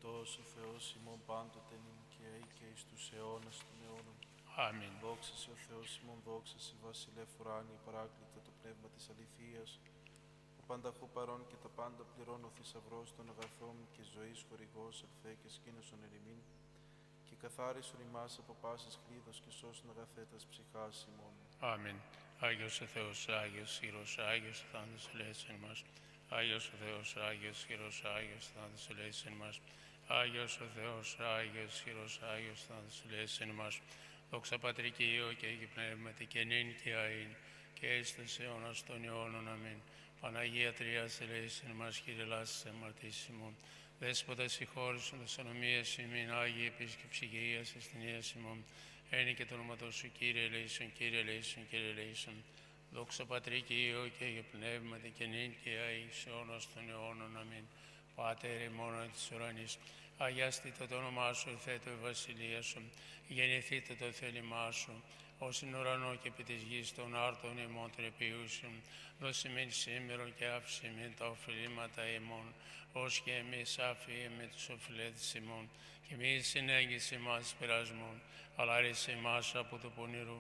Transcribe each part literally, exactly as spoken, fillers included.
ευλογητός ο Θεός ημών πάντοτε νυν και αεί και εις τους αιώνας των αιώνων. Αμήν. Δόξα σε ο Θεός ημών, δόξα σε βασιλεύ ουράνιε, παράκλητε το πνεύμα της αληθείας, ο πανταχού παρών και τα πάντα πληρώνω θησαυρός των αγαθών και ζωής χορηγός ελθέ και σκήνωσον ερημήν, και καθάρισον ημάς από πάσης κλίδος και σώσον αγαθέτας ψυχάς ημών. Αμήν. Άγιος ο Θεός, Άγιος Ήρος, Άγιος θάνατος ελέησεν μας. Άγιος ο Θεός, Άγιος Ήρος, Άγιος θάνατος ελέησεν μας. Άγιος ο Θεός, Άγιος Ήρος, Άγιος θάνατος ελέησεν μας. Δόξα Πατρί και Υιό και Αγίου Πνεύματι και νυν και αΐν και εις τους αιώνας των αιώνων. Αμήν. Παναγία Τριάς ελέησεν μας, Κύριε λάσσης αμαρτήσεις ημών. Δέσποτα συγχώρησον τας ανομίας ημίν, Άγιοι Επίσκεψη και Υιάς ασθενείας ημών. Ένι και το όνομα σου, Κύριε ελέησον, Κύριε ελέησον, Κύριε ελέησον. Δόξα Πατρί και Υιό και Αγίου Πνεύματι και νυν και αεί σε αιώνας των αιώνων. Αμήν. Πάτερ ημών εν της ουρανής, αγιαστείτε το όνομά σου, ελθέτω η βασιλεία σου, γεννηθείτε το θέλημά σου, ως in ουρανό και επί της γης των άρτων ημών τρεποιούσιων, δώσε μεν σήμερα και άφησε μεν τα οφειλήματα ημών, ως και εμείς άφιε τους οφειλέτες ημών, και μη συνέγγισε εμάς πειρασμών, αλλά ρίσε εμάς από το πονηρό.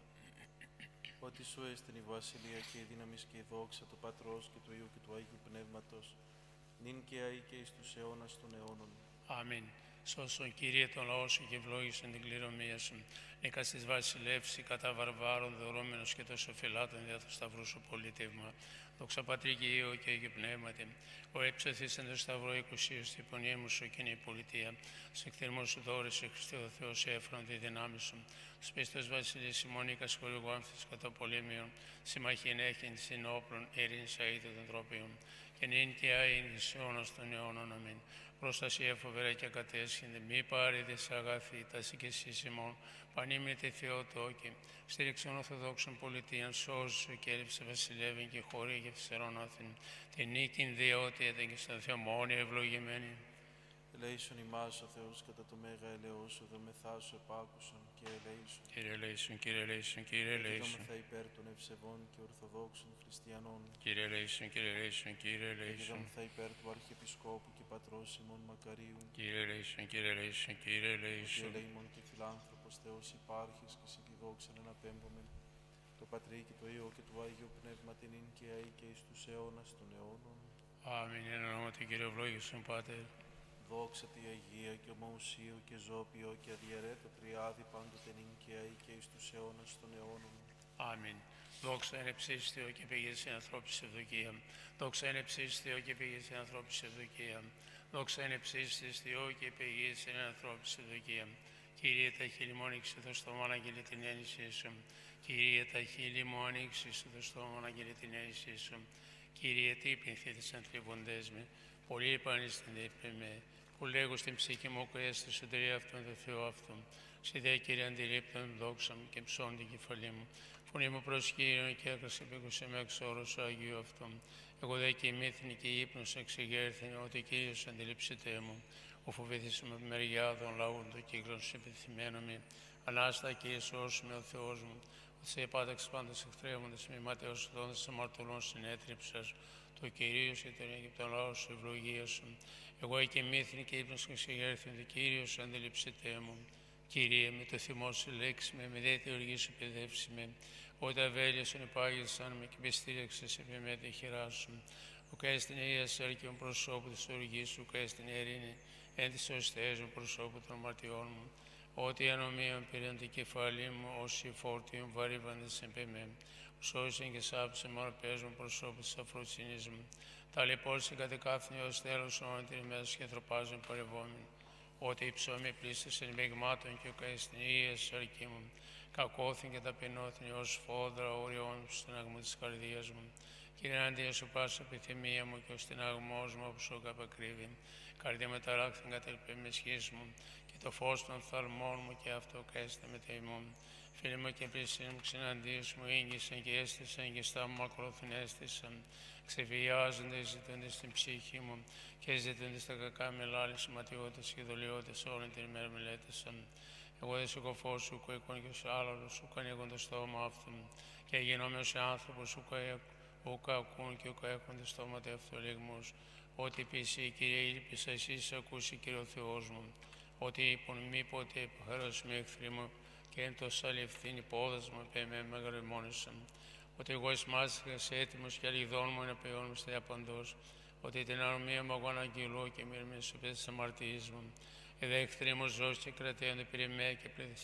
Ότι σου έστειν η βασιλεία και η δύναμις και η δόξα του Πατρός και του Υιού και του Αγίου Πνεύματος, νυν και αεί και εις τους αιώνας των αιώνων. Αμήν. Σώσον Κύριε τον λαό σου και ευλόγησον την κληρομία σου. Νίκας της βασιλεύση κατά βαρβάρων δωρόμενος και τόσο φυλάτων δια το σταυρού σου πολίτευμα. Δόξα Πατρί και Υιό και Αγίου Πνεύματι. Ο έψωθης εν το σταυρό οικουσίως τη πονία μου σου και είναι η πολιτεία. Σε εκθερμό σου δώρησε Χριστέ ο Θεός έφρον τη δυνάμει σου. Τους πίστος βασιλείς ημών Νίκας χορηγού άμφης κατά πολέμιων. Συμμαχήν έχειν συνόπλων ειρήνης αήτων των τρόπιων. Και νυν και αΐν εις αιώνας των αιώνων. Αμήν. Προστασία φοβερά και ακατέσχυνται, μη πάριδες αγαθή, τα συγκεσίς ημών, πανήμητε Θεοτόκη, στήριξον Ορθοδόξων πολιτείαν, σώσου και έλειψε βασιλεύειν και χωρί και φυσερών Αθήν, την νίκην διότητα και στα θεομόνια ευλογημένη. Ελέησον ημάς ο Θεός κατά το μέγα ελεός σου, δομεθά σου επάκουσον και ελέησον. Κύριε ελέησον, Κύριε ελέησον, Κύριε ελέησον. Δόμεθα υπέρ των ευσεβών και ορθοδόξων χριστιανών. Κύριε ελέησον, Κύριε ελέησον, Κύριε ελέησον. Δόμεθα υπέρ του Αρχιεπισκόπου και Πατρός ημών Μακαρίου. Κύριε ελέησον, Κύριε ελέησον, Κύριε Και ελέησον. ελέημον και φιλάνθρωπος Θεός υπάρχεις και σε τη δόξα αναπέμπομεν. Το Πατρί και το Υιό και του Άγιου Πνεύματι νυν και αεί και εις τους αιώνας των αιώνων. Αμήν. Εν ονόματι Κύριε ευλόγησον Πάτερ. Δόξα τη Αγία και ομοουσίου και ζώπιο και αδιαιρέτω τριάδι πάντοτε νυν και αεί και εις τους αιώνας των αιώνων. Αμήν. Δόξα είναι ψήστης Θεό και πηγής στην ανθρώπινη ευδοκία. Δόξα είναι ψήστης Θεό και πηγής στην ανθρώπινη ευδοκία. Δόξα είναι ψήστης Θεό και πηγής στην ανθρώπινη ευδοκία. Κύριε, τα χείλη μου ανοίξει το στόμα να αγγείλει την έννοιση σου. Κύριε, τα χείλη μου ανοίξει το στόμα να αγγείλει την έννοιση σου. Κύριε, τι υπενθύθεις αν θλιβοντές με, πολύ επανείστην με, που λέγω στην ψυχή μου και έστε σωτηρία αυτόν το Θεό αυτόν. Σε δε Κύριε αντιλήπτον δόξα μου και ψών την κεφαλή μου. Φωνή μου προς Κύριον και έκρασε πήκουσε με εξ όρος σου Αγίου αυτόν. Εγώ δε και η μύθινη και η ύπνος εξεγέρθην ότι Κύριος αντιλήψετε μου. Ο φοβήθης με μεριά των λαών του κύκλων σου επιθυμένο με. Ανάστα και εσώσου με ο Θεός μου. Ότι σε επάταξες πάντας εχθρεύοντες με ματέως δόντας αμαρτωλών συνέτριψας. Το Κυρίως και τον Αιγυπτόν λαό σου ευλογία σου. Εγώ και η μύθινη και η ύπνος εξεγέρθην ότι Κύριος αντιλήψετε μου. Κύριε, με το θυμό σου λέξη με, με δε τη οργή σου παιδεύσει με. Όταν αβέλιασον υπάγησαν με και πιστήρεξες επί με τη χειρά σου. Ο καίστην Ιας έρκαιον προσώπου της οργής σου, καίστην ειρήνη, εν της οστέζων προσώπου των μαρτιών μου. Ότι ανομίαν πήραν την κεφαλή μου, όσοι φόρτιον βαρύβαντες εμπεμέ. Σώσιν και σάψε μορπέζων προσώπου της αφροσύνης μου. Τα λεπόλσιν κατεκάφθηνε ως τέλος όντι μέσα και τροπάζουν παρευόμην. Ότι η ψώμη πλήστησε μεγμάτων και ο καιστηνίες αρκή μου. Κακόθην και ταπεινώθην ως φόδρα οριών στον αγμό της καρδίας μου. Κύριε, αντία σου πάσα επιθυμία μου και ως την αγμός μου όπως ο καπακρύβει. Καρδία με ταράχθην κατελπέ με σχής μου και το φως των φθαλμών μου και αυτό καίστα με ημών. Φίλοι μου και πλησίν μου ξεναντίες μου ήγγισαν και έστησαν και στα μου ακολουθούν έστησαν. Ξεβιάζονται ζητώντες στην ψυχή μου και ζητώντες τα κακά μελάλη σωματιώτες και δολιώτες όλη την ημέρα μελέτησαν. Εγώ δε σηκωφός σου κοίκον και ως άλλος σου κανίγον το στόμα αυτού και γίνομαι ως άνθρωπος σου ουκα ακούν και ουκα έχουν το στόμα αυτού λιγμούς. Ότι επίση, Κύριε, ήλπισα εσείς ακούσει, Κύριε ο Θεός μου, ότι είπον μη ποτέ υποχρέωση με εχθροί μου και εν τόσο άλλη ευθύνη πόδας μου επέ με μεγαλομόνησαν. Ότι εγώ εις μάστιγας έτοιμος και αλιδών μου εναπαιών μου στέα παντός, ότι την αρμία μου εγώ αναγγελώ και μη σου πες τις αμαρτίες μου. Εδέ εχθροί μου ζώος και κρατέονται περί με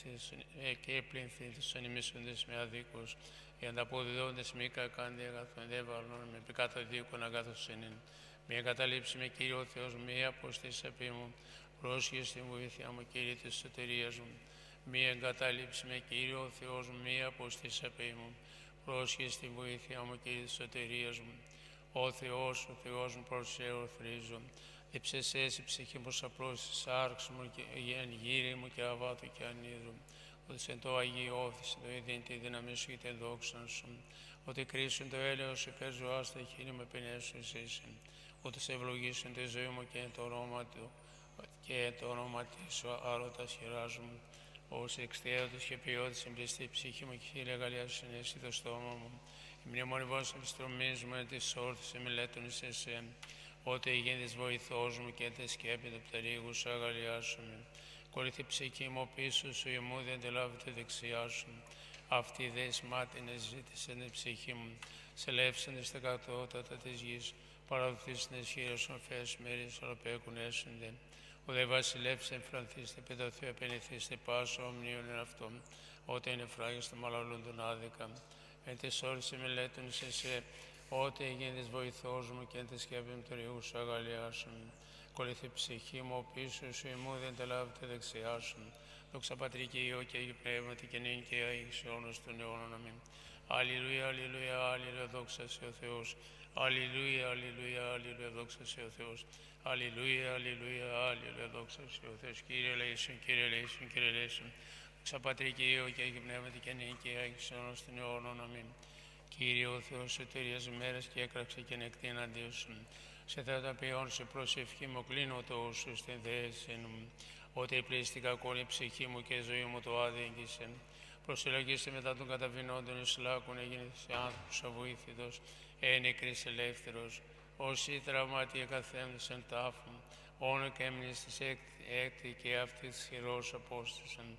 και πληνθήθησαν ημίσοντες με αδίκους, οι ανταποδιδόντες μη κακάντι αγαθόν, δε βαρνών με επικάτω δίκον αγαθοσύνην. Μη εγκαταλείψει με, Κύριε ο Θεός, μη αποστής επί μου, πρόσχε στη βοήθεια μου, Κύριε της σωτηρίας μου. Μη εγκαταλείψει με, Κύριε ο Θεός, μη αποστής επί μου, πρόσχε στη βοήθεια μου, Κύριε της σωτηρίας μου. Ο Θεός, ο Θεός μου, προσέω, θρίζω. Διψεσές η ψυχή μου απλώς της άρξ μου, εν γύρι μου και αβάτου και ανίδρου. Ότι σε το Αγίο Όθηση, το ειδήν τη δύναμη σου και τη δόξα σου. Ότι κρίσουν το έλεος υπέρ ζωάς, τα χείλη με πενέσου εσείς. Ότι σε ευλογήσουν τη ζωή μου και το όνομα του και το όνομα της σου άρωτα χειράς μου. Ως εξτέωτος και ποιότητας εμπιστή ψυχή μου και χίλια γαλλιά σου συνέσχει το στόμα μου. Η μνημονιβός επιστρομής μου εν της όρθης εμιλέτων εις εσέ. Ότι γίνεις βοηθός μου και τε σκέπη του πτερίγου σου αγαλιάσου με. Κορυθή ψυχή μου πίσω σου, η μου δεν αντιλάβει τη δεξιά σου. Αυτή δε μάτινε ζήτησε την ψυχή μου. Σε λεύσανε στα κατώτατα της γης. Παραδοθείς την ισχύρα σου, φες μέρης, ολοπέκουν έσονται. Ο δε βασιλεύς εμφρανθήστε, παιδοθείο επενηθήστε, πάσο ομνίων εν αυτόν, όταν είναι φράγιστο μαλαλούν τον άδικα. Εν τες όρις εμιλέτων σε σε, ότε γίνεις βοηθός μου και εν τες σκέπη μου τριού σου αγαλιάσουν. Κολλήθη ψυχή μου, ο πίσω σου ημού δεν τα λάβετε δεξιά σου. Δόξα Πατρί και Υιό και Αγίου Πνεύματι και νυν και αεί σε αιώνας των αιώνων. Αμήν. Αλληλούια, αλληλούια, αλληλούια, δόξα σε ο Θεός. Αλληλούια, αλληλούια, αλληλούια, δόξα σε ο Θεός. Αλληλούια, αλληλούια, αλληλούια, δόξα σε ο Θεός. Κύριε ελέησον, Κύριε ελέησον, Κύριε ελέησον. Δόξα Πατρί και Υιό και Αγίου Πνεύματι και νυν και αεί σε αιώνας των αιώνων. Αμήν. Κύριε ο Θεός σωτηρίας ημέρας και έκραξε και νεκτή εναντίον σου. Σε θέατα ποιόν σε προσευχή μου κλείνω το όσο στην δέση μου. Ότι επλήστη κακόν η ψυχή μου και η ζωή μου το άδειγγισε. Προσελογήστε μετά των καταβινόντων εις λάκων έγινε σε άνθρωπος αβοήθητος, ένεκρης ελεύθερος. Όσοι τραυματία καθέμνες εν τάφου, όνο και έμεινες της έκτη και αυτή της χειρός απόστασαν.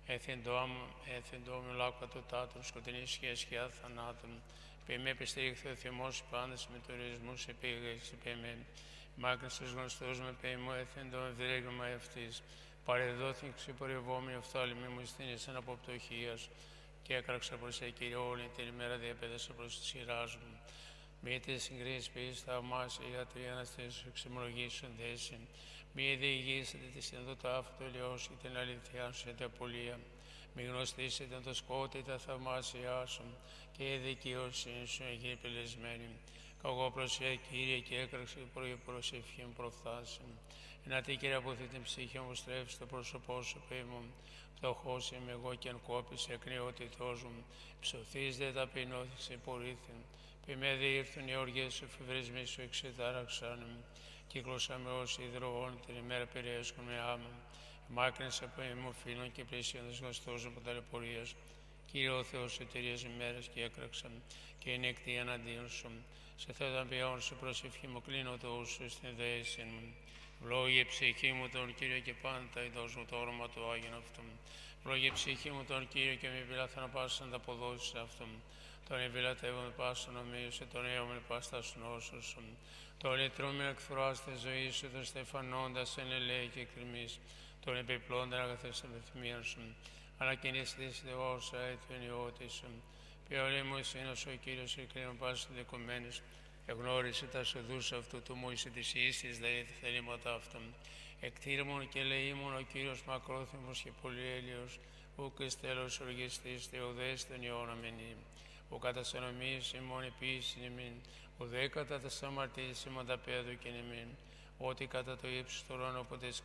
Έθεντόμου λάκκο το τάτων, σκοτεινή σχέσια θανάτων. Πε με επιστήριχθε ο θυμός πάντες με τουρισμούς επίγες, πε με μάκρυνσες γνωστούς με πε μου έθεντο ευρέγμα ευτής. Παρεδόθην ξυπορευόμενη οφθάλμη μου ευθύνης αναποπτωχίας και έκραξα προς σε Κύριε όλη την ημέρα διαπέδασα προς τη σειράς μου. Μη τη συγκρίσεις ποιείς θαυμάσια ιατροί αναστήσεις εξομολογήσουν δέση. Μη διηγήσετε τη συνδοτάφου του ελαιός και την αληθιά σου εν τα απολία. Μη γνωστήσετε το σκότη τα θαυμάσια σου και η δικαιοσύνη σου έχει επιλεσμένη. Καγώ προσέ Κύριε και έκραξε πρωί προσευχή μου προφθάσεων. Ένα τι Κύριε από αυτή την ψυχή μου στρέφει το πρόσωπό σου πέ μου. Φτωχός είμαι εγώ και εν κόπης εκνιότητός μου. Ψωθείς δε ταπεινώθης υπορήθην. Πε με δε ήρθουν οι οργές σου, φευρισμοί σου εξετάραξαν μου. Κύκλωσαμε ως υδροών την ημέρα περιέσκουν με άμα. Μάκρυνσα από ημού φίλων και πλησίοντες γνωστός από ταλαιπωρίας. Κύριε ο Θεός σωτηρίας ημέρας και έκραξαν και είναι εκτή εναντίον σου. Σε θέατα ποιόν σου προσευχή μου κλείνω το ούσου στην δέση μου. Βλόγιε ψυχή μου τον Κύριο και πάντα ειδός μου το όνομα του Άγιον αυτόν. Βλόγιε ψυχή μου τον Κύριο και μη πειράθα να πάσαν τα αποδόσεις αυτόν. Τον εμπιλατεύουν πάσον νομίωσε, τον έωμεν πάστα νόσου σου. Τον λυτρούμεν εκφράς τη ζωή σου, τον στεφανώντας εν ελέη και κρυμής. Τον επιπλώντα αγαθές απευθυμίαν σου. Ανακοινήσεις όσα έτοιον ιώτη σου. Ποιολή μου εσύνος ο Κύριος εκκρίνων πάσης δικομένης. Εγνώρισε τα σοδούς αυτού του μου εις της ίστης δηλαδή τα θελήματα αυτών. Εκτήρμον και λεήμον ο Κύριος μακρόθυμος και πολυέλιος, ουκ εις τέλος οργιστής θεοδές των ιών αμενή. Ο κατασανομής ημών επίσης ημίν, ο δε κατά τα σαμαρτής ημών τα πέδου και ημίν, ότι κατά το ύψος του ρώνου από της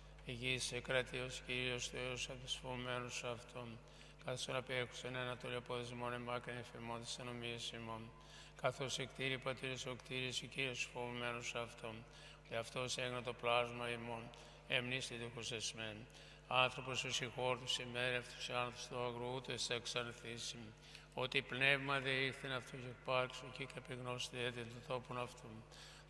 γης εκρατεί ως Κύριος Θεός από τους φοβμένους αυτών, καθώς απέχουσαν ένα το λεπόδισμον εμάκριν εφημών της ανομίας ημών. Καθώς εκτήρη πατήρης ο κτήρης ο Κύριος φοβμένους αυτών, και αυτός έγινε το πλάσμα ημών, εμνήστη δίχως εσμέν. Άνθρωπος ο συγχώρτους ημέρευτος άνθος του αγρού, ούτε σε εξαρθήσει. Ότι πνεύμα δε ήρθεν αυτού και υπάρξου και καπηγνώστη έδιν του τόπων αυτού.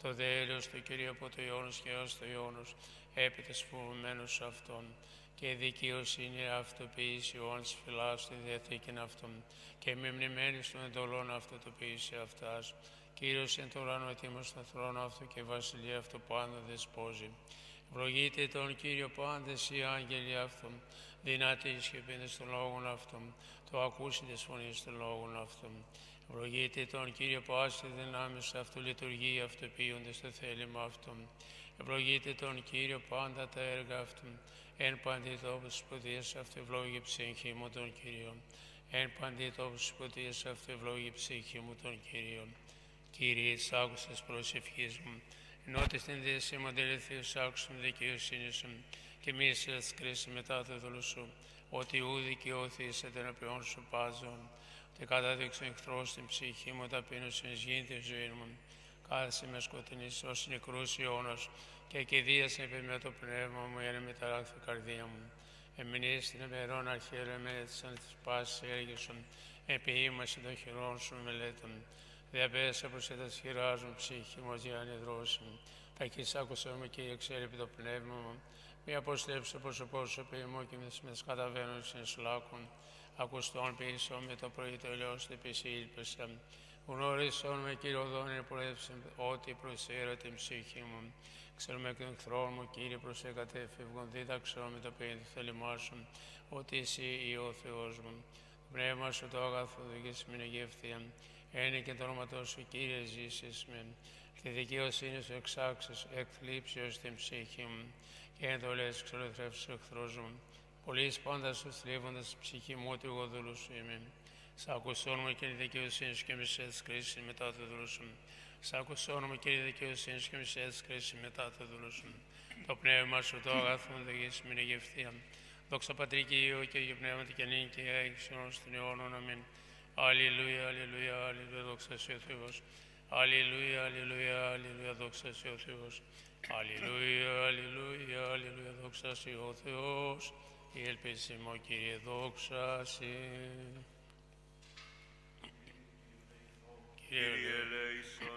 το δέλεος του Κυρίου από το Ιόνος και έως το Ιόνος, έπειτα σφοβημένος αυτόν. Και η δικαιοσύνη αυτοποίηση όνς φυλάς στη Διαθήκην αυτόν, και με μνημένης των εντολών αυτοτοποίηση αυτάς. Κύριος εν το ουρανό ετοίμος στον θρόνο αυτού και βασιλεία αυτού πάντα δεσπόζει. Ευλογείτε τον Κύριο πάντες οι άγγελοι αυτών, δυνατοί ισχυπήντες των λόγων αυτών, το ακούσιν της φωνής των λόγων αυτών. Ευλογείτε τον Κύριο πάση δυνάμεις αυτού, λειτουργεί αυτοποιούνται στο θέλημα αυτών. Ευλογείτε τον Κύριο πάντα τα έργα αυτών, εν παντή τόπους σπουδίες αυτού ευλόγη ψυχή μου τον Κύριον. Εν παντή τόπους σπουδίες αυτού ευλόγη ψυχή μου τον Κύριον. Κύριε, εις άκουσες προσευχής μου, ενώτη στην δύση μου αντιληφθείς άκουσον δικαιοσύνη σου, και μη σε κρίση μετά το δούλου σου, ότι ου δικαιώθησε τον απειών σου πάζον, και κατάδειξε εχθρός στην ψυχή μου ταπείνωσιν γίνει τη ζωή μου. Κάθεσε με σκοτεινής ως νεκρούς Ιώνας, και κηδείας επί με το πνεύμα μου, για να μεταράχθει η καρδία μου. Εμεινείς την ημερών αρχαίρε με τις πάσης έργησον, επί ήμαση των χειρών σου μελέτων. Διαπέσα προς τα σχηράς μου ψυχή μου για ανεδρώσιμη. Πακείς άκουσα μου, Κύριε, εξέλιπε το πνεύμα μου. Μη αποστρέψω πρόσωπό σου επί μου και με τις καταβαίνουν συνσλάκων. Ακουστών πίσω με το πρωί το ελαιός του επισήλπισα. Γνώρισον με, Κύριε, οδόν προέψε ότι προσέρω την ψυχή μου. Ξέρουμε εκ των εχθρών μου, Κύριε, προς εκατέφευγον, δίδαξον με το παιδί του θέλημά σου, ότι εσύ ο Θεός μου. Το πνεύμα σου το αγαθό και με γεύθεια. Ένε και το όνομα σου, Κύριε, ζήσεις με. Τη δικαιοσύνη σου εξάξεις εκ θλίψεως την ψυχή μου, και εντολές ξελευθρεύσεις ο εχθρός μου. Πολλοί πάντα σου θλίβοντας ψυχή μου, ότι εγώ δούλου σου είμαι. Σ' ακούσον μου και η δικαιοσύνη σου και μη σε κρίση μετά το δούλου σου. Σ' ακούσον μου και η δικαιοσύνη σου και μη σε κρίση μετά το δούλου σου. Το πνεύμα σου το αγαθόν δογείς με γευθεία. Δόξα Πατρί και Υιό και Αγίου Πνεύματι και νύν και έξιον στην αιώνων. Αμήν. Αλληλούια, αλληλούια, αλληλούια, δόξα σε ο Θεός. Αλληλούια, αλληλούια, αλληλούια, δόξα σε ο Θεός. Αλληλούια, αλληλούια, αλληλούια, δόξα σε ο Θεός. Η ελπίση μου, Κύριε, δόξα σε. Κύριε ελέησον.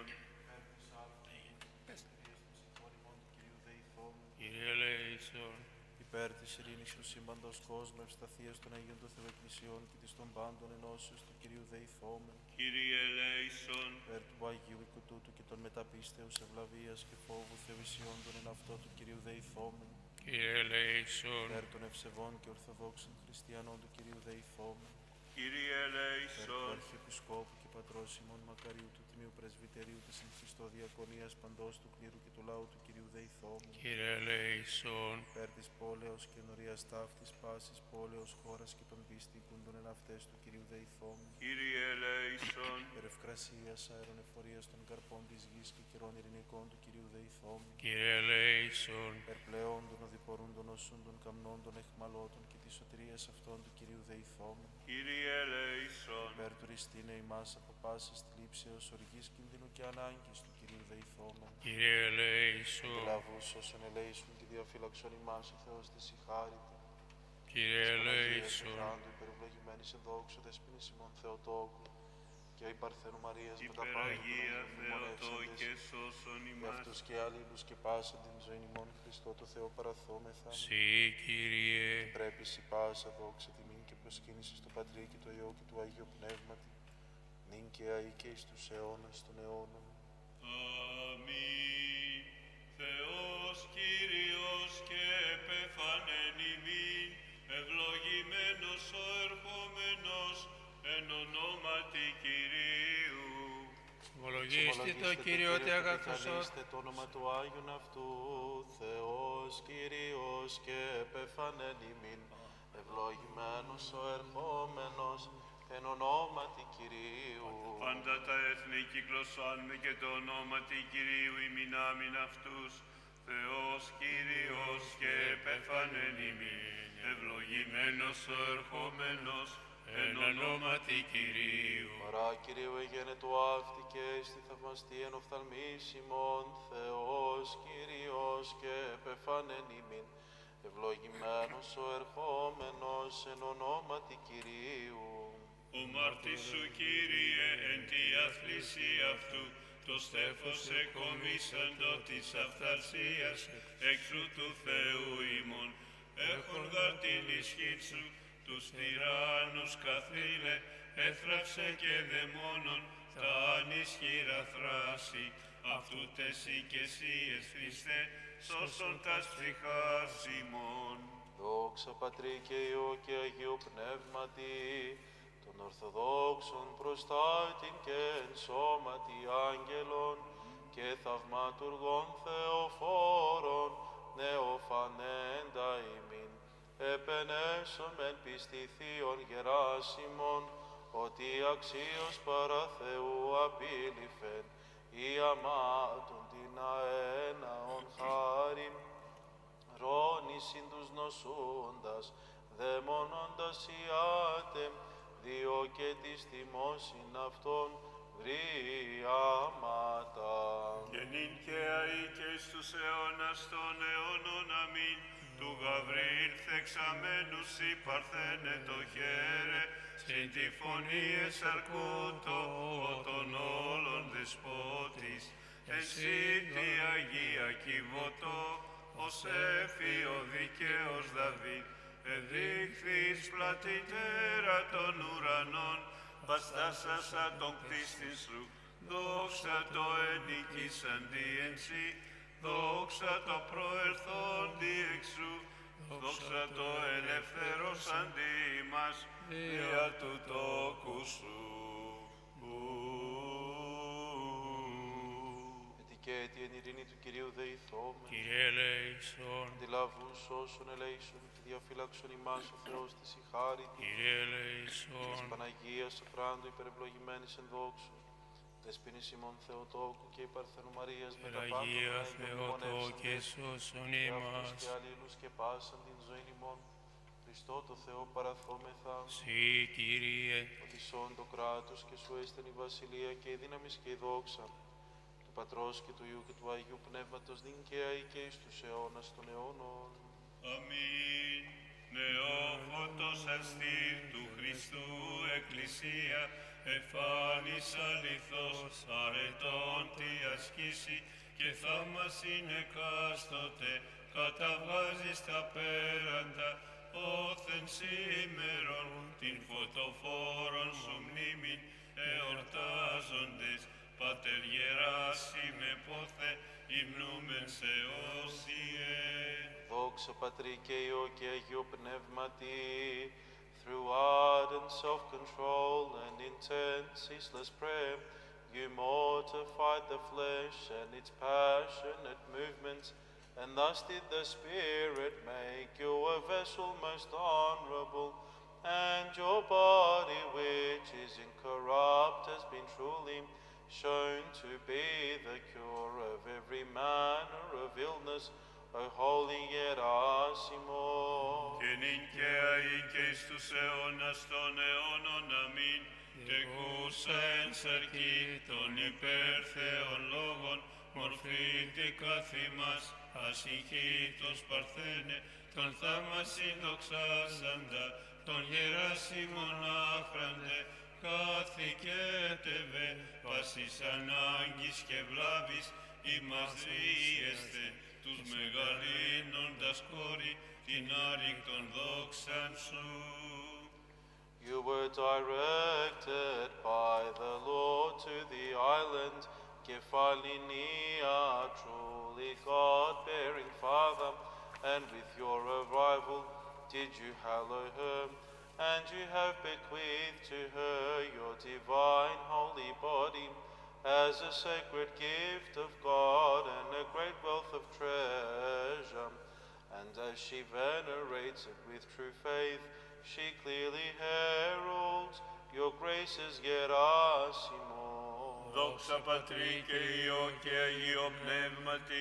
Κύριε ελέησον. Υπέρ της ειρήνης του σύμπαντος κόσμου, ευσταθίας των Αγίων των Θεοεκκλησιών και της των πάντων ενώσεως του Κυρίου δεηθόμεν. Κύριε ελέησον. Υπέρ του Αγίου οίκου τούτου και των μεταπίστεως ευλαβίας και φόβου Θεοησιόντων εν αυτό του Κυρίου δεηθόμεν. Κύριε ελέησον. Υπέρ των ευσεβών και ορθοδόξων χριστιανών του Κυρίου δεηθόμεν. Κύριε Υπέρ του ελέησον. Αρχιεπισκόπου και πατρός ημών Μακαρίου του Τιμίου Πρεσβυτερίου της εν Χριστώ Διακονίας παντός του κλήρου και του λαού του Κυρίου δεηθόμεν. Κύριε ελέησον. Υπέρ της πόλεως και νορίας ταύτης πάσης πόλεως χώρας και των πίστικουντων εν αυτές του Κυρίου δεηθόμεν. Κύριε ελέησον. Υπέρ ευκρασίας αέρων εφορίας των καρπών της γης και καιρών ειρηνικών του Κυρίου δεηθόμεν. Κύριε ελέησον. Υπέρ πλεόντων οδηπορούντων οσούντων καμνόντων εχμαλώτων και της σωτηρίας αυτών του Κυρίου δεηθόμεν. Κύριε ελέησον. Υπέρ του ριστήνε ημάς από πάσης θλίψεως, οργής κινδύνου και ανάγκης του Κυρίου δεηθόμεν. Κύριε ελέησον. Λαβούς όσων ελέησουν και διαφύλαξον ημάς ο Θεός της η χάριτη. Κύριε ελέησον. Του υπερευλογημένης εν δόξου δεσποινής ημών Θεοτόκου και η Παρθένου Μαρίας με τα πάντα Υπεραγία Θεοτόκε σώσον και ημάς. αυτούς και άλλους και πάσα την ζωή ημών Χριστό το Θεό παραθόμεθα. Συ, Κύριε. Πρέπει η πάσα δόξα τιμήν και προσκύνηση στο Πατρί και το Υιό και του Αγίου Πνεύματι, νυν και αεί και εις τους αιώνας των αιώνων. Αμήν. Θεός Κύριος και επεφανέν ημίν, ευλογημένος ο ερχόμενος εν ονόματι Κυρίου. Ομολογήστε το Κύριο ότι αγαθός Καλείστε το όνομα του Άγιον αυτού, Θεός Κύριος και επεφανέν ημίν, ευλογημένος ο ερχόμενος εν ονόματι Κυρίου. Πάντα τα έθνη κυκλωσάνουμε και το ονόματι Κυρίου ημινάμιν αυτούς. Θεός Κύριος και επεφανέν ημίν, ευλογημένος ο ερχόμενος εν ονόματι Κυρίου. Παρά Κυρίου εγένετο αύτη και στη θαυμαστή εν οφθαλμής ημών, Θεός Κύριος και επεφανέν ημίν, ευλογημένος ο ερχόμενος εν ονόματι Κυρίου. Ο μάρτης σου, Κύριε, εν τη αθλησία αυτού, το στέφος εκομίσαντο της αυθαρσίας, εξού του Θεού ημών, έχον γαρ την ισχύν σου, τους τυράννους καθήλε, έθραψε και δαιμόνων, τα ανισχύρα θράση, αυτού τεσί και εσύ Χριστέ, σώσον τας ψυχάς ημών. Δόξα Πατρί και Υιό και Αγίου Πνεύματι, των Ορθοδόξων προστάτην και εν σώματι άγγελων και θαυματουργών Θεοφόρων, νεοφανέντα ημίν, επενέσομεν πιστή Θείον Γεράσιμον, ότι αξίως παρά Θεού απήλυφεν, ή αμάτων την αέναον χάριν, ρώνησιν τους νοσούντας, δαιμονώντας ιάτεμ, διό και της τιμώσιν αυτών βρίαματα. Και νυν και αεί και εις τους αιώνας των αιώνων αμήν, του Γαβριήλ θεξαμένους η παρθένε το χαίρε, συν τη φωνή εσαρκούτο των όλων δεσπότης, εσύ τη Αγία Κιβωτό, ως έφιο δικαίος Δαβίδ, εδείχθης πλατητέρα των ουρανών, βαστάσασα τον κτίστην σου, δόξα το ενικήσαντι εν σύ, δόξα το προερθόντι εξού, δόξα το ελευθερώσαντι ημάς, δια του τόκου σου. Ετικέτη εν ειρήνη του Κυρίου δεηθόμεν, Κύριε ελέησον, αντιλαβούς όσων ελέησον και διαφύλαξον ημάς ο Θεός της η χάριτη, Κύριε της ελέησον, Παναγίας Σοφράντου υπερευλογημένης εν δόξου, δεσποίνης ημών Θεοτόκου και υπαρθένου Μαρίας με τα πάντα Αγία να Θεοτόκε σώσον ημάς, και αλλήλους και πάσαν την ζωήν ημών, Χριστό το Θεό παραθόμεθα, Συ Κύριε, ότι σών το κράτος και σου έστεν η βασιλεία και η δύναμις και η δόξα, του Πατρός και του Υιού και του Αγίου Πνεύματος νυν και αεί και εις τους αιώνας των αιώνων. Αμήν. Νεόφωτος αστήρ του Χριστού Εκκλησία, εφάνης αληθώς αρετών τι ασκήσει, και θα μας είναι εκάστοτε, καταβάζεις τα πέραντα, όθεν σήμερον την φωτοφόρον σου μνήμην, εορτάζοντες, Πατερ Γεράσιμε πόθε, υμνούμεν σε όσιε. Δόξα Πατρί και Υιό και Αγίου Πνεύματι, through ardent self-control and intense ceaseless prayer, you mortified the flesh and its passionate movements, and thus did the Spirit make you a vessel most honorable, and your body, which is incorrupt, has been truly shown to be the cure of every manner of illness, O holy Gerasimos. Και νυν και αεί και εις τους αιώνας των αιώνων αμήν, τεκούσα εν σαρκή των υπέρθεων λόγων, μορφήτη καθήμας, ασυχήτως παρθένε, τον θάμα συνδοξάσαντα, τον Γεράσιμον άχραντε, καθηκέτευε, πάσης ανάγκης και βλάβης, ημάς δίεστε, τους μεγαλύνοντας κόρη, την άρρηκτον δόξαν σου. You were directed by the Lord to the island Kefalinia, truly God-bearing Father, and with your arrival did you hallow her, and you have bequeathed to her your divine holy body as a sacred gift of God and a great wealth of treasure. And as she venerates it with true faith, she clearly heralds your graces, Gerasimos. Δόξα Πατρί και Υιό και Αγίο Πνεύματι,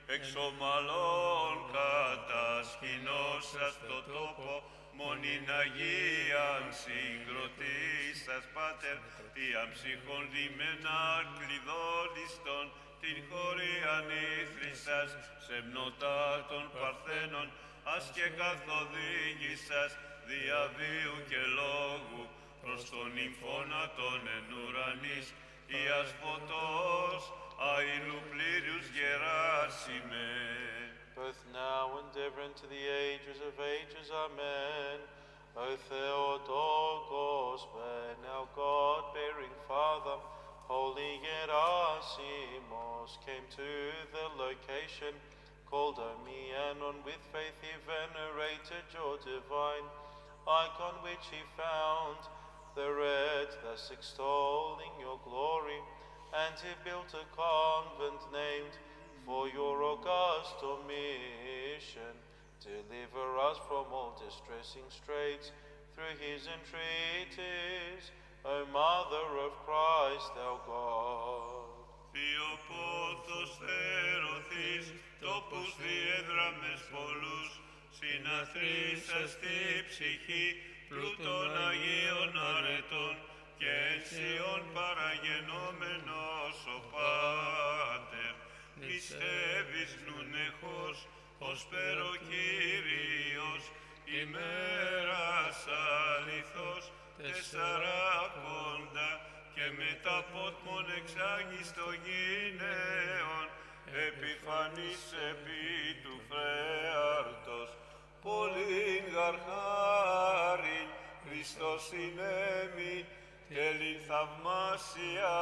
εξομαλών κατασκηνώσας το τόπο, μονήν Αγίαν συγκροτήσας, Πάτερ, τι αμψυχών διμένα κλειδόλιστον, την χωρίαν ήθρησας, σεμνοτάτων παρθένων, ας και καθοδήγησας, διαβίου και λόγου, προς τον νυμφώνα των εν ουρανής, Ιας φωτός, αήλου πλήρους γεράσιμε. both now and ever into the ages of ages. Amen. O Theotokos, when our God-bearing Father, Holy Gerasimos, came to the location called Omianon, with faith he venerated your divine icon, which he found the red, thus extolling your glory, and he built a convent named for your august mission. Deliver us from all distressing straits through his entreaties, O Mother of Christ our God. Θεοπόθος θερωθείς, τόπους διέδραμες πολλούς, συναθρίσας τη ψυχή, πλούτων Αγίων αρετών, και ενσιών παραγενόμενος ο Πάτερ. Πιστεύεις νουνεχώς, ως πέρο Κύριος, ημέρας αληθώς, τεσσαράκοντα, και μετά πότμον εξάγεις το γυναίων, επιφανής επί του φρέαρτος, πολλήν γαρχάριν, Χριστός συνέμη, τέλην θαυμάσια,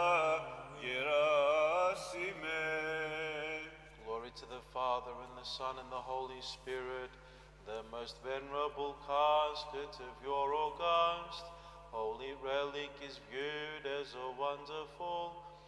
γεράσιμε. Glory to the Father, and the Son, and the Holy Spirit. The most venerable casket of your august holy relic is viewed as a wonderful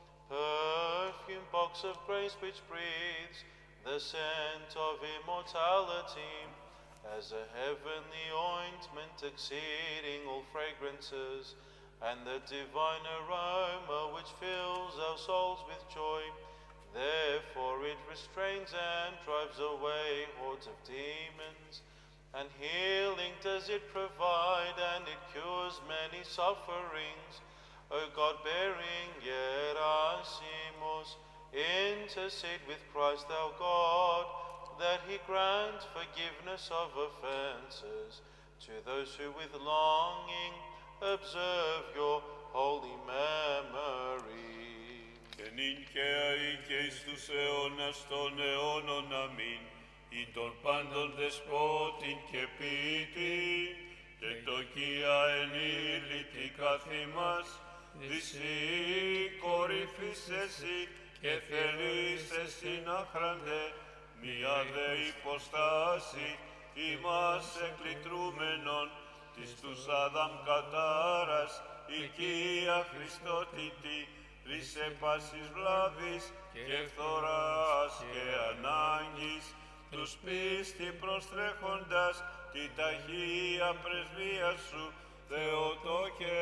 perfume box of grace which breathes the scent of immortality, as a heavenly ointment exceeding all fragrances, and the divine aroma which fills our souls with joy. Therefore it restrains and drives away hordes of demons, and healing does it provide, and it cures many sufferings. O God-bearing Gerasimos, intercede with Christ our God, that he grant forgiveness of offences to those who with longing observe your holy memory. Και νυν και αεί και εις τους αιώνας των αιώνων αμήν, ή των πάντων δεσπότην και ποιητήν, και το κία ενήλυτη καθήμας, δυσί κορυφής εσύ, και θέλεις εσύν άχραντε, μία δε υποστάση, ημάς εκλητρούμενον, της τους Αδάμ κατάρας, οικία Χριστότητη, ρίσε πάσης βλάβης και φθοράς και ανάγκης, τους πίστη προστρέχοντας τη ταχεία πρεσβεία σου, Θεότο και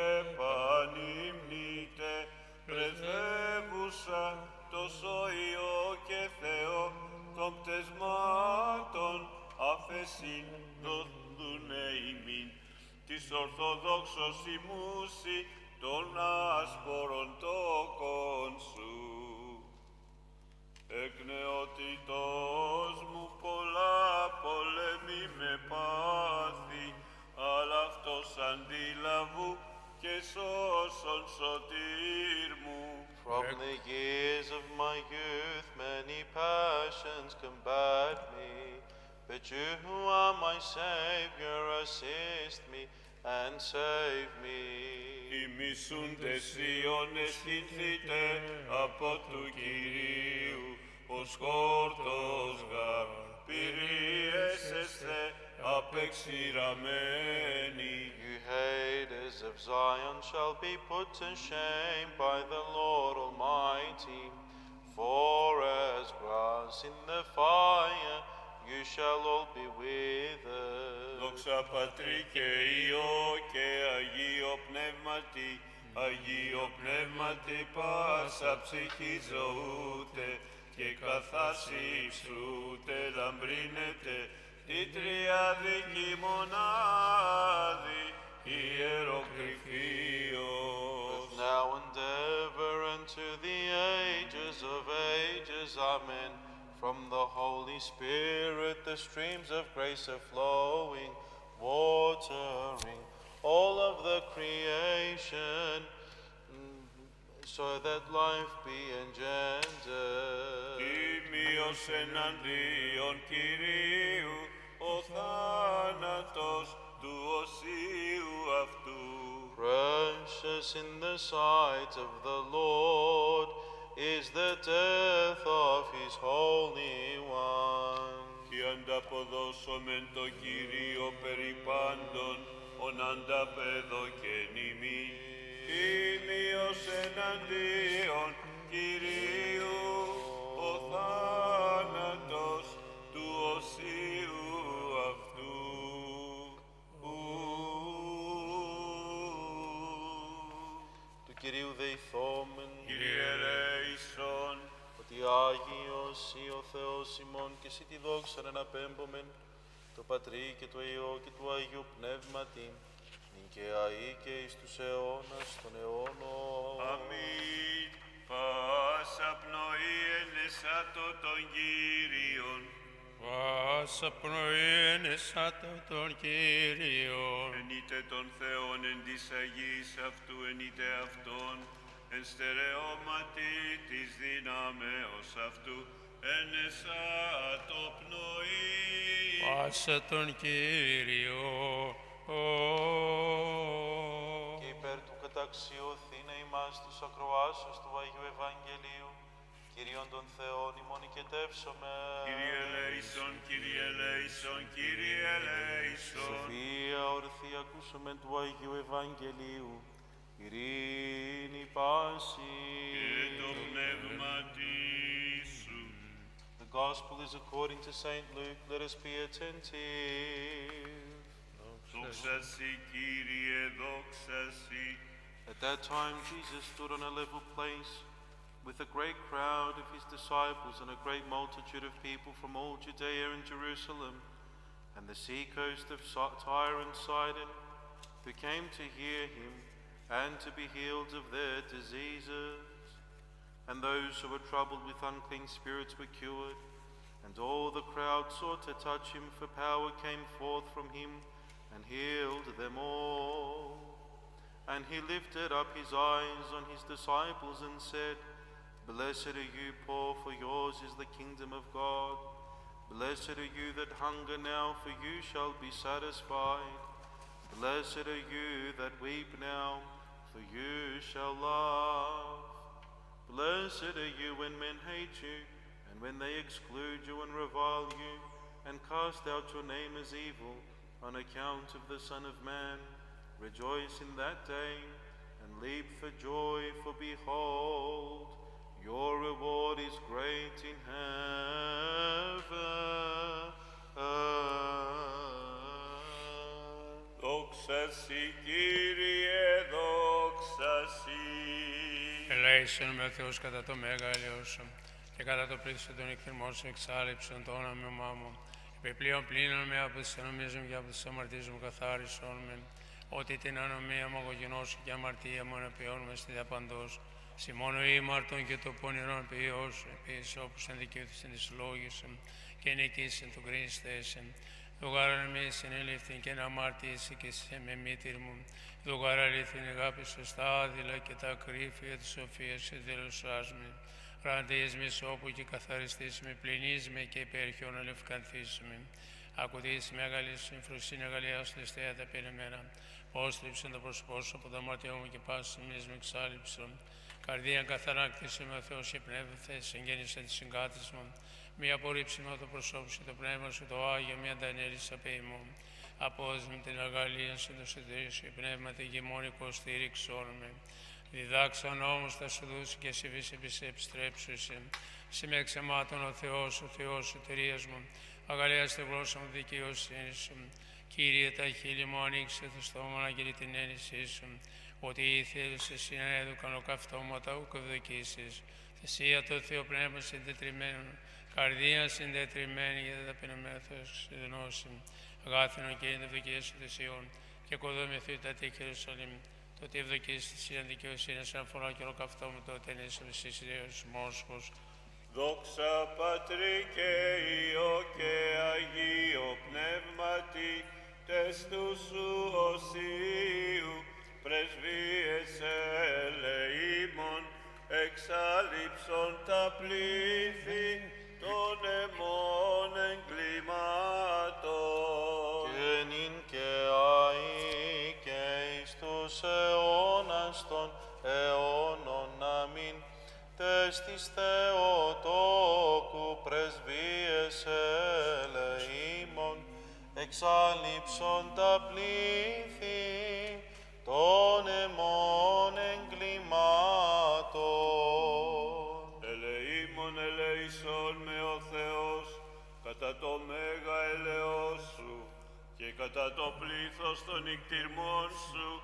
πανυμνήτε, πρεσβεύουσα τόσο Υιό και Θεό των πτεσμάτων αφεσίν δοθούνε ημίν, της Ορθοδόξος ημούσι των άσπορων τόκων σου. Εκ νεότητός μου πολλά πολέμη με πάθη, αλλά αυτός αντίλαβου και σώσον σωτήρ μου. From the years of my youth many passions combat me, but you who are my Savior assist me and save me. Οι μισούντες Ιών αισθηθείτε από του Κυρίου, ως χόρτος γαρ, πυρίεσεστε απεξηραμένοι. You haters of Zion shall be put to shame by the Lord Almighty, for as grass in the fire you shall all be withered. Δόξα Πατρί και Υιό και Αγίο Πνεύματι, Αγίο Πνεύματι πάσα ψυχή ζωούτε, και καθάς υψούτε λαμπρύνετε τη τριαδική μονάδη ιεροκρηφίος. Now and ever unto the ages of ages, amen. From the Holy Spirit the streams of grace are flowing, watering all of the creation, so that life be engendered. Τίμιος εναντίον Κυρίου, ο θάνατος του οσίου αυτού. Precious in the sight of the Lord is the death of his Holy One. Και ανταποδώσομεν το Κύριο περί πάντων, ον ανταπέδωκεν ημί. Τίμιος εναντίον Κυρίου, ο θάνατος του οσίου αυτού. Του Κυρίου δεηθόμεν, Κύριε ελέησον, ότι Άγιος ή ο Θεός ημών και εσύ τη δόξα εναπέμπομεν, το Πατρί και το Υιό και του Αγίου Πνεύματι, νυν και αεί και εις τους αιώνας των αιώνων. αμήν. Πάσα πνοή ενεσάτω των Κύριων, Πάσα πνοή ενεσάτω των Κύριων. ενείτε των Θεών εν της Αγής αυτού, ενείτε Αυτόν, εν στερεώματι της δυνάμεως αυτού, ενεσάτω πνοή. Πάσα τον Κύριο. Και υπέρ του καταξιωθήνε ημάς τους ακροάσεως του Αγίου Ευαγγελίου, Κύριον των Θεών ημών οικετεύσομαι. Κύριε ελέησον, Κύριε ελέησον, Κύριε ελέησον. Σοφία ορθή ακούσομεν του Αγίου Ευαγγελίου, ειρήνη πάση. Και το πνεύματι σου. The Gospel is according to Saint Luke. Let us be attentive. Δόξα σοι, Κύριε, δόξα σοι. At that time Jesus stood on a level place with a great crowd of his disciples and a great multitude of people from all Judea and Jerusalem and the sea coast of Tyre and Sidon, who came to hear him and to be healed of their diseases. And those who were troubled with unclean spirits were cured, and all the crowd sought to touch him, for power came forth from him and healed them all. And he lifted up his eyes on his disciples and said, Blessed are you poor, for yours is the kingdom of God. Blessed are you that hunger now, for you shall be satisfied. Blessed are you that weep now, for you shall laugh. Blessed are you when men hate you, and when they exclude you and revile you, and cast out your name as evil on account of the Son of Man. Rejoice in that day, and leap for joy, for behold, your reward is great in heaven. Δόξα σοι, Κύριε, δόξα σοι. Ελέησον με ο Θεός κατά το μέγαλιο σου και κατά το πλήθος των εκθερμών σου εξάλληψον το όνομα μου. Επιπλέον πλύνον με από τις ανομίες μου και από τις αμαρτίες μου καθάρισον με. Ότι την ανομία μου αγωγενώσου και αμαρτία μου αναπιών με στη διαπαντός. Σημώνω ήμαρτον και το πονηρόν ποιός, επίσης όπως ενδικαιώθησαν τις λόγες και νικήσαν του κρίστεσεν. Δουγάρα με συνέλευθεν και να αμαρτήσει και σε με μήτηρ μου. Δουγάρα αλήθιν αγάπησο στα άδειλα και τα ακρίφια της σοφίας σε δελωσάς με. Ραντείες με σώπου και καθαριστείς με, πληνείς με και υπέρχιον αλευκανθείς με. Ακουδείς με αγαλή συμφροσύνη αγαλία σου ληστέα τα πενεμένα. Πώς θλίψαν το πρόσωπό σου από τα μάτια μου και πάσης μιας με εξάλληψον. Καρδία καθαρά κτίσε με ο Θεός και πνεύθες, εγγέννησε τη συγκάτης μου. Μη απορρίψει με το προσώπου σου, το πνεύμα σου, το Άγιο, μη αντανέλης απέη μου. Απόδεσμε την αγαλία σου, το συντηρή σου, η πνεύμα τη γεμόνικο στήριξον με. Διδάξαν όμως θα σου δώσει και σε βise επί επιστρέψουσε. Σε με εξαιμάτων ο Θεός, ο Θεός σωτηρίας μου. Αγαλία στη γλώσσα μου δικαιοσύνη σου. Κύριε, τα χείλη μου ανοίξε το στόμα να γυρί την έννησή σου. Ότι ήθελες εσύ να έδωκαν ο καυτώματα ουκ ευδοκίσεις. Θυσία το Θεό πνεύμα συντετριμένο, καρδία συντετριμένη για τα ταπεινωμένα Θεός συνδυνώσει. Αγάθινο και είναι ευδοκίες σου θυσιών και κοδομηθούν τα τείχη Ιερουσαλήμ. Το ότι ευδοκίες θυσίαν δικαιοσύνη σαν φορά και ολοκαυτώμα τότε είναι σε μισής ιδέως μόσχος. Δόξα Πατρί και Υιό και Αγίο Πνεύματι, τες του σου οσίου, πρεσβείες ελεήμων, εξάλληψον τα πλήθη των αιμών εγκλημάτων. Και νυν και αεί και εις τους αιώνας των αιώνων. Αμήν. Τες της Θεοτόκου πρεσβείες ελεήμων, εξάλληψον τα πλήθη των αιμών εγκλημάτων. Ελεήμων ελεήσον με ο Θεός, κατά το μέγα ελεός σου και κατά το πλήθος των νικτυρμών σου,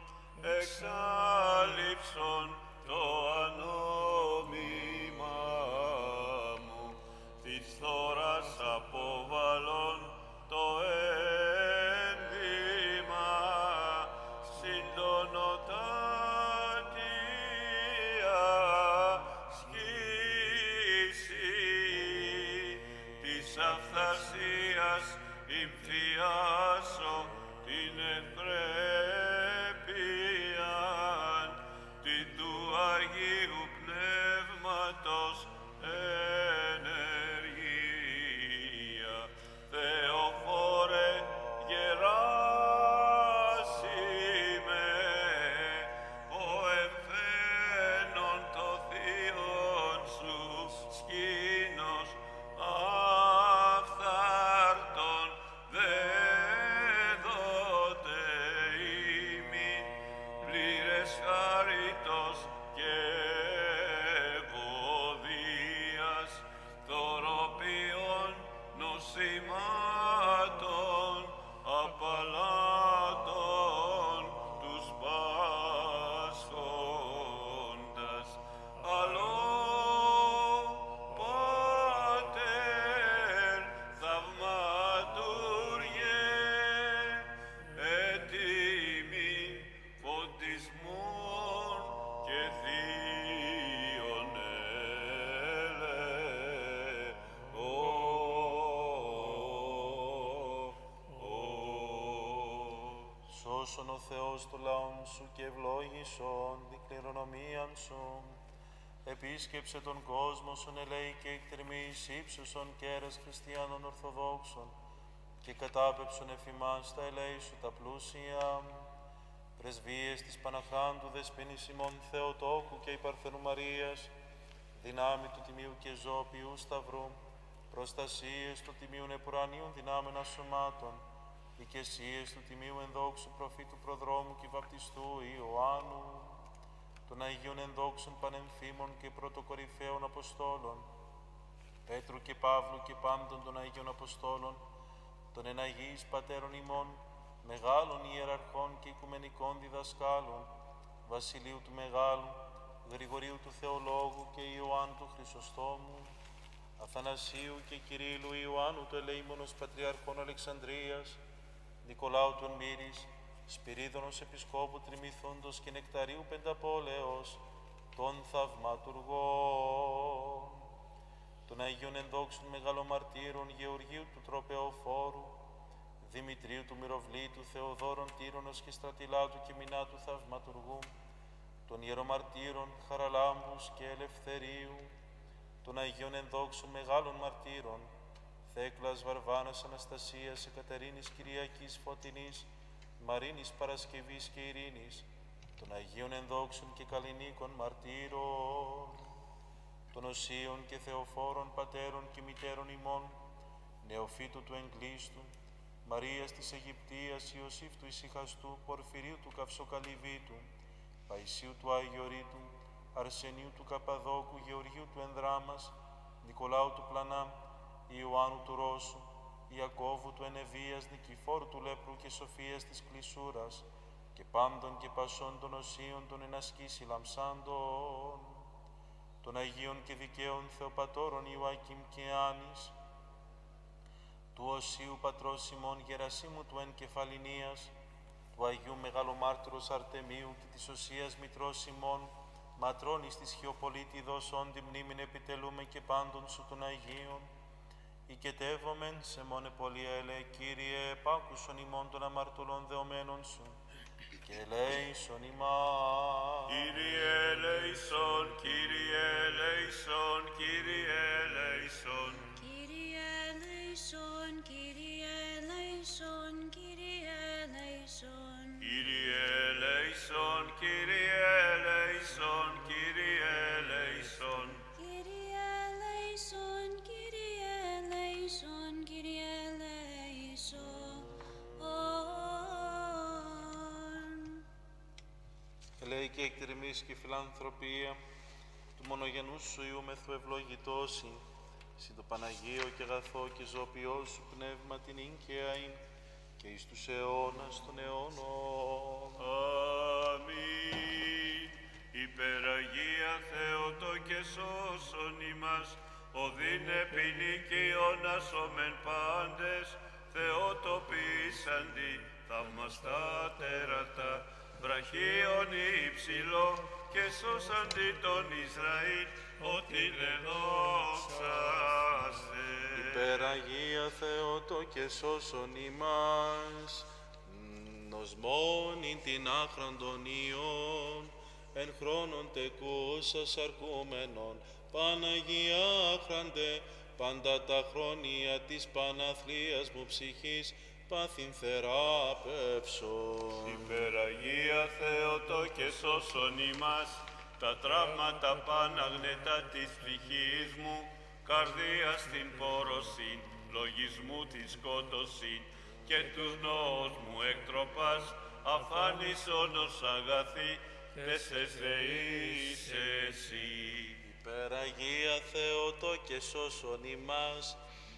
εξάλληψον το ανόμημα μου, της θώρας αποβαλών το ένδυμα, συντονοτάτια σκήση της αυθασίας ημφιάσω την ευπρέπειαν, την του Αγίου Πνεύματος ενεργία. Θεοφόρε γεράσιμε, ο εμφαίνον το θείον σου σκήνος αφθάρτων δέδοτε ημίν, πλήρες χάριτος και ευωδίας, θωροποιών νοσημάτων, απαλάτων τους πάσχοντας. Αλλό, Πάτερ, θαυματούργε, έτοιμοι φωτισμών και θείων ελεών. Σώσον ο Θεός του λαών σου και ευλόγησον την κληρονομίαν σου. Επίσκεψε τον κόσμο σου, ελέη και εκτερμής ύψωσον κέρας χριστιανών Ορθοδόξων και κατάπεψον εφημάς τα ελέη σου τα πλούσια. Πρεσβείες της Παναχράντου Δεσποίνης ημών Θεοτόκου και η Παρθενού Μαρίας, δυνάμει του Τιμίου και Ζώπιου Σταυρού, προστασίες του Τιμίου Νεπουρανίων δυνάμενα σωμάτων, οικεσίες του Τιμίου Ενδόξου Προφήτου Προδρόμου και Βαπτιστού Ιωάννου, των Αγίων Ενδόξων Πανεμφήμων και Πρωτοκορυφαίων Αποστόλων, Πέτρου και Παύλου και πάντων των Αγίων Αποστόλων, των εναγίης Πατέρων ημών, μεγάλων ιεραρχών και οικουμενικών διδασκάλων, Βασιλείου του Μεγάλου, Γρηγορίου του Θεολόγου και Ιωάννου του Χρυσοστόμου, Αθανασίου και Κυρίλλου Ιωάννου του Ελεήμονος Πατριαρχών Αλεξανδρίας, Νικολάου του Μύρης, Σπυρίδωνος Επισκόπου Τριμηθούντος και Νεκταρίου Πενταπόλεως, των θαυματουργών, των Αγίων Ενδόξων Μεγαλομαρτύρων Γεωργίου του Τροπεοφόρου, Δημητρίου του Μυροβλήτου, Θεοδόρων Τύρονος και Στρατιλάτου και Μινάτου Θαυματουργού, των Ιερομαρτύρων Χαραλάμπους και Ελευθερίου, των Αγίων Ενδόξων Μεγάλων Μαρτύρων, Θέκλας Βαρβάνας Αναστασίας, Εκατερίνης Κυριακής Φωτεινής, Μαρίνης Παρασκευής και Ειρήνης, των Αγίων Ενδόξων και Καλλινίκων Μαρτύρων, των Οσίων και Θεοφόρων Πατέρων και Μητέρων ημών, Νεοφύτου του Εγκλήστου, Μαρίας της Αιγυπτίας, Ιωσήφ του Ησυχαστού, Πορφυρίου του Καυσοκαλυβίτου, Παϊσίου του Αγιορείτου, Αρσενίου του Καπαδόκου, Γεωργίου του Ενδράμας, Νικολάου του Πλανά, Ιωάννου του Ρώσου, Ιακώβου του Ενεβίας, Νικηφόρου του Λέπρου και Σοφίας της Κλεισούρας, και πάντων και πασών των Οσίων των ενασκήσει λαμψάντων, των Αγίων και Δικαίων Θεοπατώρων Ιωακήμ και Άνης, του Οσίου Πατρός ημών Γερασίμου του Εν Κεφαλινίας, του Αγίου Μεγαλομάρτυρος Αρτεμίου και της Οσίας Μητρός ημών, Ματρώνης της Χιοπολίτιδος, όντι μνήμην επιτελούμε και πάντων σου των Αγίων, οικετεύομεν σε μόνε πολυέλε, Κύριε, επάκουσον ημών των αμαρτωλών δεωμένων σου, και ελέησον ημάς. Κύριε ελέησον, Κύριε ελέησον, Κύριε ελέησον. Kyrie eleison, Kyrie eleison, Kyrie eleison. Κύριε ελέησον, Κύριε ελέησον, Κύριε ελέησον. Kyrie eleison, Kyrie eleison, Kyrie eleison. Ελέη και εκτιμής και φιλανθρωπία του μονογενούς σου Υιού μεθού ευλογητώσει, συν το Παναγίο και αγαθό και ζωοποιό σου πνεύμα την ίνκαιαην και εις τους αιώνας των αιώνων. Αμήν. Υπεραγία Θεότο και σώσον ημάς, οδύν επινίκιον ασόμεν πάντες, Θεότοπισαντι θαυμαστά τέρατα, βραχίον υψηλό και σώσαντι τον Ισραήλ, ότι δε δόξαστε. Υπεραγία Θεότο και σώσον ημάς, νοσμόνιν την άχραν των Υιών, εν χρόνων τεκούσας αρκούμενον, Παναγία άχραντε, πάντα τα χρόνια της παναθλίας μου ψυχής, πάθην θεράπευσον. Υπεραγία Θεότο και σώσον ημάς, τα τραύματα παναγνετά της ψυχής μου, καρδία στην πόρωσιν, λογισμού τη σκότωσιν, και τους νόους μου εκτροπάς, αφάνισον ως αγαθή, τέσσερις δεείς εσύ. Υπεραγία Θεότο και σώσον ημάς,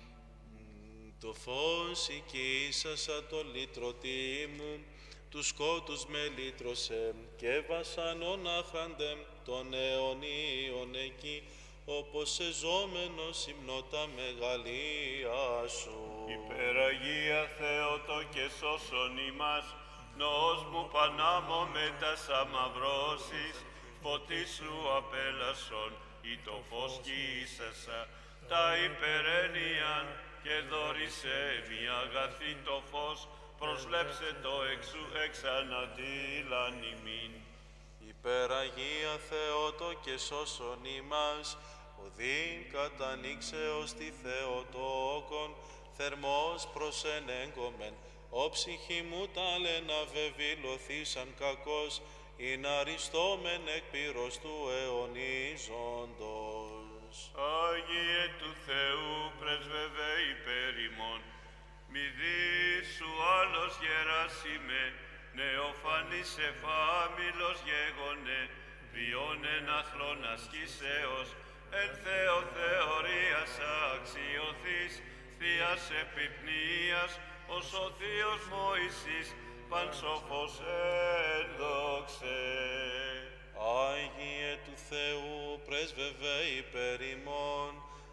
το φως οικήσασα το λύτρωτή μου, τους σκότους με λύτρωσε και βασανών άχραντεμ των αιωνίων εκεί, όπως εζόμενος υμνώ τα μεγαλεία σου. Υπεραγία Θεότο και σώσον ημάς, νόος μου πανάμω με τας αμαυρώσεις, φωτίς σου απέλασον, ή το φως κύσασα, τα υπερένιαν, και δόρισε μια αγαθή το φως, προσλέψε το εξου εξανατήλαν ημίν. Υπεραγία Θεότο και σώσον ημάς, οδύν κατανοίξεως τη Θεοτόκον, θερμός προσενέγκομεν, ο ψυχή μου τάλαινα βεβηλωθήσαν κακός, ειν αριστόμεν εκ πυρός του αιωνίζοντος. Άγιε του Θεού πρεσβεύε υπέρ ημών, μη δίσου άλλος γεράσιμε, νεοφανής εφάμιλος γέγονε, βιών εν αχρόν ασκήσεως, εν Θεό θεωρίας αξιωθείς, θείας επιπνίας, ως ο Θείος Μωυσής, πανσόφος ένδοξε. Άγιε του Θεού πρέσβευε υπέρ ημών,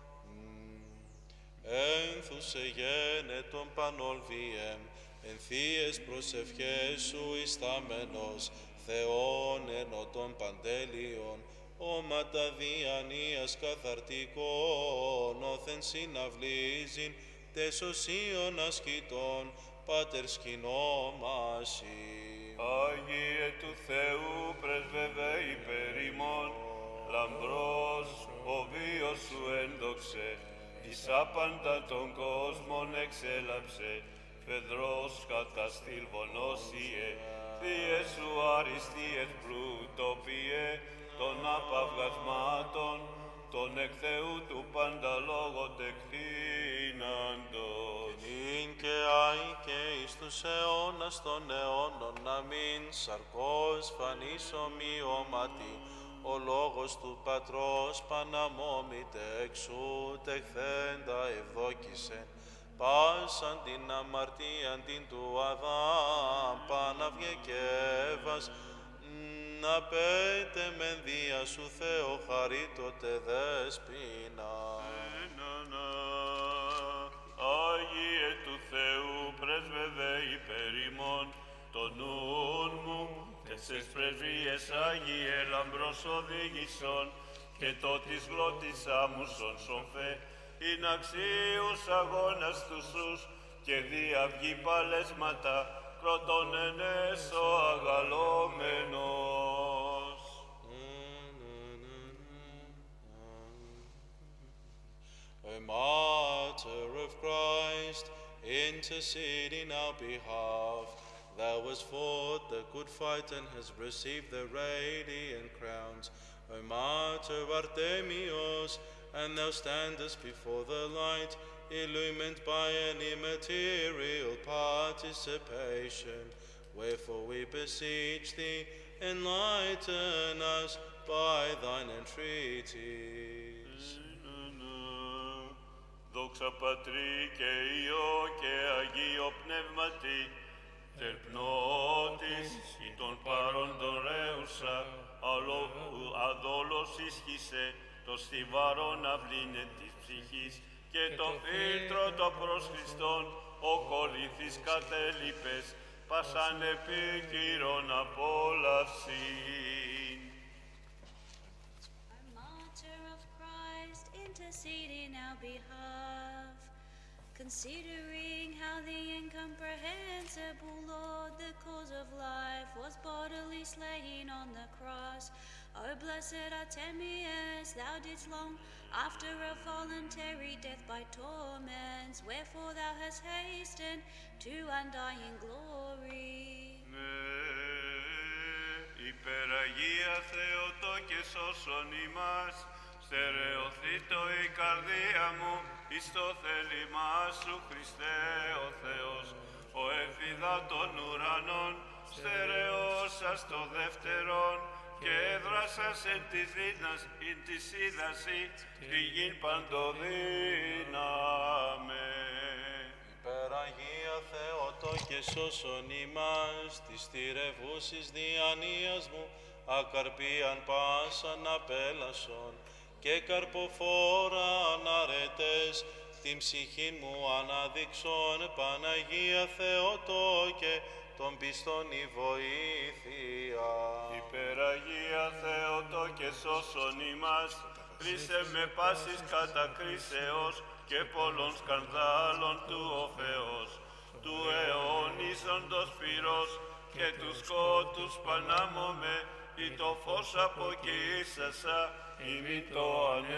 ένθουσε γένε των πανόλβιεμ, εν θείες προσευχές σου ιστάμενος, Θεόν ενω των παντέλειων, όματα διανοίας καθαρτικών, όθεν συναυλίζειν, τεσοσίων ασκητών, Πάτερ σκηνόμασι. Άγιε του Θεού πρεσβεύε υπέρ ημών, λαμπρός ο βίος σου ένδοξε, εις άπαντα των κόσμων εξέλαψε, φεδρός καταστήλβονόσιε, θείες σου αριστείες πλουτοποιέ, των απαυγασμάτων, των εκ Θεού του πάντα λόγω τεκτείναντος. Νυν και άι και εις τους αιώνας των αιώνων, να μην σαρκός φανείς ομοιώματι, ο λόγος του Πατρός παναμόμητε εξού τεχθέντα ευδόκησε, πάσαν την αμαρτίαν την του Αδάμ, Παναυγε και Εύας, να πέτε μεν δια σου Θεό χαρίτωτε δέσποινα. Ένανα, Άγιε του Θεού πρέσβευε υπέρ ημών, το νουν μου, τέσσερις πρεσβείες Άγιε λαμπρός οδήγησον, και το της γλώτης άμουσον σοφέ, ειν αξίους αγώνας τους σους, και διαυγή παλέσματα, κροτών ενέσω αγαλό intercede in our behalf. Thou hast fought the good fight and hast received the radiant crowns, O Mater Artemios, and thou standest before the light, illumined by an immaterial participation. Wherefore we beseech thee, enlighten us by thine entreaties. Δόξα Πατρί και Υιό και Αγίο Πνεύματι, τερπνότης ή των παρόντων ρέουσα, αδόλος ίσχυσε το στιβαρόν αυλήνε της ψυχής και το φίλτρο το προς Χριστόν, ο κορύφης κατέλειπες, πασάν επίκυρον απόλαυσιν. Our Martyr of Christ, intercede in our behalf. Considering how the incomprehensible Lord, the cause of life, was bodily slain on the cross, O blessed Artemius, thou didst long after a voluntary death by torments, wherefore thou hast hastened to undying glory. Υπεραγία Θεοτό και σώσον ημάς, στερεωθήτω η καρδία μου εις το θέλημά σου, Χριστέ ο Θεός, ο εφηδά των ουρανών, στερεώσας το δεύτερον, και έδρασας εν της δύνας, εν της είδαση, τη γην παντοδύναμε. Υπεραγία Θεότο και σώσον ημάς, της θηρευούσης διανοίας μου, ακαρπίαν πάσαν απέλασον, και καρποφόραν αρετές, την ψυχήν μου αναδείξον, Παναγία Θεοτόκε, τον πιστόν η βοήθεια. Υπεραγία Θεοτό και σώσον ημάς, κρίσε με πάσης κατακρίσεως και πολλών σκανδάλων του ο Θεός, του αιώνιζοντος πυρός και του σκότους πανάμωμε, ή το φως αποκοίσασα, ημί το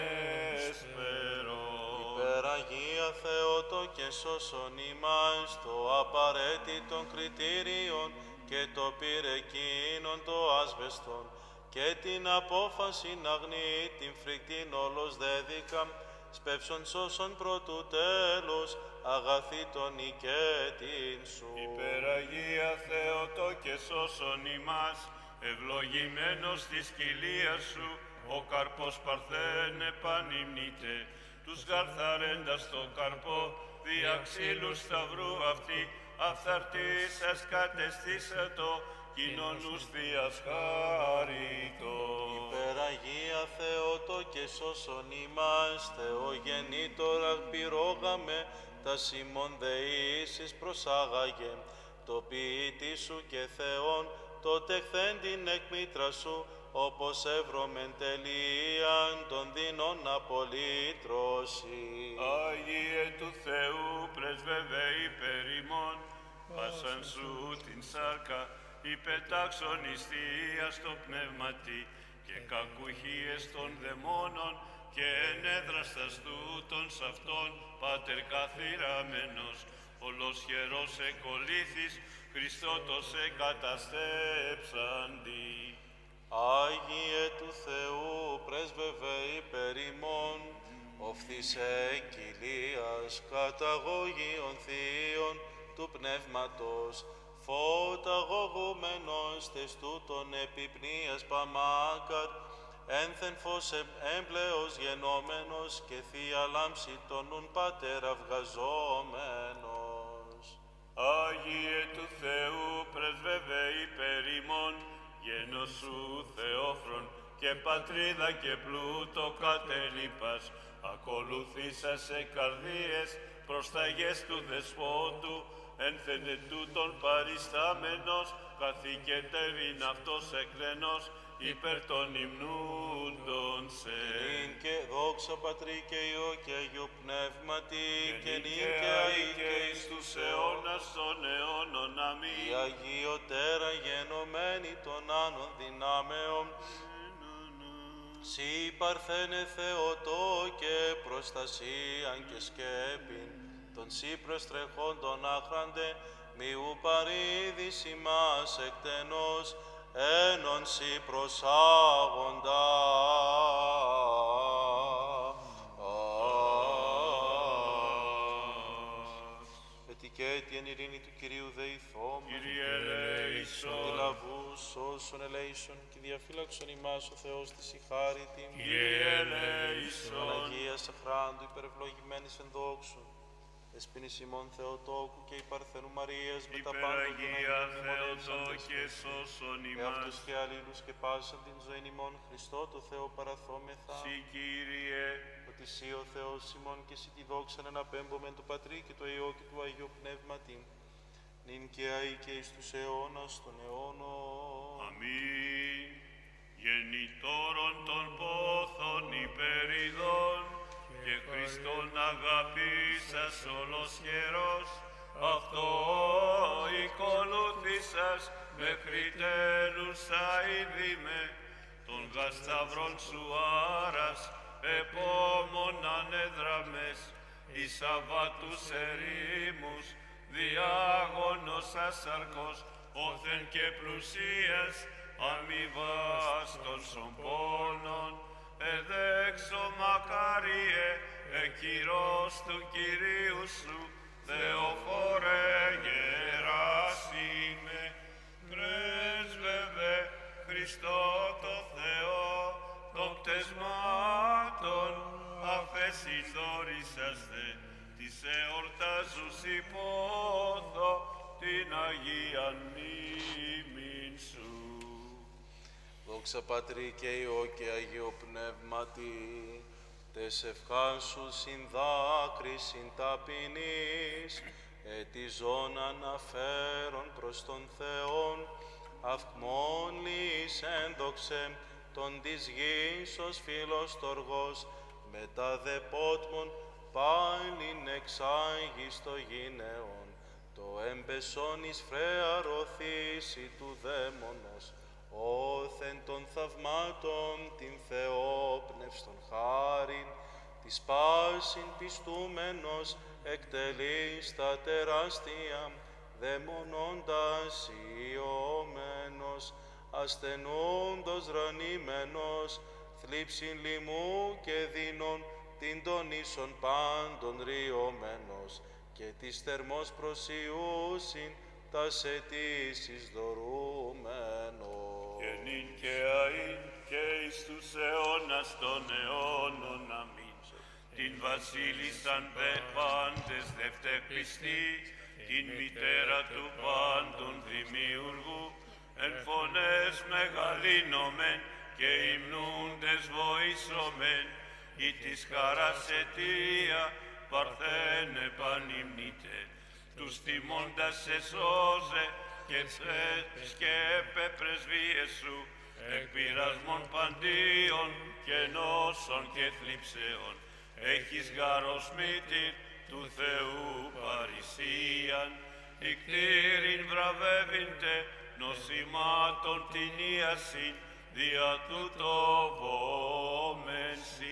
ανέσπερο. Υπεραγία Θεότο και σώσον ημάς, το απαραίτητον κριτήριον και το πυρεκίνον το άσβεστον, και την απόφαση αγνή την φρικτήν όλος δέδικα, σπεύσον σώσον πρώτου τέλους, αγαθή τον οικέτην σου. Υπεραγία Θεότο και σώσον ημάς, ευλογημένος της κοιλίας σου, ο καρπός παρθέν επανυμνείται, τους γαρθαρέντας το καρπό, δια ξύλου σταυρού αυτή, αυθαρτήσας κατεστήσατο, κοινωνούς Θείας χάριτο. Υπεραγία Θεότο και σώσον ημάς, Θεογεννήτωρα πυρόγαμε, τα σημών δεήσεις προσάγαγε, το ποιητή σου και Θεόν, το τεχθέν την εκμήτρα σου, όπως εύρωμεν τελείαν των δεινών απολύτρωση. Άγιε του Θεού, πρεσβεύε υπέρ ημών, πάσαν σου την σάρκα, υπετάξον εις θεία στο πνεύματι, και κακουχίες των δαιμόνων, και ενέδραστας τούτων σ' αυτόν, Πάτερ καθιεραμένος, ολοσχερός εκολύθης, Χριστότος εκαταστέψαντι. Άγιε του Θεού, πρέσβευε υπέρ ημών, οφθής εκκυλίας, καταγωγίων θείων του Πνεύματος, φωταγωγούμενος τες τούτων επιπνίας παμάκαρ, ένθεν φως έμπλεος γενόμενος και θεία λάμψη των νουν Πατέρα βγαζόμενος. Άγιε του Θεού, πρεσβεύε υπέρ ημών, γένος σου Θεόφρον, και πατρίδα και πλούτο κατέλειπας, ακολουθήσας σε καρδίες προσταγές του Δεσπότου, ένθενε τούτον παριστάμενος, καθηκετεύειν αυτός εκδενός, υπέρ των υμνούντων σε. Νυν και δόξα Πατρί και Υιό και Αγίου Πνεύματι, και νυν και αεί και εις τους αιώνας των αιώνων. Αμήν. η Αγιωτέρα γενομένη των άνων δυνάμεων, Συ παρθένε Θεοτό και προστασίαν και σκέπην, τον Σύπρος τρεχόντων άχραντε, μη ου παρήδης ημάς εκτενός, ένον σοι προσάγοντα. Ετικέτη εν ειρήνη του Κυρίου δεηθόμεν, Κύριε ελέησον, αντιλαβούς όσων ελέησον και διαφύλαξον ημάς ο Θεός της η χάριτη. Κύριε ελέησον, Παναγίας αχράντου υπερευλογημένης εν δόξου, δεσποίνης ημών Θεοτόκου και η Παρθένου Μαρίας με τα πάντα των υπεραγία Αγίων Θεοτόκε σώσον εαυτούς ημάς. και αλλήλους και πάσαν την ζωή ημών Χριστό το Θεό παραθόμεθα, Συ Κύριε, ότι Συ ο Θεός ημών και Συ τη δόξαν εναπέμπομεν του Πατρί και του Υιό και του Αγίου Πνεύματι, νυν και αεί και εις τους αιώνας των αιώνων. αμήν. Γεννητόρων των πόθων υπερηδών και Χριστόν αγαπήσας όλος καιρός, αυτό οικολούθησας μέχρι τέλους αηδήμε, των γασταυρών σου άρας επόμων ανέδραμες, εις αβάτους ερήμους, διάγωνος ασαρκός, όθεν και πλουσίας, αμοιβάς των σομπόνων, εδέξω μακάριε, εκυρός του Κυρίου σου, Θεοφόρε γεράσιμε, πρέσβευε Χριστό το Θεό, των κτεσμάτων, αφέσιν δωρήσαστε, της εορτάζους υπόθω, την Αγίαν μνήμην σου. Δόξα Πατρί και Υιό και Αγίο Πνεύματι, τες ευχάς σου συν δάκρυ συν ταπεινής, ετιζών αναφέρον προς τον Θεόν, αυκμόν λύς ένδοξε, τον της γης ως φίλος τοργός, μετά δε πότμον πάλιν εξάγει στο γυναίον, το έμπεσον εις φρέαρωθήσει του δαίμονος, όθεν των θαυμάτων την Θεόπνευστον χάριν, της πάσιν πιστούμενος εκτελείς τα τεράστια, δαιμονώντας ιωμένος, ασθενούντος ρανημένος, θλίψιν λοιμού και δίνων, την των ίσων πάντων ριωμένος, και της θερμός προσιούσιν, τας αιτήσεις δωρούμενος. Και νυν και αΐν και εις τους αιώνας των αιώνων, αμήν. Την βασίλισσαν δε πάντες δευτεκπιστή, την μητέρα του πάντων δημιουργού, εν φωνές μεγαλύνομεν και υμνούντες βοήσομεν, ή της χαράς αιτία παρθένε πανυμνείτε, τους τιμώντας σε σώζε και θες και επεπρεσβείες σου, εκ πειρασμών παντίων και νόσων και θλίψεων, έχεις γάρος μύτην του Θεού παρησίαν, η κτήριν βραβεύειντε νοσημάτων την ίασιν, δια τούτο βόμενσι,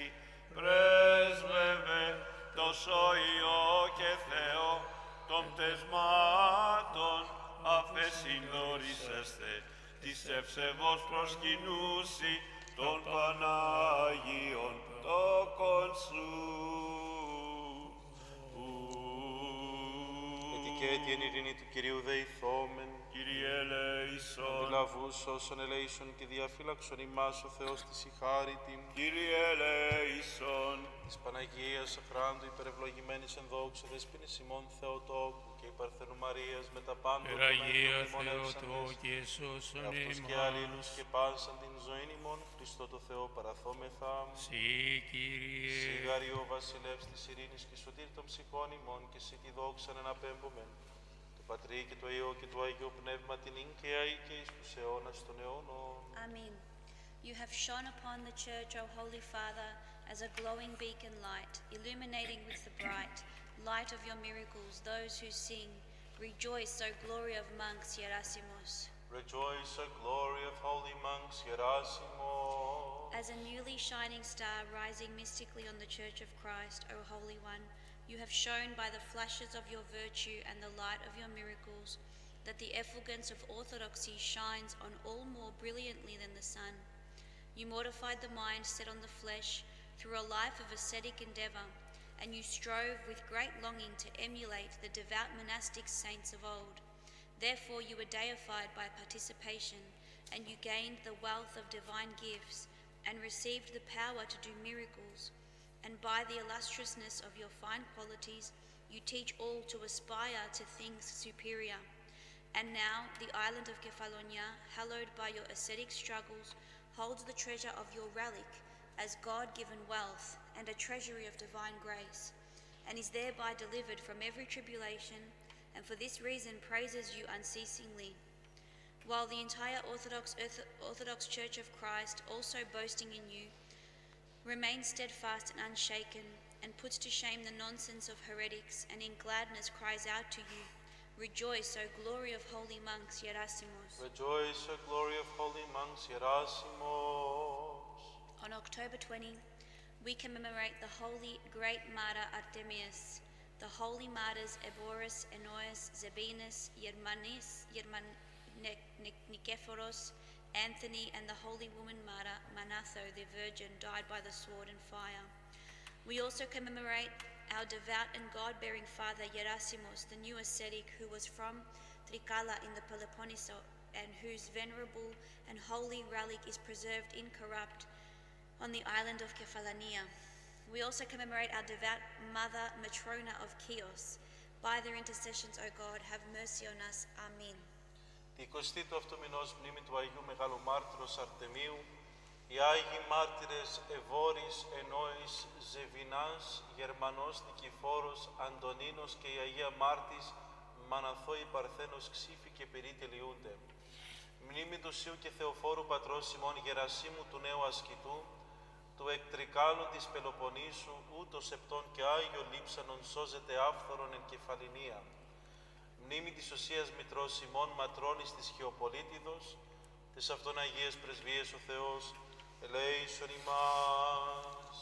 πρέσβευε τόσο Υιό και Θεό, των πτεσμάτων αφέσιν δωρήσαστε, της ευσεβώς προσκυνούσι των Παναγίων τόκον σου. Ετικέτη εν ειρήνη του Κυρίου δεηθόμεν, Κύριε ελέησον, αντιλαβούς όσων ελέησον και διαφύλαξον ημάς ο Θεός της η χάριτη, Κύριε ελέησον, της Παναγίας αχράντου υπερευλογημένης εν δόξα δεσποίνης ημών Θεοτόκου και η Παρθένου Μαρίας με τα πάντα των Αγία Αγίων ημών Θεοτό εύσαντες, και σώσον αυτούς και αλλήλους ημάς. και πάσαν την ζωήν ημών Χριστό το Θεό παραθόμεθα. Συ, Κύριε, Σιγάρι ο βασιλεύς της ειρήνης και σωτήρ των ψυχών ημών και Συ τη δόξαν εναπέμπομεν, του Πατρί και του Υιό και του Αγίου Πνεύματι νυν και αεί και εις τους αιώνας των αιώνων. Amen. You have shone upon the church, O Holy Father, as a glowing beacon light, illuminating with the bright light of your miracles those who sing. Rejoice, O glory of monks, Hierosimos. Rejoice, O glory of holy monks, Hierosimos. As a newly shining star rising mystically on the church of Christ, O Holy One, You have shown by the flashes of your virtue and the light of your miracles that the effulgence of orthodoxy shines on all more brilliantly than the sun. You mortified the mind set on the flesh through a life of ascetic endeavor, and you strove with great longing to emulate the devout monastic saints of old. Therefore you were deified by participation, and you gained the wealth of divine gifts, and received the power to do miracles. And by the illustriousness of your fine qualities, you teach all to aspire to things superior. And now the island of Kefalonia, hallowed by your ascetic struggles, holds the treasure of your relic as God-given wealth and a treasury of divine grace, and is thereby delivered from every tribulation, and for this reason praises you unceasingly. While the entire Orthodox, Orthodox Church of Christ, also boasting in you, remains steadfast and unshaken, and puts to shame the nonsense of heretics, and in gladness cries out to you, Rejoice, O glory of holy monks, Gerasimos. Rejoice, O glory of holy monks, Gerasimos. On October twentieth, we commemorate the holy great martyr Artemius, the holy martyrs Eborus, Enoes, Zebinus, Germanis, German, ne, ne, Nicephoros, Anthony, and the holy woman martyr Manatho, the virgin, died by the sword and fire. We also commemorate our devout and God-bearing father Gerasimos, the new ascetic who was from Trikala in the Peloponneso, and whose venerable and holy relic is preserved incorrupt on the island of Kefalonia. We also commemorate our devout mother Matrona of Chios. By their intercessions, O God, have mercy on us. Amen. Τη εικοστή του αυτού μηνός μνήμη του Αγίου Μεγάλου Μάρτυρος Αρτεμίου, οι Άγιοι Μάρτυρες Εβόρης, Ενόης, Ζεβινάς, Γερμανός, Νικηφόρος, Αντωνίνος και η Αγία Μάρτης Μαναθώη Παρθένος Ξήφη και Περί τελειούνται. Μνήμη του Σίου και Θεοφόρου Πατρός Σιμών Γερασίμου του Νέου Ασκητού, του εκτρικάλου της Πελοποννήσου, ούτως επτών και Άγιο Λείψανον σώζεται άφθορον εν κεφαλινία. Μνήμη της Οσίας Μητρός Σιμών Ματρώνης της Χιοπολίτιδος, της αυτών Αγίες Πρεσβείες ο Θεός, ελέησον ημάς.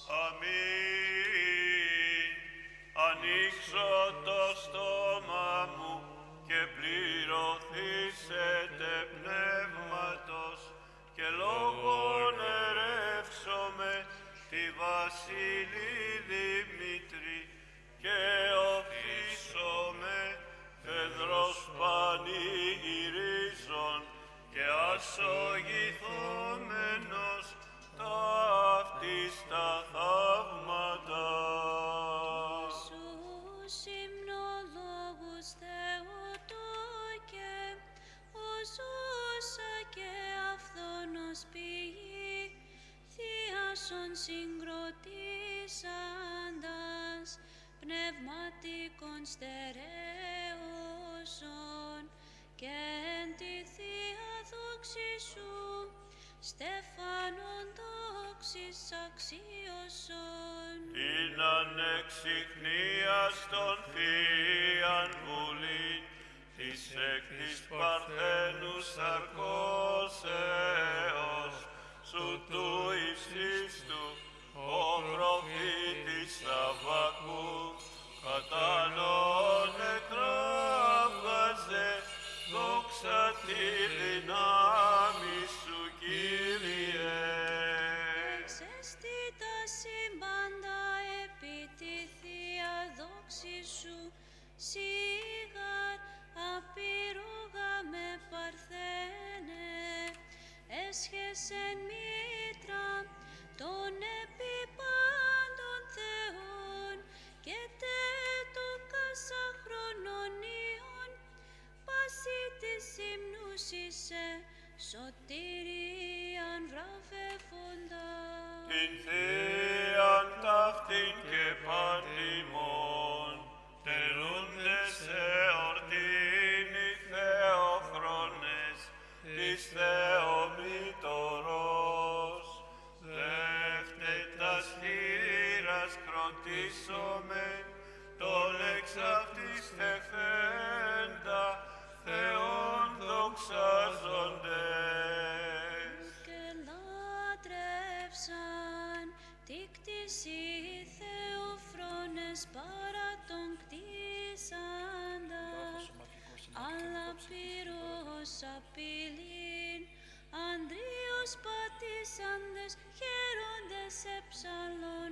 Αμήν. Ανοίξω το στόμα μου και πληρωθήσετε πνεύματος και λόγων ερεύσομαι τη Βασίλη Δημήτρη και οθήσομαι Πεδρός πανηγυρίζων και ασογηθόμενος ταύτης τα θαύματα. Ιησούς υμνολόγους Θεοτόκε, ο ζώσα και αυθόνος πηγή, θείασον συγκροτήσαντας, πνευματικον στερεώσον, και εν τη Θεία δόξη σου, στεφάνων δόξης αξίωσον. Την ανεξιχνίας των Θείαν Βουλήν, της εκ της Παρθένου σαρκώσεως, σου του υψίστου, ο προφήτης Σαββακού, κατανόν εκράβγαζε, δόξα τη δυνάμει σου, Κύριε. Εξαίσθη τα σύμπαντα επί τη Θεία δόξη σου, σιγάρ απειρόγα με Παρθένε, έσχεσεν μήτρα των επιπάντων Θεών και τέτοκα χρονωνίων, πάση της ύμνους είσαι σωτηρίαν βραβεύοντα. Την Θείαν ταύτην και παντιμών, τελούντες εορτήν οι θεόχρονες της Θεομήτωρος. Δεύτετας χείρας κροτήσομαι, τον εξ αυτής τεχθέντα, Θεόν δοξάζοντες. Και λάτρευσαν τη κτήση θεοφρόνες αιώνας παρά τον κτίσαντα, αλλά πυρός απειλήν, Ανδρείος πατήσαντες, χαίροντες εψαλών,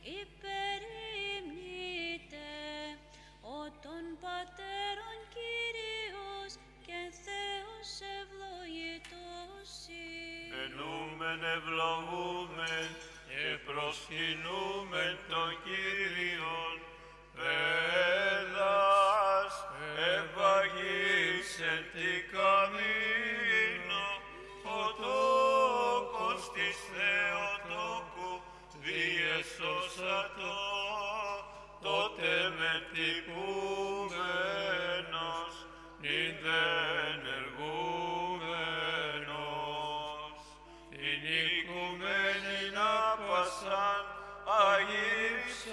υπερημνείτε, ο των πατέρων Κύριος και Θεός ευλογητός η. Ενούμεν ευλογούμεν και προσκυνούμεν τον Κύριον, πέδας ευαγής εν τη καμίνο, ο τόκος της Θεοτόκου διεσώσατο, τότε με τυπούμενος, νυν δεν εργούμενος, την οικουμένην άπασαν Αγίοι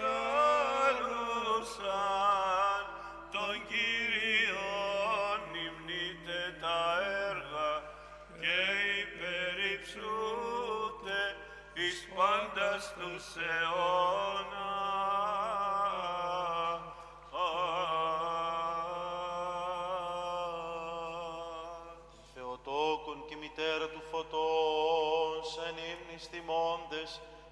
ψαλούσαν, τον Κύριον υμνείτε τα έργα και υπερυψούτε εις πάντας τους αιώνας. Θεοτόκον και μητέρα του φωτός, εν ύμνης τιμώντες,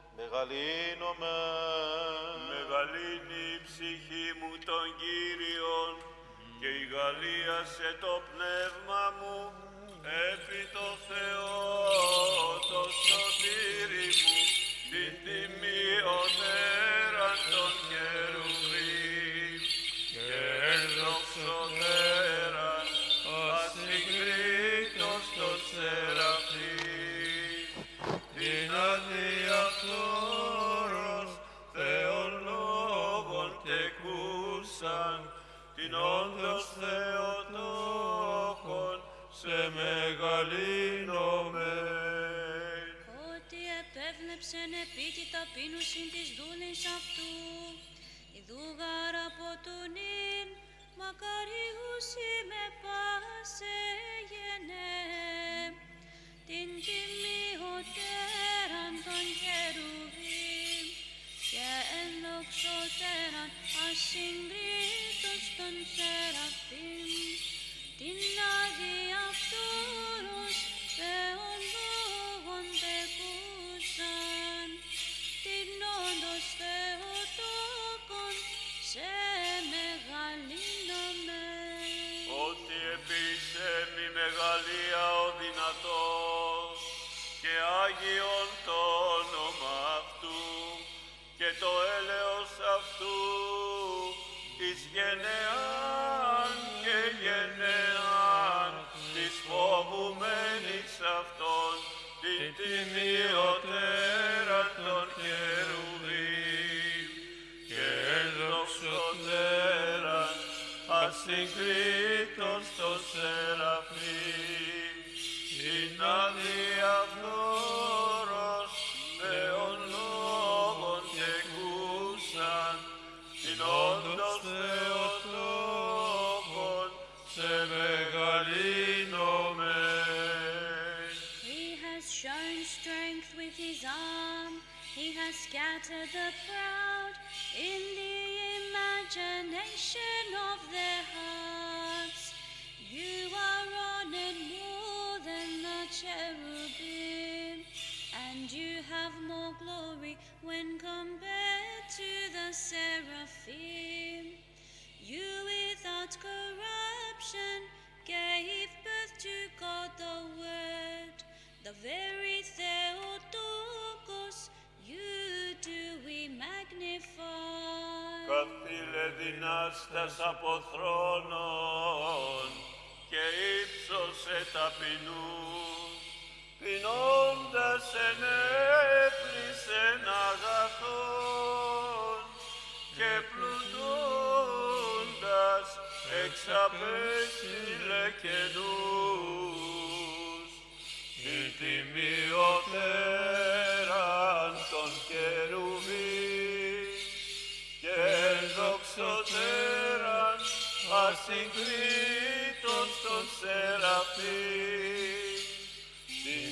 μεγαλύνομεν. Μεγαλύνει η ψυχή μου τον Κύριον και η γαλλίασε το πνεύμα μου επί το Θεό το σωτήρι μου, την τιμιωτέραν των χερουβίμ και ενδοξωτέραν ασυγκρίτως το σεραφείμ, την αδιαφθόρος Θεόν λόγων τεκούσαν, την όντως Θεοτόκον σε μεγαλύνομεν. Ότι επέβλεψεν επί τη ταπείνουσιν της δούλης αυτού, ιδού γάρ από του νυν, μακαριούσι με πάσε γενέ, την τιμιωτέραν των χερουβίμ και ενδοξωτέραν ασυγκρίτως των σεραφείμ, την αδιαφθόρος Θεόν λόγων τεκούσαν, την όντως Θεοτόκον σε μεγαλύνομεν. Ότι επίσεμη μεγαλεία ο δυνατός και Άγιον το όνομα αυτού και το έλεος αυτού εις γενεάν και γενεάν της φοβουμένης αυτών, την τιμιωτέραν των χερουβίμ και ενδοξωτέραν ασυγκρίτως το σεραφείμ, την αδιαφθόρος Θεόν λόγων τεκούσαν, την όντως Θεοτόκον σε μεγαλύνομεν. He has shown strength with his arm, he has scattered the proud in the imagination of their hearts. You are honored more than the cherubim, and you have more glory when compared to the seraphim. You without corruption gave birth to God the Word, the very Theotokos, you do we magnify. Καθήλε δυνάστας από θρόνων και ύψωσε ταπεινούς, πεινώντας ενέπλησεν αγαθών και πλουτώντας εξαπέστειλε καινούς. Την τιμιωτέραν των χερουβίμ και ενδοξωτέραν ασυγκρίτως των σεραφείμ, την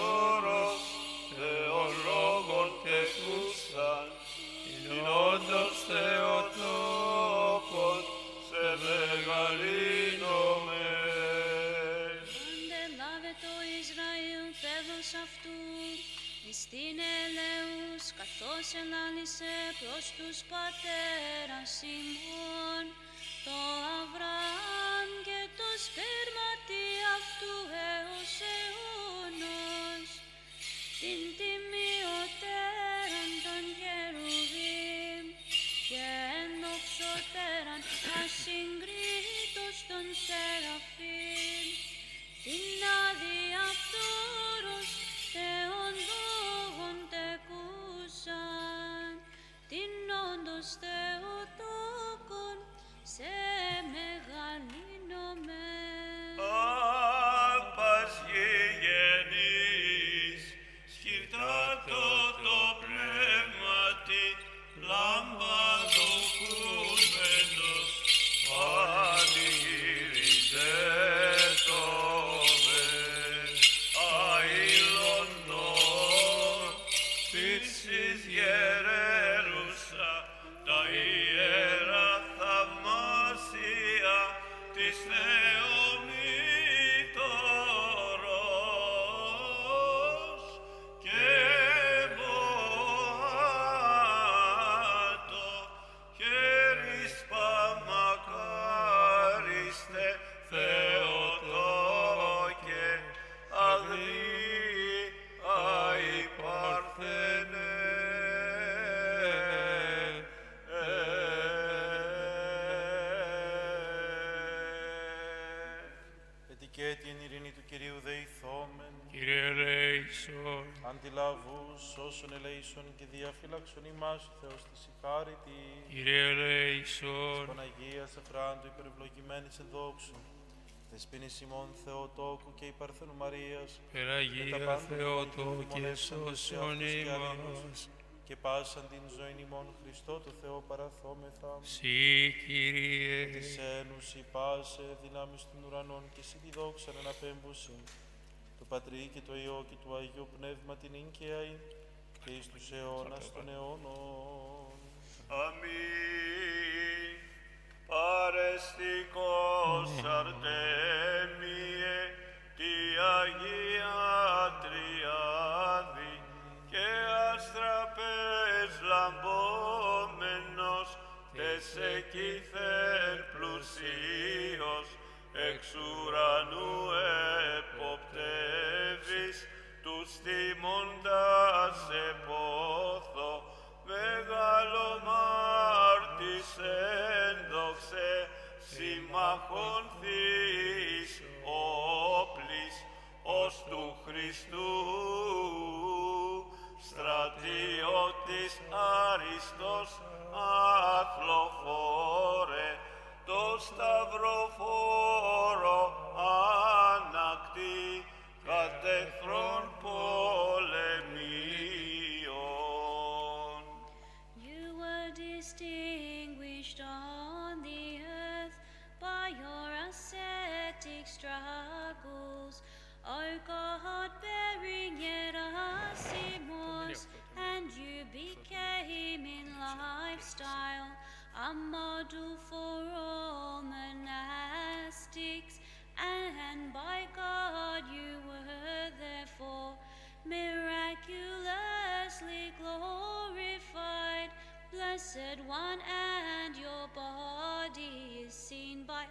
αδιαφθόρος Θεολόγων τεκούσαν, την όντως Θεοτόκον, σε μεγαλύνομαι. Αντελάβε το Ισραήλ παιδος αυτού, εις την ελέους, καθώς ελάλησε προς τους πατέρας ημών, το Αβραάμ και το σπέρματι αυτού έως αιώνος, την τιμιωτέραν των γερουβίμ και ενδοξωτέραν ασυγκρίτως των σεραφείμ, την αδιαφθόρος θεοντόγων τεκούσαν, την όντως Θεοτόκον, σε μεγαλύνομαι. Άπας γηγενής, σκυρτάτο το πνεύματι, λάμπαδο κούμενος, πανηγύριζε το με, αηλωνών, πίσεις γερέρουσα, τα ιερά θαυμάσια της Θεομήτωρος και βοάτο χέρις παμακάριστε Θεοτόκε αγνή αη Παρθενέ. Και την ειρήνη του Κυρίου δεηθόμεν, Κύριε ελέησον, αντιλαβούς όσων ελέησον και διαφύλαξον ημάς ο Θεός της ηχάρητη, Κύριε ελέησον, Παναγίας Εφράντου υπερευλογημένης εν δόξου, Δεσποίνης ημών Θεοτόκου και η Παρθένου Μαρίας, με τα Περαγία πάντα Θεοτόκε ημών σώσον ημάς. και πάσαν την ζωήν ημών Χριστό το Θεό παραθόμεθα, Συ, Κύριε, της ένους υπάσε δυνάμεις των ουρανών και συ τη δόξα να αναπέμπουσιν, το Πατρί και το Υιό και του Αγίου Πνεύμα την ίνκαιαι και εις τους αιώνας των αιώνων. Αμήν. Παρεστικός Αρτέμιε, τη Αγία Τριάδη και αστραπές λαμπόμενος, τες εκείθεν πλουσίως, εξ ουρανού εποπτεύεις, τους τιμώντας επόθο, μεγαλομάρτης ένδοξε, συμμαχών θείς όπλης, ως του Χριστού, στρατιώτης άριστος αθλοφόρε, το σταυροφόρο ανακτή, κατ' εχθρών πολεμίων. You were distinguished on the earth by your ascetic struggles, O God, bearing Gerasimos, and you became in lifestyle a model for all monastics, and by God you were therefore miraculously glorified, Blessed One, and your body is seen by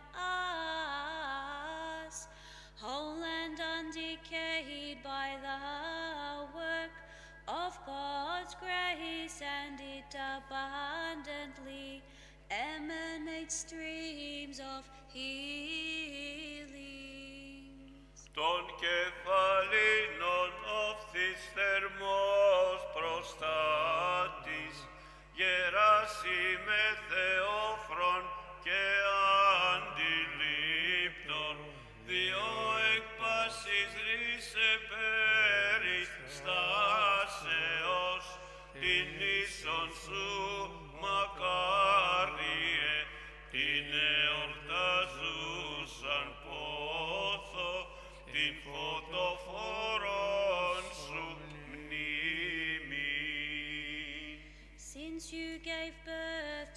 us, whole and undecayed by the work of God's grace, and it abundantly emanates streams of healings. Τον κεφαλήνων οφθής θερμός προστάτης, Γεράσιμε Θεόφρον και αντιλήπτον, διό εκ πάσης ρίσε περιστάσεως, την ίσον σου μακάριε, την εορταζούσαν πόθο, την φωτοφόρον σου μνήμη. Since you gave birth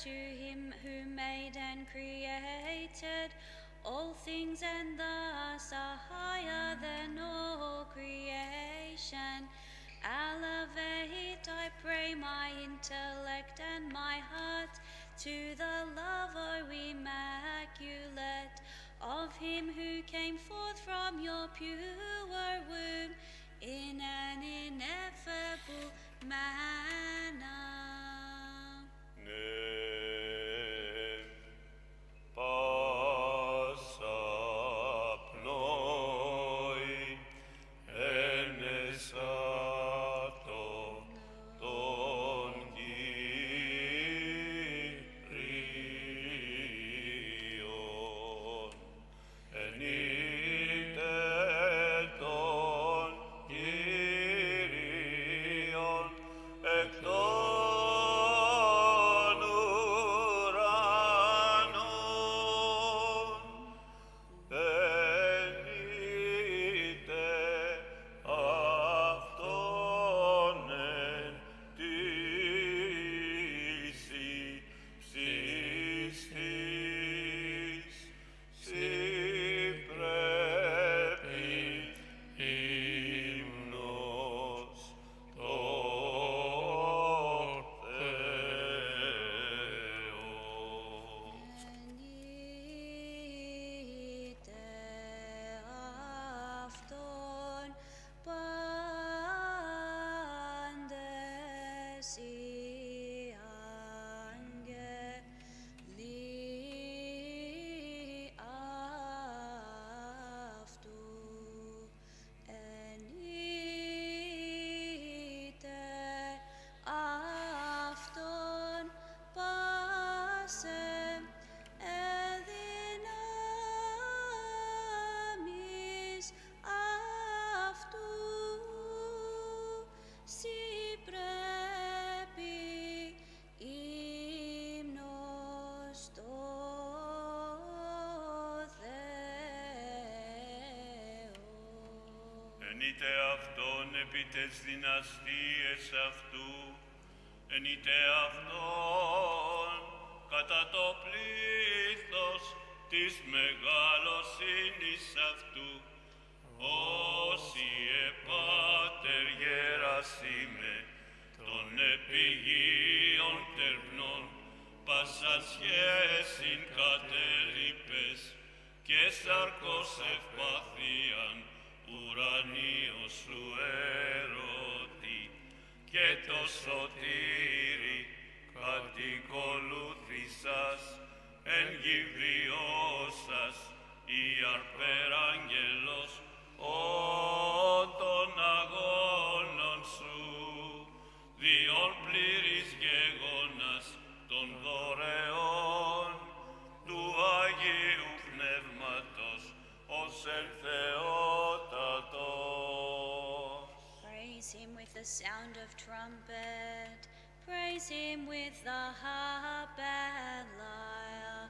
things and thus are higher than all creation. Elevate, I pray, my intellect and my heart to the love, O immaculate, of him who came forth from your pure womb in an ineffable manner. Ναι, πάσα πνοή ενεσάτο των Κύριων, ενείτε των Κύριων εκ των ουρανών, ενείτε αυτόν εν τύση ψίστης, σοι πρέπει ύμνος των Θεών. Ενείτε αυτόν πάντες οι άγγελοι αυτού. Ενείτε αυτόν πάσε εδυνάμεις αυτού, σοι πρέπει ύμνος το Θεό. Ενείτε αυτόν επί τες δυναστείες αυτού, ενείτε αυτόν κατά το πλήθος της μεγαλοσύνης αυτού, όσοι επάτερ γερασίμε των επιγείων τερπνών, πάσα σχέσιν κατέλειπες και σαρκός ευπαθίαν ουρανίος σου ερώτη, και το σωτήρι κατοικολούθησας εν γυβριώσας η αρπεράγγελος ον των αγώνων σου, διόν πλήρης γεγόνας των δωρεών του Αγίου Πνεύματος ως εν Θεότατος. Praise him with the sound of trumpet, praise him with the harp and lyre.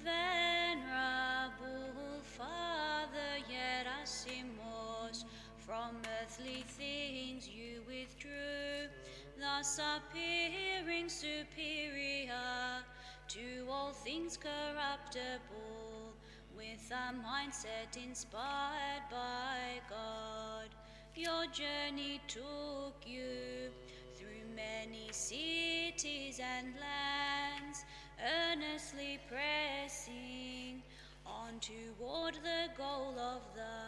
Venerable Father Gerasimos, from earthly things you withdrew, thus appearing superior to all things corruptible, with a mindset inspired by God. Your journey took you through many cities and lands, earnestly pressing on toward the goal of the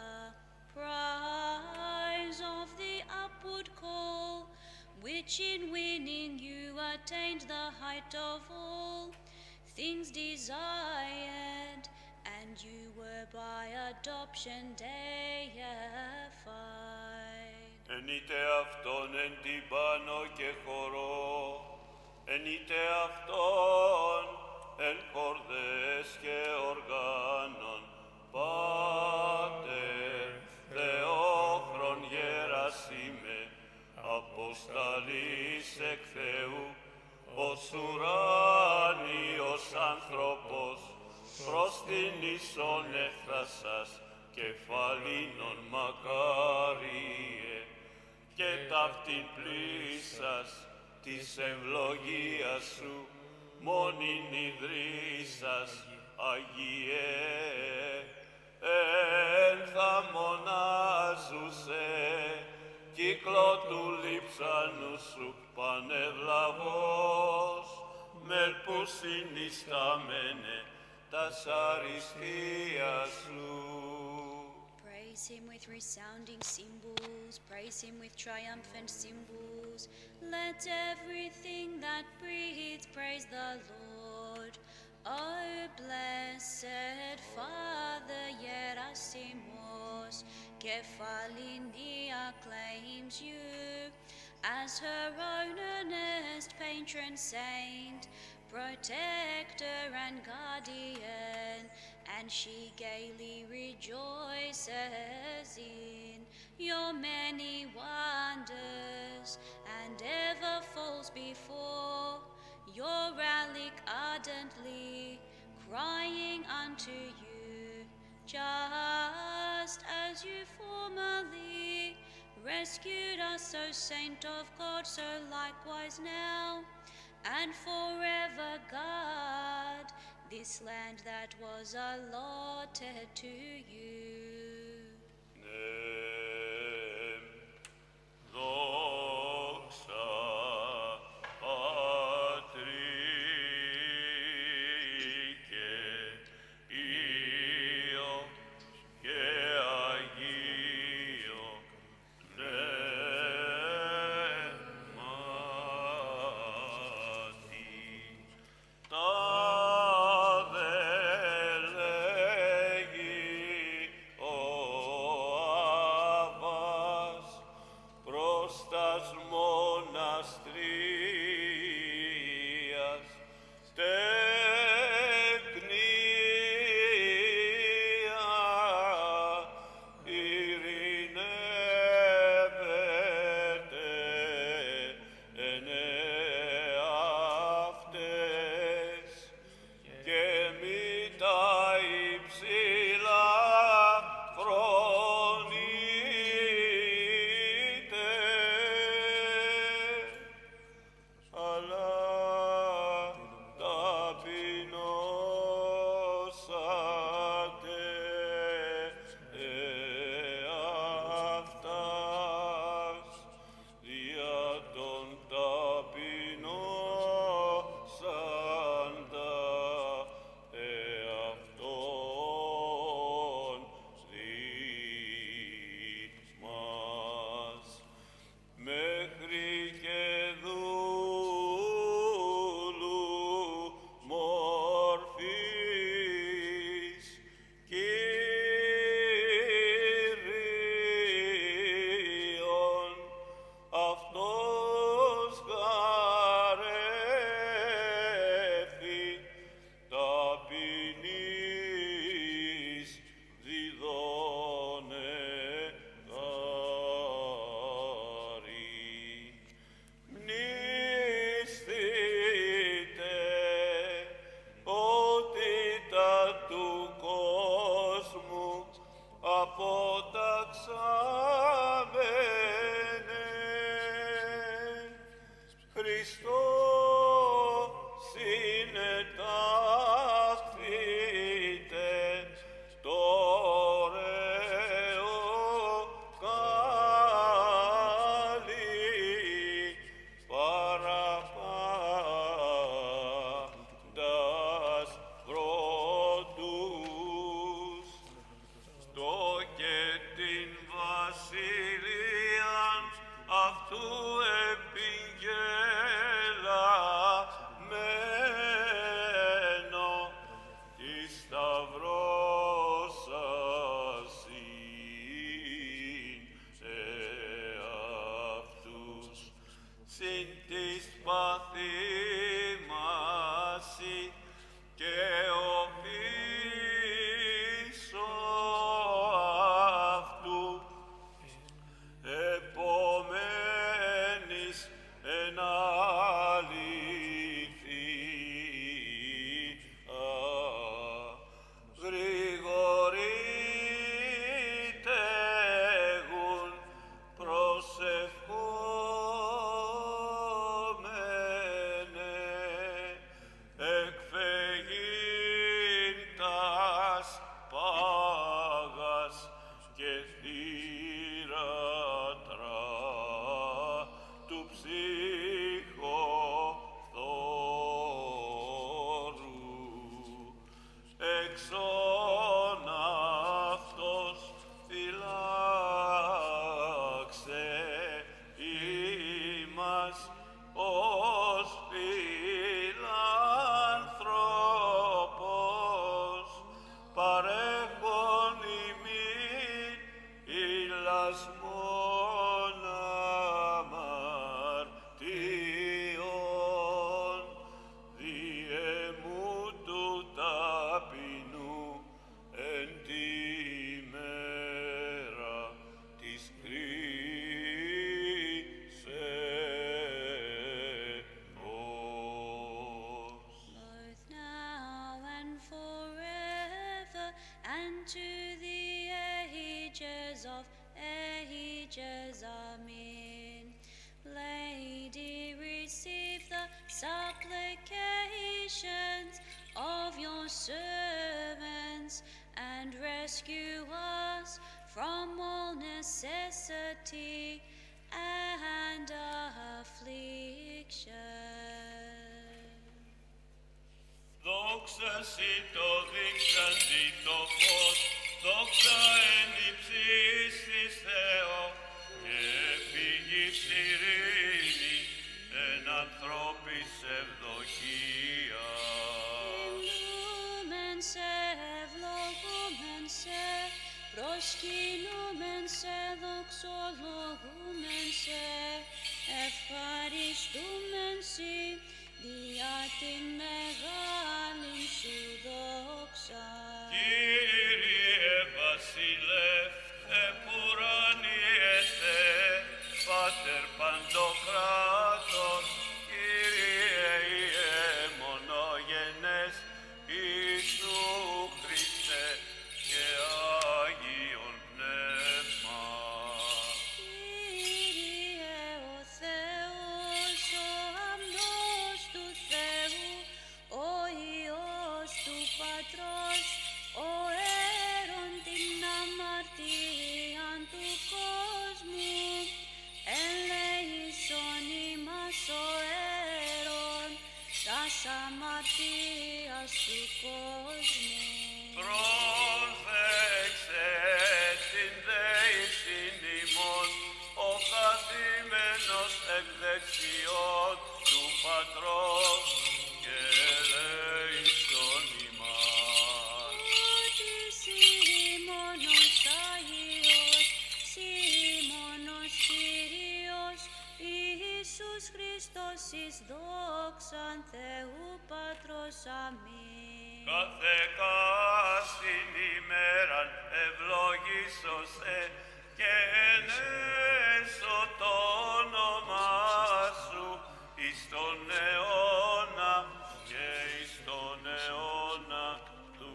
prize of the upward call, which in winning you attained the height of all things desired, and you were by adoption deified. Ενείτε αυτόν εν τυμπάνο και χορό, ενείτε αυτόν εν χορδές και οργάνων, Πάτερ Θεόχρον γερασίμε, αποσταλής εκ Θεού, ως ουράνιος άνθρωπος, προς την ίσον έφτασας, κεφαλήνων μακάριε, και ταύτην πλήσας της ευλογίας σου, μόνην ιδρύσας, Αγιέ, εν θα μονάζουσε, κύκλο του λείψανου σου πανευλαβώς, μελ που συνιστάμενε τας αριστείας σου. Praise him with resounding cymbals, praise him with triumphant cymbals. Let everything that breathes praise the Lord. O blessed Father Gerasimos, Kefalinia claims you as her own earnest patron saint, protector and guardian, and she gaily rejoices in your many wonders, and ever falls before your relic ardently, crying unto you, just as you formerly rescued us, O Saint of God, so likewise now, and forever guard this land that was allotted to you. Νεμ, δόξα Πατρί και Υιό και Αγίο Πνεύματι. Τάδε λέγει ο Αββάς προς τας μοναστρίας τεκνία ειρηνεύεται εν εαυτές και μη τα υψηλά φρονείτε, αλλά ταπεινώσατε εαυτάς, δια των ταπεινώσαντα εαυτόν δι' μας, μέχρι και δούλου μορφής Κύριον, αυτός γαρεύει ταπεινής διδώνε χάρη. Μνήσθητε ότι τα του κόσμου αποταξάμενε. Χριστός συνετάχθητε το ωραίο κάλλι παραπάντας πρώτους, στο και την βασιλείαν αυτού επιγγέλαμένο εις σταυρός ασύν εαυτούς, συν της παθήμαση και οφείσω αυτού επομένης εν αληθεία. Γρηγορείτε γουν προσευχόμενοι. θύρατρα του ψυχοφθόρου. Εξών αυτός φυλάξε ημάς ως φιλάνθρωπος, παρέχον ημίν ηλασμόν αμαρτίων, διεμού του ταπεινού εν τη μέρα της κρίσεως. Both now and forever, and to the ages of ages. Amen. Lady, receive the supplications of your servants, and rescue us from all necessity and affliction. Δόξα σοι το δείξαντι το φως, δόξα εν υψής της Θεό, και πηγής ειρήνη εν ανθρώπης ευδοκία. Ευλογούμεν σε, ευλογούμεν σε, προσκυνούμεν σε, δοξολογούμεν σε, ευχαριστούμεν σοι, δια την μεγάλην σου δόξα. Κύριε βασιλεύ, επουρανιέστε, Πάτερ παντοκράτορ, Κύριε Ιε μονογενές, Ιησού Χριστέ και Άγιον Πνεύμα. Κύριε ο Θεός, ο αμνός του Θεού, ο Υιός του Πατρός, ο αίρον την αμαρτίαν του κόσμου, ελέησον ημάς ο αίρον τας αμαρτίας του κόσμου. Πρόσεξε την δεήσιν ημών, ο καθήμενος εκ δεξιών του Πατρός, και ελέησον ημάς. Ότι σοι μόνος Άγιος, σοι μόνος Κύριος, Ιησούς Χριστός εις δόξαν Θεού Πατρός. Αμήν. Κάθε κάστην ημέραν ευλογήσωσε και ενέσω το όνομά σου εις τον αιώνα και εις τον αιώνα του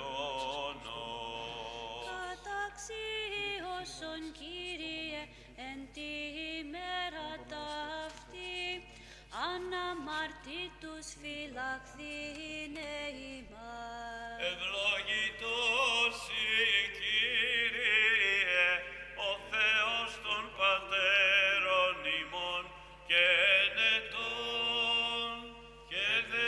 αιώνος. Καταξίωσον Κύριε εν τη ημέρα ταύτη, αναμαρτήτους φυλαχθήνε ημάς. Ευλογητός η Κύριε, ο Θεός των πατέρων ημών και ενετών και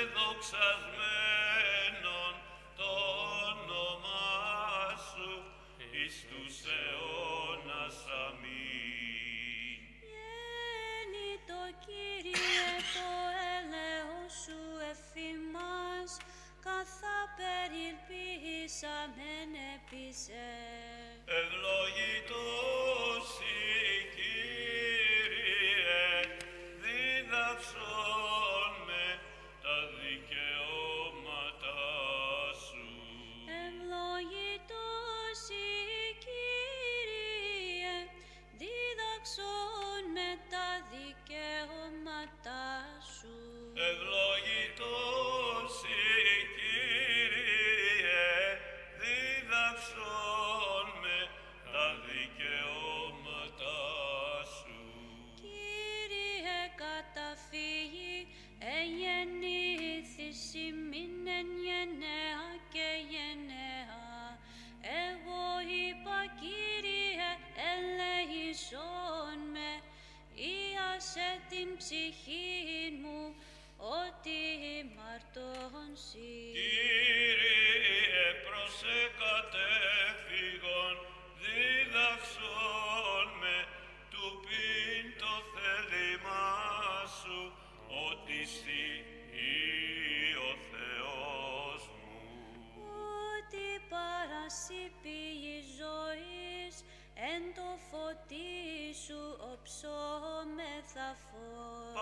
δεδοξασμένων το όνομά σου εις τους αιώνας. Αμήν. Γέννητο Κύριε το έλεος σου εφημάς, φωτίσου οψόμεθα φως.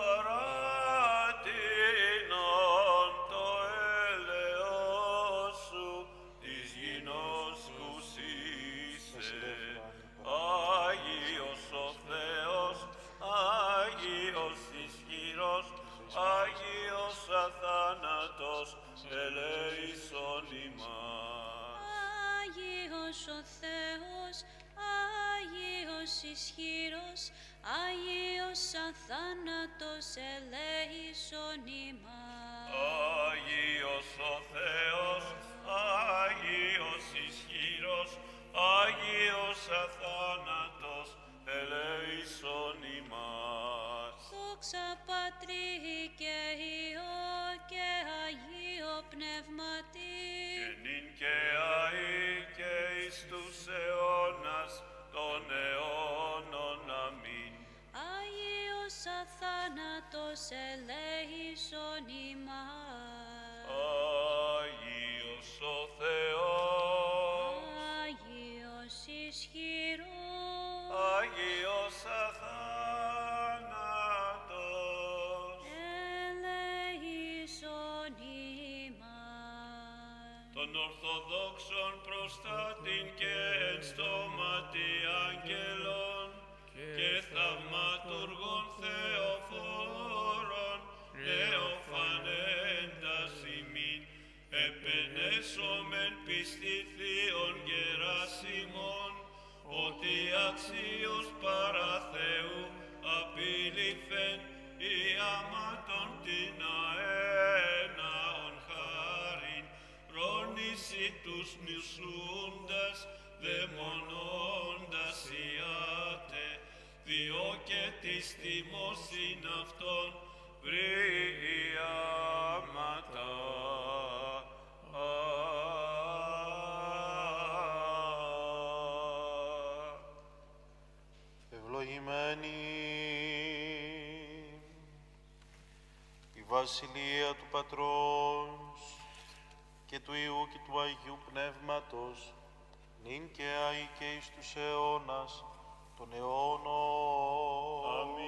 Παράτηνον το έλεος σου της γινώσκους είσαι. Άγιος ο Θεός, Άγιος ισχυρός, Άγιος αθάνατος, ελέησον ημάς. Άγιος ο Θεός, Άγιος ισχυρός, Άγιος αθάνατος, ελέησον ημάς. Άγιος ο Θεός, Άγιος ισχυρός, Άγιος αθάνατος, ελέησον ημάς. Δόξα Πατρί και Υιό και Αγίο Πνεύματι, Και νυν και αεί και εις τους αιώνας των αιώνων. Αμήν. Άγιος αθάνατος, ελέησον ημάς. Άγιος ο Θεός, Άγιος ισχυρός, Άγιος αθάνατος, ελέησον ημάς. των Ορθοδόξων προστάτην και εν στόματι αγγελών και θαυματουργών θεοφόρων νεοφανέντας ημίν, επενέσομεν πιστή θείων Γεράσιμων, ότι αξίως παρά Θεού απειλήφεν η αμάτων την αέναον χάριν, ρώνηση τους νησούντας, δαιμονώντας ιάτε, διό και της τιμώσιν αυτών βρίαματα. Ευλογημένη η Βασιλεία του Πατρός και του Υιού και του Αγίου Πνεύματος, νυν και αεί και εις τους αιώνας των αιώνων.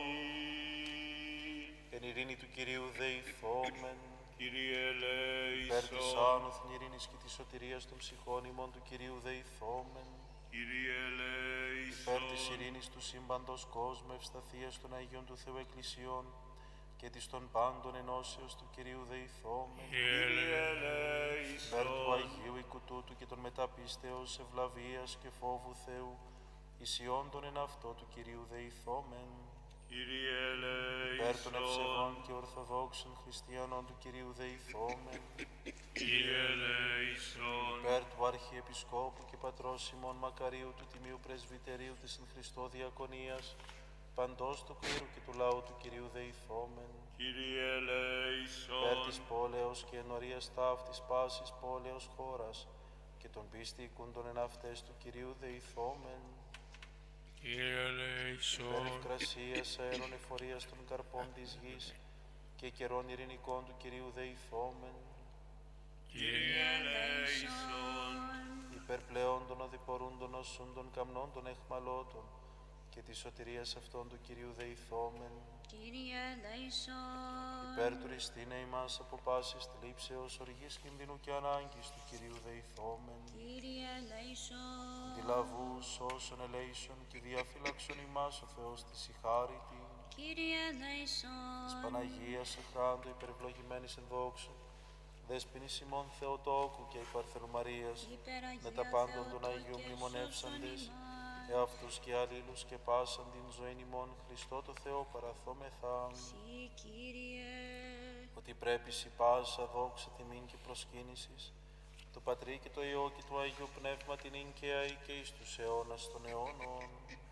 Αμήν. Εν ειρήνη του Κυρίου δεηθόμεν, Κύριε υπέρ της ελέησον, άνωθεν ειρήνης και της σωτηρίας των ψυχών ημών του Κυρίου δεηθόμεν, Κύριε υπέρ της ελέησον, ειρήνης του σύμπαντος κόσμου, ευσταθίας των Αγίων του Θεού Εκκλησιών και της των πάντων ενώσεως του Κυρίου δεηθόμεν, Κύριε υπέρ του ελέησον, Αγίου οίκου τούτου και των μεταπίστεως ευλαβίας και φόβου Θεού, ισιόντων εν αυτό του Κυρίου δεηθόμεν, Κύριε υπέρ των ευσεβών ελέησον, και ορθοδόξων χριστιανών του Κυρίου δεηθόμεν, Κύριε ελέησον, υπέρ του Αρχιεπισκόπου και Πατρός ημών Μακαρίου του Τιμίου Πρεσβυτερίου της εν Χριστώ Διακονίας, παντός του κλήρου και του λαού του Κυρίου δεηθόμεν, Κύριε υπέρ της ελέησον, πόλεως και ενορίας ταύτης πάσης πόλεως χώρας και των πίστη οικούντων εν αυτές του Κυρίου δεηθόμεν, Κύριε υπέρ ελέησον, ευκρασίας αέρων εφορίας των καρπών της γης και καιρών ειρηνικών του Κυρίου δεηθόμεν, Κύριε ελέησον, υπέρ πλέον των οδηπορούντων οσούντων καμνών των εχμαλώτων και της σωτηρίας αυτών του Κυρίου δεηθόμεν, Κύριε ελέησον, υπέρ του ριστήνε ημάς από πάσης θλίψεως, οργής, κινδύνου και ανάγκης του Κυρίου δεηθόμεν, Κύριε ελέησον, δηλαβούς όσων ελέησον και διαφύλαξον ημάς ο Θεός της η χάριτη, Κύριε ελέησον, της Παναγίας εχράντου υπερευλογημένης εν δόξου, δέσποινης ημών Θεοτόκου και υπαρθενού Μαρίας, υπεραγία με τα πάντων των Θεοτόκε, Αγίων σώσον μνημονεύσαντες, ημάς. εαυτούς και αλλήλους και πάσαν την ζωήν ημών Χριστό το Θεό παραθόμεθα, Συ, Κύριε, ότι πρέπει σοι πάσα δόξα τιμήν και προσκύνησης, το Πατρί και το Υιό και το Αγίου Πνεύμα την ίν και αεί και εις τους αιώνας των αιώνων.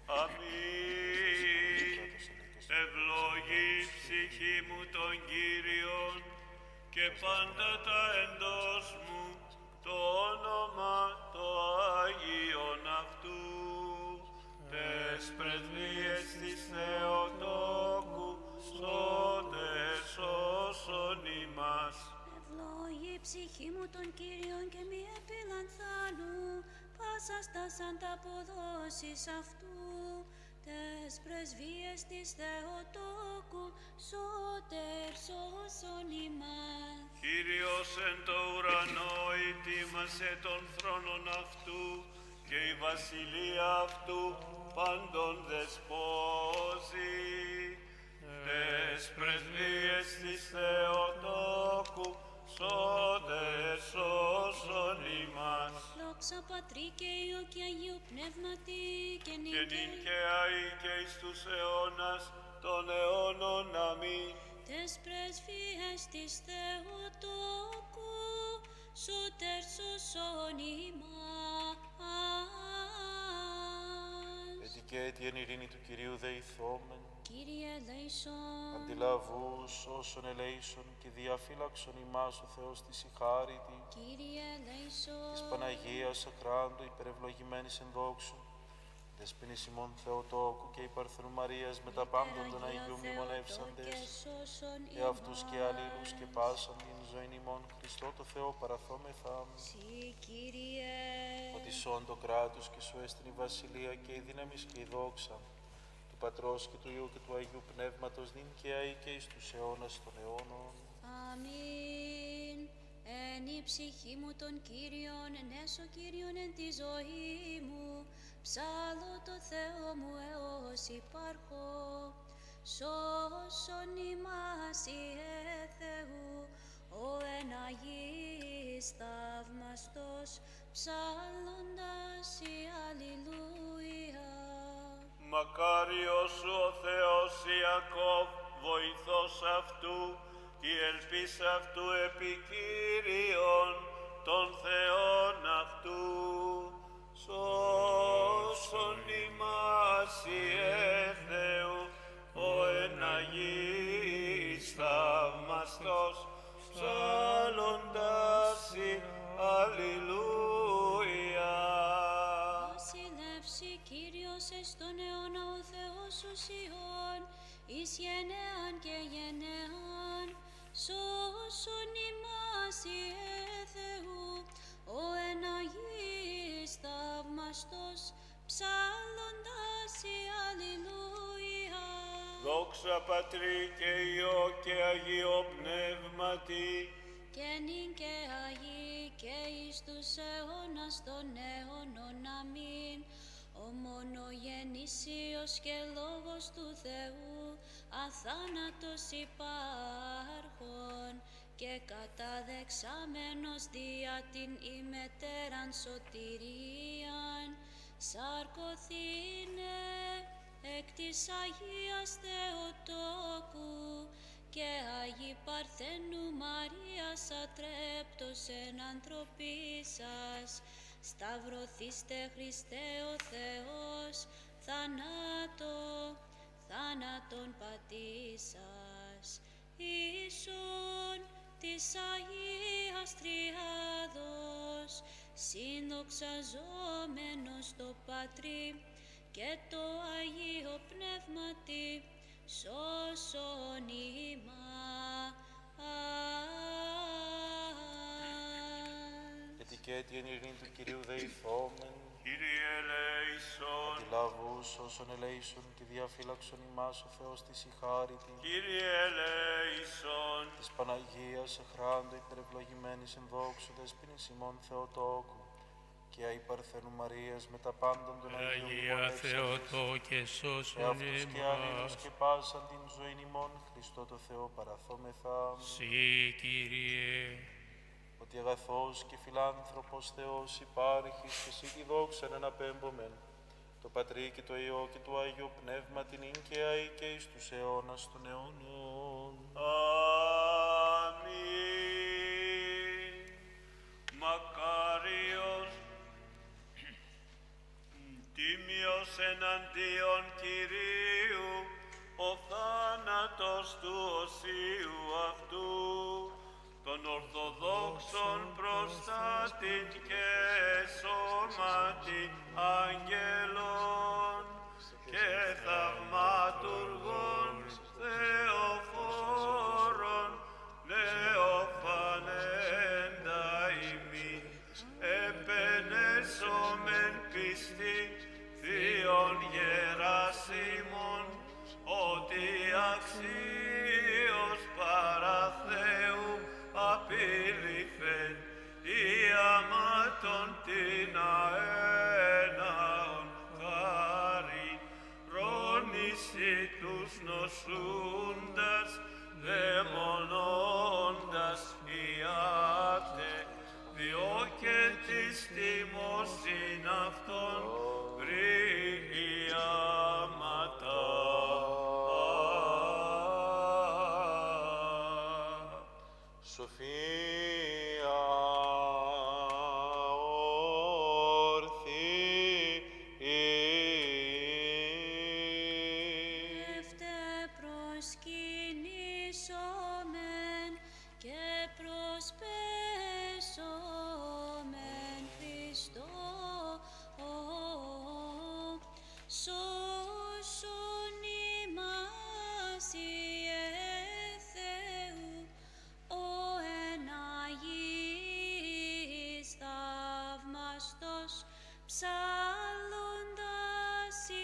αμήν. Ευλογή ψυχή μου τον Κύριον και πάντα τα εντός μου το όνομα το Άγιον αυτού. Τες πρεσβείες της Θεοτόκου σώτες όσον ημάς. ευλόγη η ψυχή μου των Κύριων και μη επιλανθάνου, πάσα στα σαν τα αποδόσεις αυτού. τες πρεσβείες της Θεοτόκου, σώτερ σώσον ημάς. Κύριος εν το ουρανό ετοίμασε των θρόνων αυτού και η βασιλεία αυτού πάντων δεσπόζει. Τες πρεσβείες της Θεοτόκου, σώτερ σώσον ημάς. Δόξα Πατρί και Υιό και Αγίου Πνεύματι και Και νυν νυν και αεί και εις τους αιώνας των αιώνων. Αμήν. τες πρεσβείες της Θεοτόκου, σώτερ σώσον ημάς. Ετικέτη εν ειρήνη του Κυρίου δεηθόμεν, Κύριε ελέησον, αντιλαβούς όσων ελέησον και διαφύλαξον ημάς ο Θεός της η χάριτη, Κύριε ελέησον, της Παναγίας αχράντου υπερευλογημένης εν δόξου, δεσποινής ημών Θεοτόκου και η Παρθενού Μαρίας με τα πάντων των Αγίου μνημονεύσαντες, και αυτούς και αλλήλους και πάσαν την ζωήν ημών Χριστό το Θεό παραθόμεθα. Συ, Κύριε, Ότι σών το κράτος και σου έστειν η βασιλεία και η δύναμη και η δόξα του Πατρός και του Υιού και του Αγίου Πνεύματος νυν και αεί και εις τους αιώνας των αιώνων. αμήν. Εν η ψυχή μου τον Κύριον, ενέσω Κύριον εν τη ζωή μου, ψάλω το Θεό μου έως υπάρχω. Σώσον ημάς Ιε Θεού, ο εν Αγίης θαυμαστός, ψάλλοντας η Αλληλούια. Μακάριος σου ο Θεός Ιακώβ, βοηθός αυτού, η ελπίς αυτού επικύριον των Θεών αυτού. Σώσον ημάς Ιε Θεού, ο εν Αγίης θαυμαστός, ψάλλοντας η Αλληλούια. Βασιλεύσει Κύριος εις τον αιώνα ο Θεός σου Σιών, εις γενεάν και γενεάν. Σώσον ημάς Ιε Θεού, ο εν Αγίης θαυμαστός, ψάλλοντας η Αλληλούια. Δόξα Πατρί και Υιό και Αγίο Πνεύματι, Και νυν και Αγί και εις τους αιώνας των αιώνων. Αμήν. Ο μονογεννήσιος και Λόγος του Θεού, αθάνατος υπάρχων και καταδεξάμενος δια την ημετέραν σωτηρίαν, σαρκωθήνε εκ της Αγίας Θεοτόκου και Αγί Παρθένου Μαρίας ατρέπτος εν ανθρωπίσας, σταυρωθήστε Χριστέ ο Θεός, θανάτω, θάνατον πατήσας, ίσον της Αγίας Τριάδος, συνδοξαζόμενος το Πατρί και το Αγίο Πνεύματι, σώσον ημάς. Ετικέτη εν ειρήνη του Κυρίου δεηθόμεν, Κύριε ελέησον. αντιλαβούς όσων ελέησον και διαφύλαξον ημάς ο Θεός της η χάριτη, Κύριε ελέησον. της Παναγίας αχράντου υπερευλογημένης εν δόξου δεσποινής ημών Θεοτόκου και αη Παρθένου Μαρίας με τα πάντων των Αγίων Αγία μνημονεύσαντες, Θεοτό και και σώσον αυτούς και αλλήλους ημάς. και πάσαν την ζωήν ημών Χριστό το Θεό παραθόμεθα. Συ, Κύριε, Ότι αγαθός και φιλάνθρωπος Θεός υπάρχεις και εσύ τη δόξα να αναπέμπομεν, το Πατρί και το Υιό και το Άγιο Πνεύμα την ίν και αεί και εις τους αιώνας των αιώνων. Αμήν. Μακάριος, τίμιος εναντίον Κυρίου, ο θάνατος του οσίου αυτού, των Ορθοδόξων προστάτην και σώματι αγγέλων και θαυματουργών θεοφόρων νεοφανέντα ημί, επενέσομεν πιστή θείον γεράσι αξίος παρά Θεού απειληθέν, η αμάτων την αέναον χάρη, ρώνηση τους νοσούντας, δαιμονώντας ιάτε, διώκεν της τιμώσιν αυτών γρήγιαματα. Σοφία όρθη, Εύτε προσκυνήσομεν και προσπέσομεν Χριστό, σώσον ημάς Ιε Θεού, ο εν Αγίης θαυμαστός, ψάλλοντας η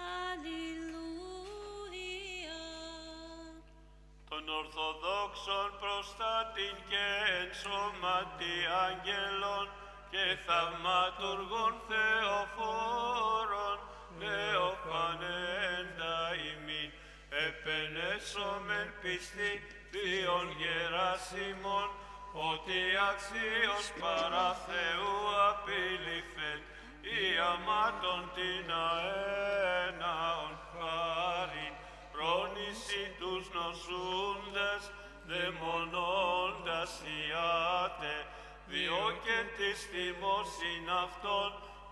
Αλληλούια. Των Ορθοδόξων προστάτην και εν σώματι άγγελων και θαυματουργών Θεοφόρων, νεοφανέντα ημίν, επενέσομεν πιστή Θείων Γεράσιμων, ότι αξίος παρά Θεού απειληθέν, η αμάτων την αέναον χάρη, πρόνηση τους νοσούντας, δαιμονώντας ιάτε, διώκεν της τιμώσιν αυτών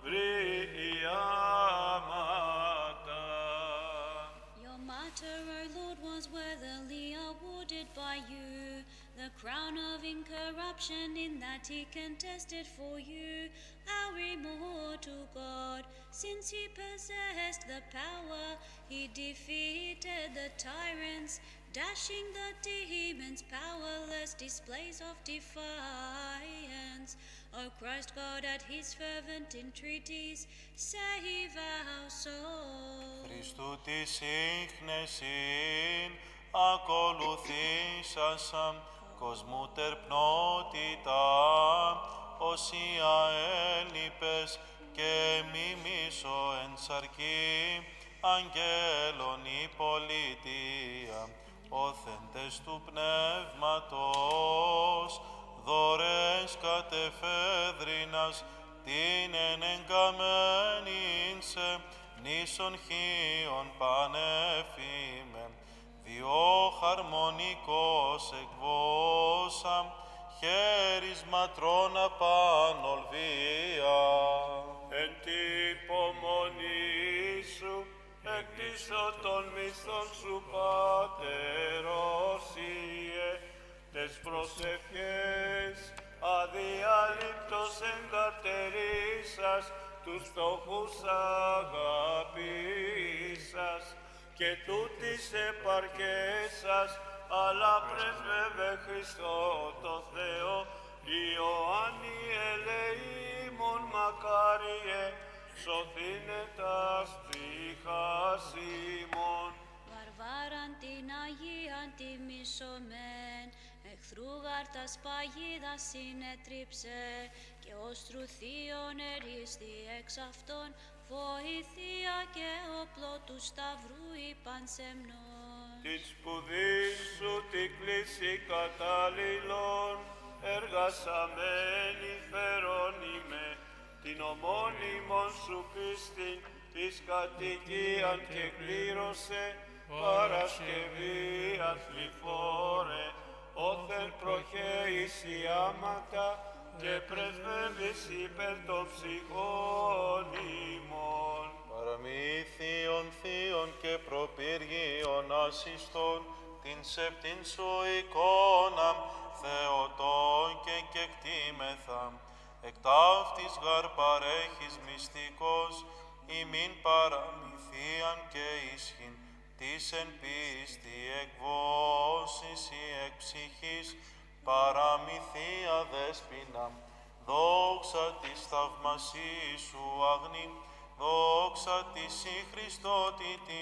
βριάματα. Your matter, our Lord, was worthily awarded by you, the crown of incorruption, in that he contested for you, our immortal God. Since he possessed the power, he defeated the tyrants, dashing the demons' powerless displays of defiance. O Christ God, at his fervent entreaties, save our soul. Χριστού τη σύχνεσιν ακολουθήσασαν, κοσμού τερπνότητα, όσοι αέλειπες και μιμήσω εν σαρκή, αγγέλων η πολιτεία, όθεντες του πνεύματος, δωρές κατεφέδρινας, την ενεγκαμένην σε νήσων χίων πανέφημε, διό χαρμονικός εκβόσα, χέρις ματρώνα πανολβία. Εν τη υπομονή σου, εκτίσω των μισθών σου, Πάτερος Ιε, τες προσευχές αδιάλειπτος εγκαρτερίσας, τους φτωχούς αγαπήσας και τούτης επαρκέσας, αλλά πρέσβευε Χριστό το Θεό, Ιωάννη ελεήμων μακάριε, σωθήνε τας ψυχάς ημών. Βαρβάραν την Αγίαν τιμήσομεν, εχθρού γάρτας παγίδας συνέτριψε, και ως τρουθίον ερίστη εξ αυτών, βοηθεία και όπλο του σταυρού είπαν σεμνών. Την σπουδή σου την κλίση κατάλληλον, εργασαμένη φερόνιμε, την ομώνυμον σου πίστην, της κατοικίαν και κλήρωσε, Παρασκευή αθληφόρε, όθεν προχέεις η άματα, και πρεσβεύεις υπέρ των ψυχών ημών. Παραμύθιον θείων και προπύργιων ασιστών, την σεπτήν σου εικόνα, Θεοτών και κεκτήμεθα, εκ ταύτης γαρ παρέχεις μυστικός, ημίν παραμυθίαν και ίσχυν, της εν πίστη εκβόσεις ή εκ ψυχής, παραμυθία δέσποινα, δόξα της θαυμασίας σου αγνή, δόξα της η Χριστότητη,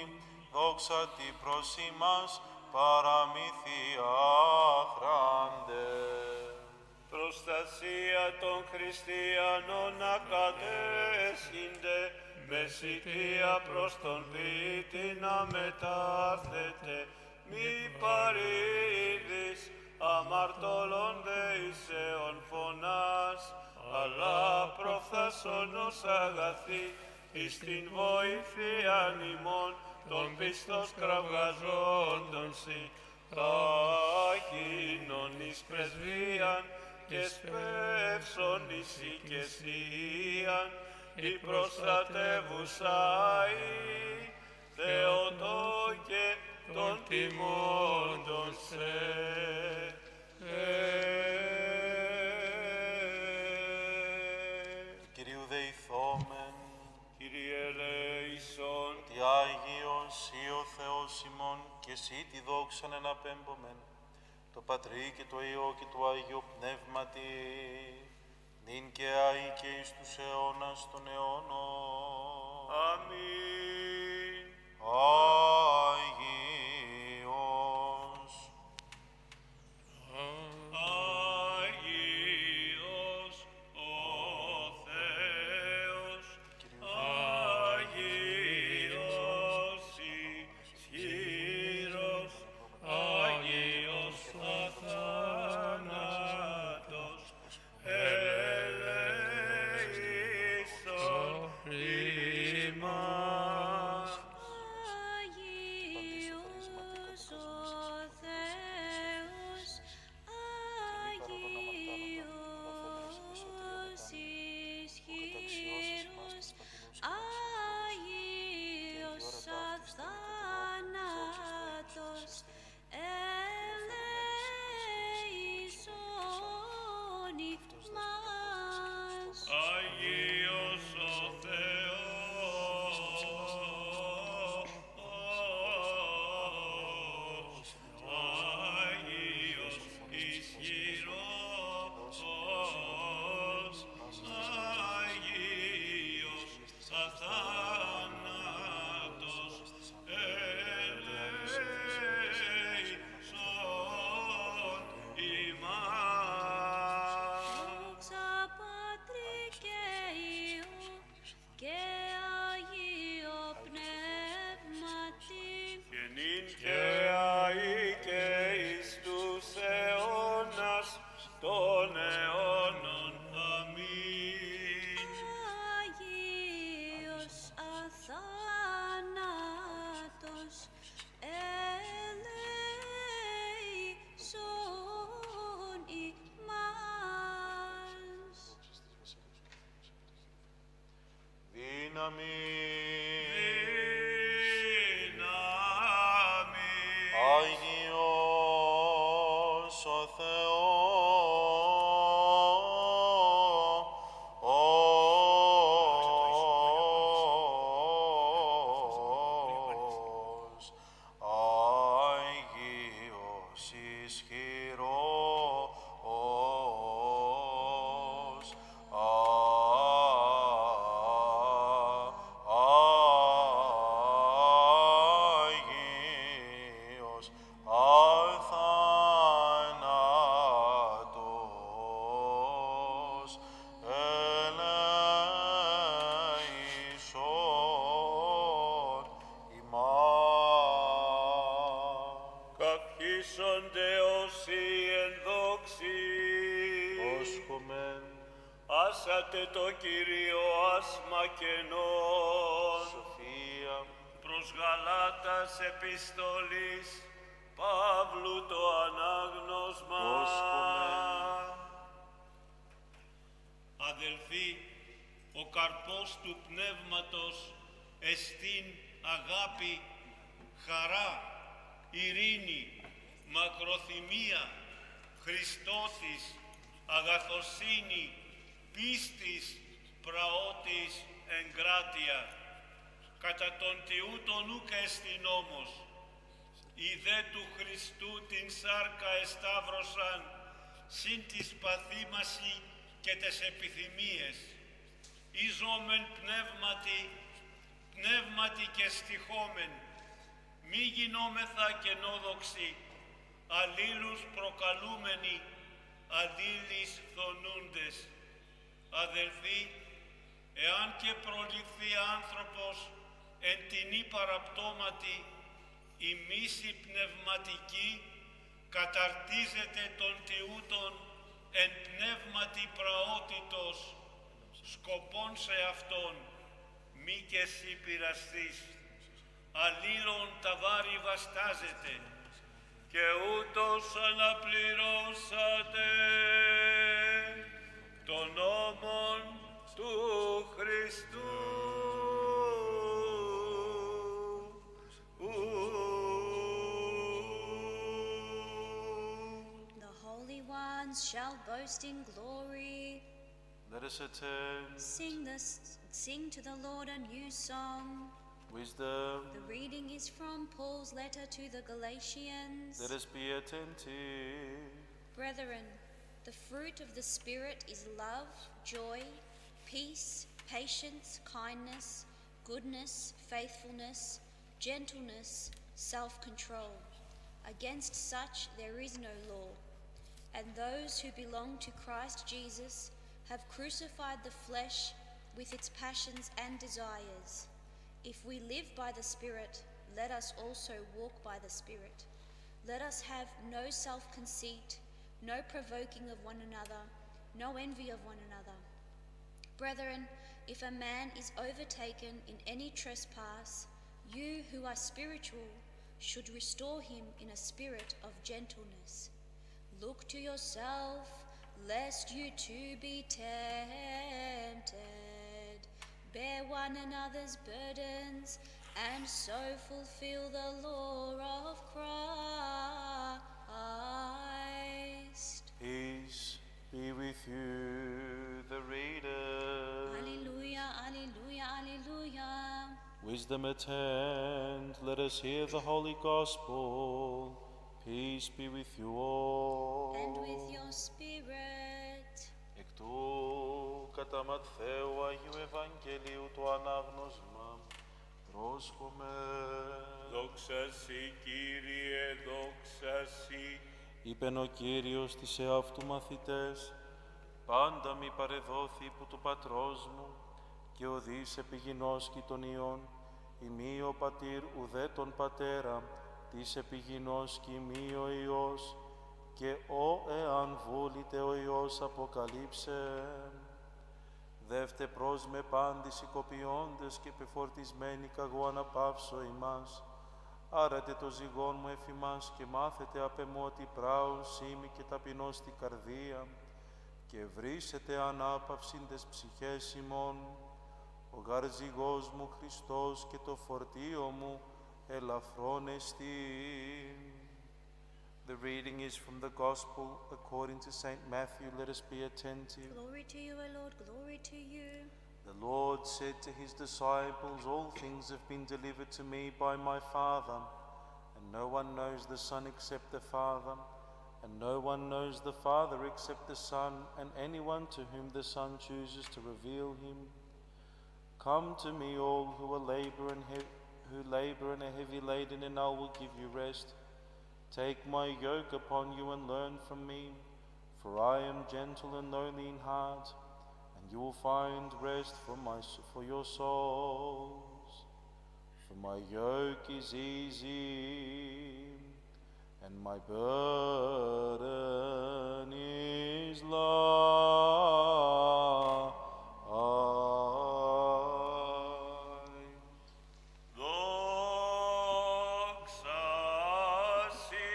δόξα τη προς ημάς, παραμυθία χράντε. Προστασία των χριστιανών να κατέσχυνται, μεσητεία προς τον ποιητή να μετάθετε, μη παρήδεις αμαρτωλών δεησεων φωνάς, αλλά προφθασόνος αγαθή, εις την βοήθειαν ημών των πιστός κραυγαζόντων σοι, ταχύνων εις πρεσβείαν και σπεύσον εις οικεσίαν, η προστατεύουσα η Θεοτόκε των τιμώντων σε. Κυρίου δεηθόμεν, Κύριε ελέησον, ότι Άγιος ή ο Θεός ημών και εσύ τη δόξαν εναπέμπομεν, το Πατρί και το Υιό και το Άγιο Πνεύματι, νυν και αεί και εις τους αιώνας των αιώνων. αμήν. Άγιος, Άγιος ο Θεός, Άγιος ισχυρός, Άγιος αθάνατος, ελέησον ημάς. Άγιος ο Θεός, Άγιος ισχυρός, Άγιος αθάνατος, ελέησον ημάς. Άγιος ο Θεός, Άγιος ισχυρός, Άγιος αθάνατος, ελέησον ημάς. Δόξα Πατρί και Υιό και Αγίο Πνεύματι, Και νυν και αεί και εις τους αιώνας των αιώνων. Αμήν. Άγιος αθάνατος, ελέησον ημάς. δύναμη, Δύναμη. Άγιος ο Θεός, Άγιος ισχυρός, Άγιος αθάνατος, ελέησον ημάς. Καθίσονται όσοι εν δόξη. Όσχομεν Άσατε το Κύριο άσμα κενών. σοφία, Προς Γαλάτας επιστολής Παύλου το ανάγνωσμα. Όσκομεν. Αδελφοί, ο καρπός του Πνεύματος εστίν αγάπη, χαρά, ειρήνη, μακροθυμία, Χριστότης, αγαθοσύνη, πίστης, πραότης, εγκράτεια. Κατά τον τιούτον ουκ εστιν όμως, οι δε του Χριστού την σάρκα εσταύρωσαν, συν της παθήμαση και τες επιθυμίες. Ιζόμεν πνεύματι, πνεύματι και στοιχόμεν, μη γινόμεθα κενόδοξοι, αλλήλους προκαλούμενοι, αλλήλεις θονούντες. Αδελφοί, εάν και προληφθεί άνθρωπος εν τινή παραπτώματι, η μίση πνευματική καταρτίζεται των τιούτων εν πνεύματι πραότητος, σκοπών σε αυτόν, μη και εσύ πειραστείς, αλλήλων τα βάρη βαστάζεται, και ούτως αναπληρώσατε τον νόμον του Χριστού. The holy ones shall boast in glory. Let us attend. Sing this, sing to the Lord a new song. Wisdom. The reading is from Paul's letter to the Galatians. Let us be attentive. Brethren, the fruit of the Spirit is love, joy, peace, patience, kindness, goodness, faithfulness, gentleness, self-control. Against such there is no law. And those who belong to Christ Jesus have crucified the flesh with its passions and desires. If we live by the Spirit, let us also walk by the Spirit. Let us have no self-conceit, no provoking of one another, no envy of one another. Brethren, if a man is overtaken in any trespass, you who are spiritual should restore him in a spirit of gentleness. Look to yourself, lest you too be tempted. Bear one another's burdens, and so fulfill the law of Christ. Peace be with you, the reader. Alleluia, alleluia, alleluia. Wisdom attend, let us hear the holy gospel. Peace be with you all. And with your spirit. Εκ του κατά Ματθαίου Αγίου Ευαγγελίου το ανάγνωσμα πρόσχομαι. Δόξα σοι, Κύριε, δόξα σοι. Είπεν ο Κύριος της εαυτού μαθητές, πάντα μη παρεδόθη υπό του πατρός μου, και οδείς επιγεινός κι των ιών, ημί ο πατήρ ουδέ τον πατέρα, της επιγεινός κι ημί ο Υιός, και ο εάν βούλητε ο Υιός αποκαλύψε. Δεύτε προς με πάντης οικοποιώντες και πεφορτισμένοι καγώ αναπαύσω ημάς. Άρατε το ζυγόν μου εφημάς και μάθετε απ' εμού ότι πράουν σήμη και ταπεινώ στη καρδία, και βρήσετε ανάπαυσιν τες ψυχές ημών. Ο γαρ ζυγός μου Χριστός και το φορτίο μου ελαφρόν εστίν. The reading is from the Gospel according to Saint Matthew. Let us be attentive. Glory to you, O Lord, glory to you. The Lord said to his disciples, all things have been delivered to me by my Father, and no one knows the Son except the Father, and no one knows the Father except the Son, and anyone to whom the Son chooses to reveal him. Come to me, all who are labor and he- who labor and are heavy laden, and I will give you rest. Take my yoke upon you and learn from me, for I am gentle and lowly in heart, and you will find rest for my for your souls. For my yoke is easy, and my burden is light. Δόξα σοι,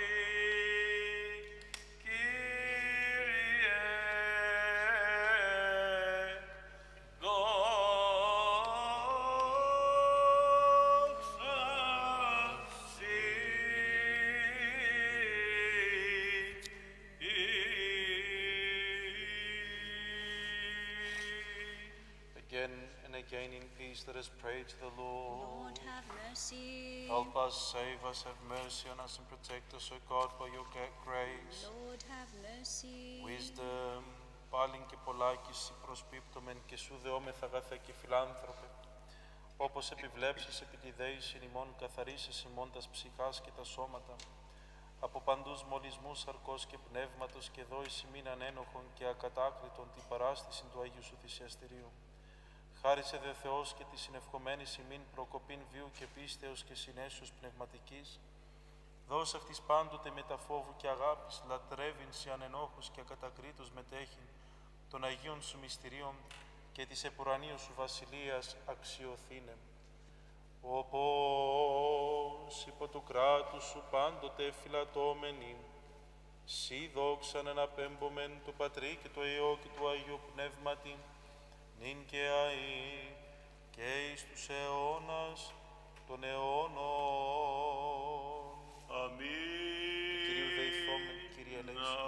Κύριε, δόξα σοι. Again and again in peace, let us pray to the Lord. Lord, have mercy. Help us, save us, have mercy on us, and protect us, O God, by your great grace. Lord, have mercy. Wisdom, πάλιν και πολλάκις προσπίπτωμεν και σου δεόμεθ αγαθέ και φιλάνθρωπε. όπως επιβλέψεις επί τη δέησιν ημών, καθαρίσες ημών τας ψυχάς και τα σώματα, από παντούς μολυσμούς σαρκός και πνεύματος, και δώης ημίν ανένοχον και ακατάκριτον την παράστηση του Αγίου Σου Θυσιαστηρίου. Χάρισε δε Θεός και τη συνευχομένης ημίν προκοπήν βίου και πίστεως και συνέσεως πνευματικής. Δώσ' αυτής πάντοτε μετα φόβου και αγάπης, λατρεύειν σε ανενόχους και ακατακρίτως μετέχειν των Αγίων Σου μυστηρίων και της επουρανίου Σου βασιλείας αξιοθήνε. Όπως υπό του κράτους Σου πάντοτε φυλατώμενοι, Συ δόξαν εναπέμπομεν του Πατρί και του Υιό και του Αγίου Πνεύματι, νυν και αεί και εις τους αιώνας των αιώνων. Αμήν. Κυρίου δεηθόμεν, Κύριε ελέησον.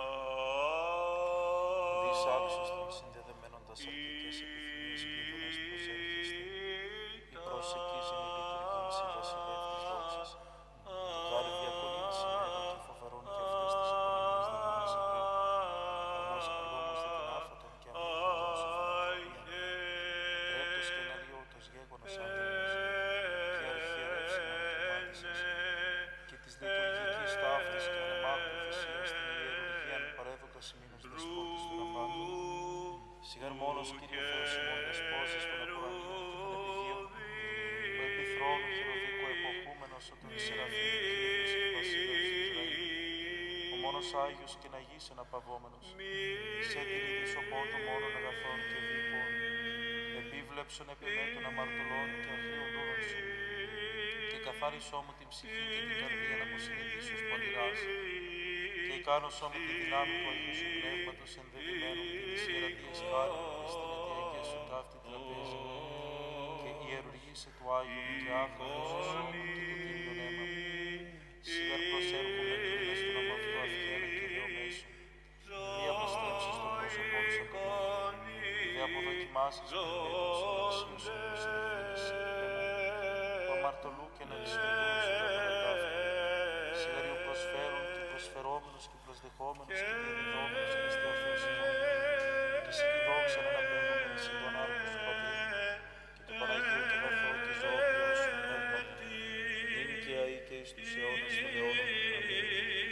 Δις άξιος των συνδεδεμένων τας αρκικές επιθυμίες και ειδονές προσέρχεστε, η προσεκίζειν η λειτουργήν σοι βασιλεύ της δόξης, του χάρη διακονήν συνέργων και φοβερών και αυτές τις οικονομίες δεδομές ευρύων, όμως πληγόμαστε την άφατον και αμήν σου φανατροπίαν, τρέπτος και εναριώτος γέγονας άγγελος, και αρχιερεύσιν αντιμάτισας, και της λειτουργικής ταύτης και ανεμάκου θυσίας την ιερουργίαν παρέδοκα σημείνος δεσπότης των απάντων. Σιγάρ μόνος Κύριε Θεός ημών δεσπόζης των απορραγίων και των επιγείων, ο επιθρόνου χειροδίκου εποχούμενος ο των Σεραφείμ Κύριος και Βασιλεύς του Ισραήλ, ο μόνος Άγιος και Αγής εναπαυόμενος, σε την ειδησοπότο μόνον αγαθών και δίκων, επίβλεψον επί με των αμαρτωλών και αγρίων δούλων Σου, και καθάρισό μου την ψυχή και την καρδία να μου συνειδήσεως πονηράς, και ικάνωσό μου τη δυνάμει του Αγίου Σου Πνεύματος ενδεδειμένου και της ιερατείας χάρη εις την αιτιακές Σου ταύτη τραπέζη, και ιερουργήσε του Άγιου και άφραγος σου σώμα και του Κύριον αίμα. Σίγαρ προσέρχομαι κρίνες του αμαυτού αυγέρα και δεομέσου, μη αποστρέψεις το πρόσωπό σου από μένα, δε αποδοκιμάσεις με πέτρος αναξίως σου προς την ευθύνη σύγκριπε μου, του αμαρτωλού και αναξιοδούς σου τα παρατάφτα. Σίγαρ ο προσφέρον και προσφερόμενος και προσδεχόμενος και διαδιδόμενος και στέφεως ημών, και σε τη δόξα να αναπέμπουμε σε τον άρχο σου Πατρί, και το Παναγίο και αγαθό και ζωοποιό σου πνεύμα, νυν και αεί και εις τους αιώνας των αιώνων. Αμήν.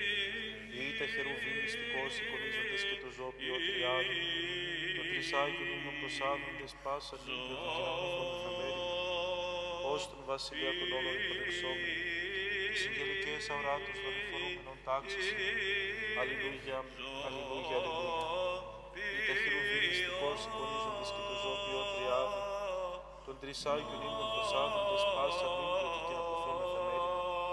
Ή τα χερουβίμ μυστικώς εικονίζοντες και το ζωοποιό τριάδι, το τρισάγιον ύμνον προσάδοντες πάσα νύχτα του και αναποφώνηθα μέρη, ως τον βασιλεία των όλων υποδεξόμενοι, τις αγγελικές αοράτους δορυφορούμενων τάξης, αλληλούια, αλληλούια, αλληλούια. Ή τα χερουβίμ μυστικώς εικονίζοντες και το ζωοποιό τριάδι, των τρισάγιον ύμνων προσάδοντες πάσα νύχτα του και αναποφώνηθα μέρη,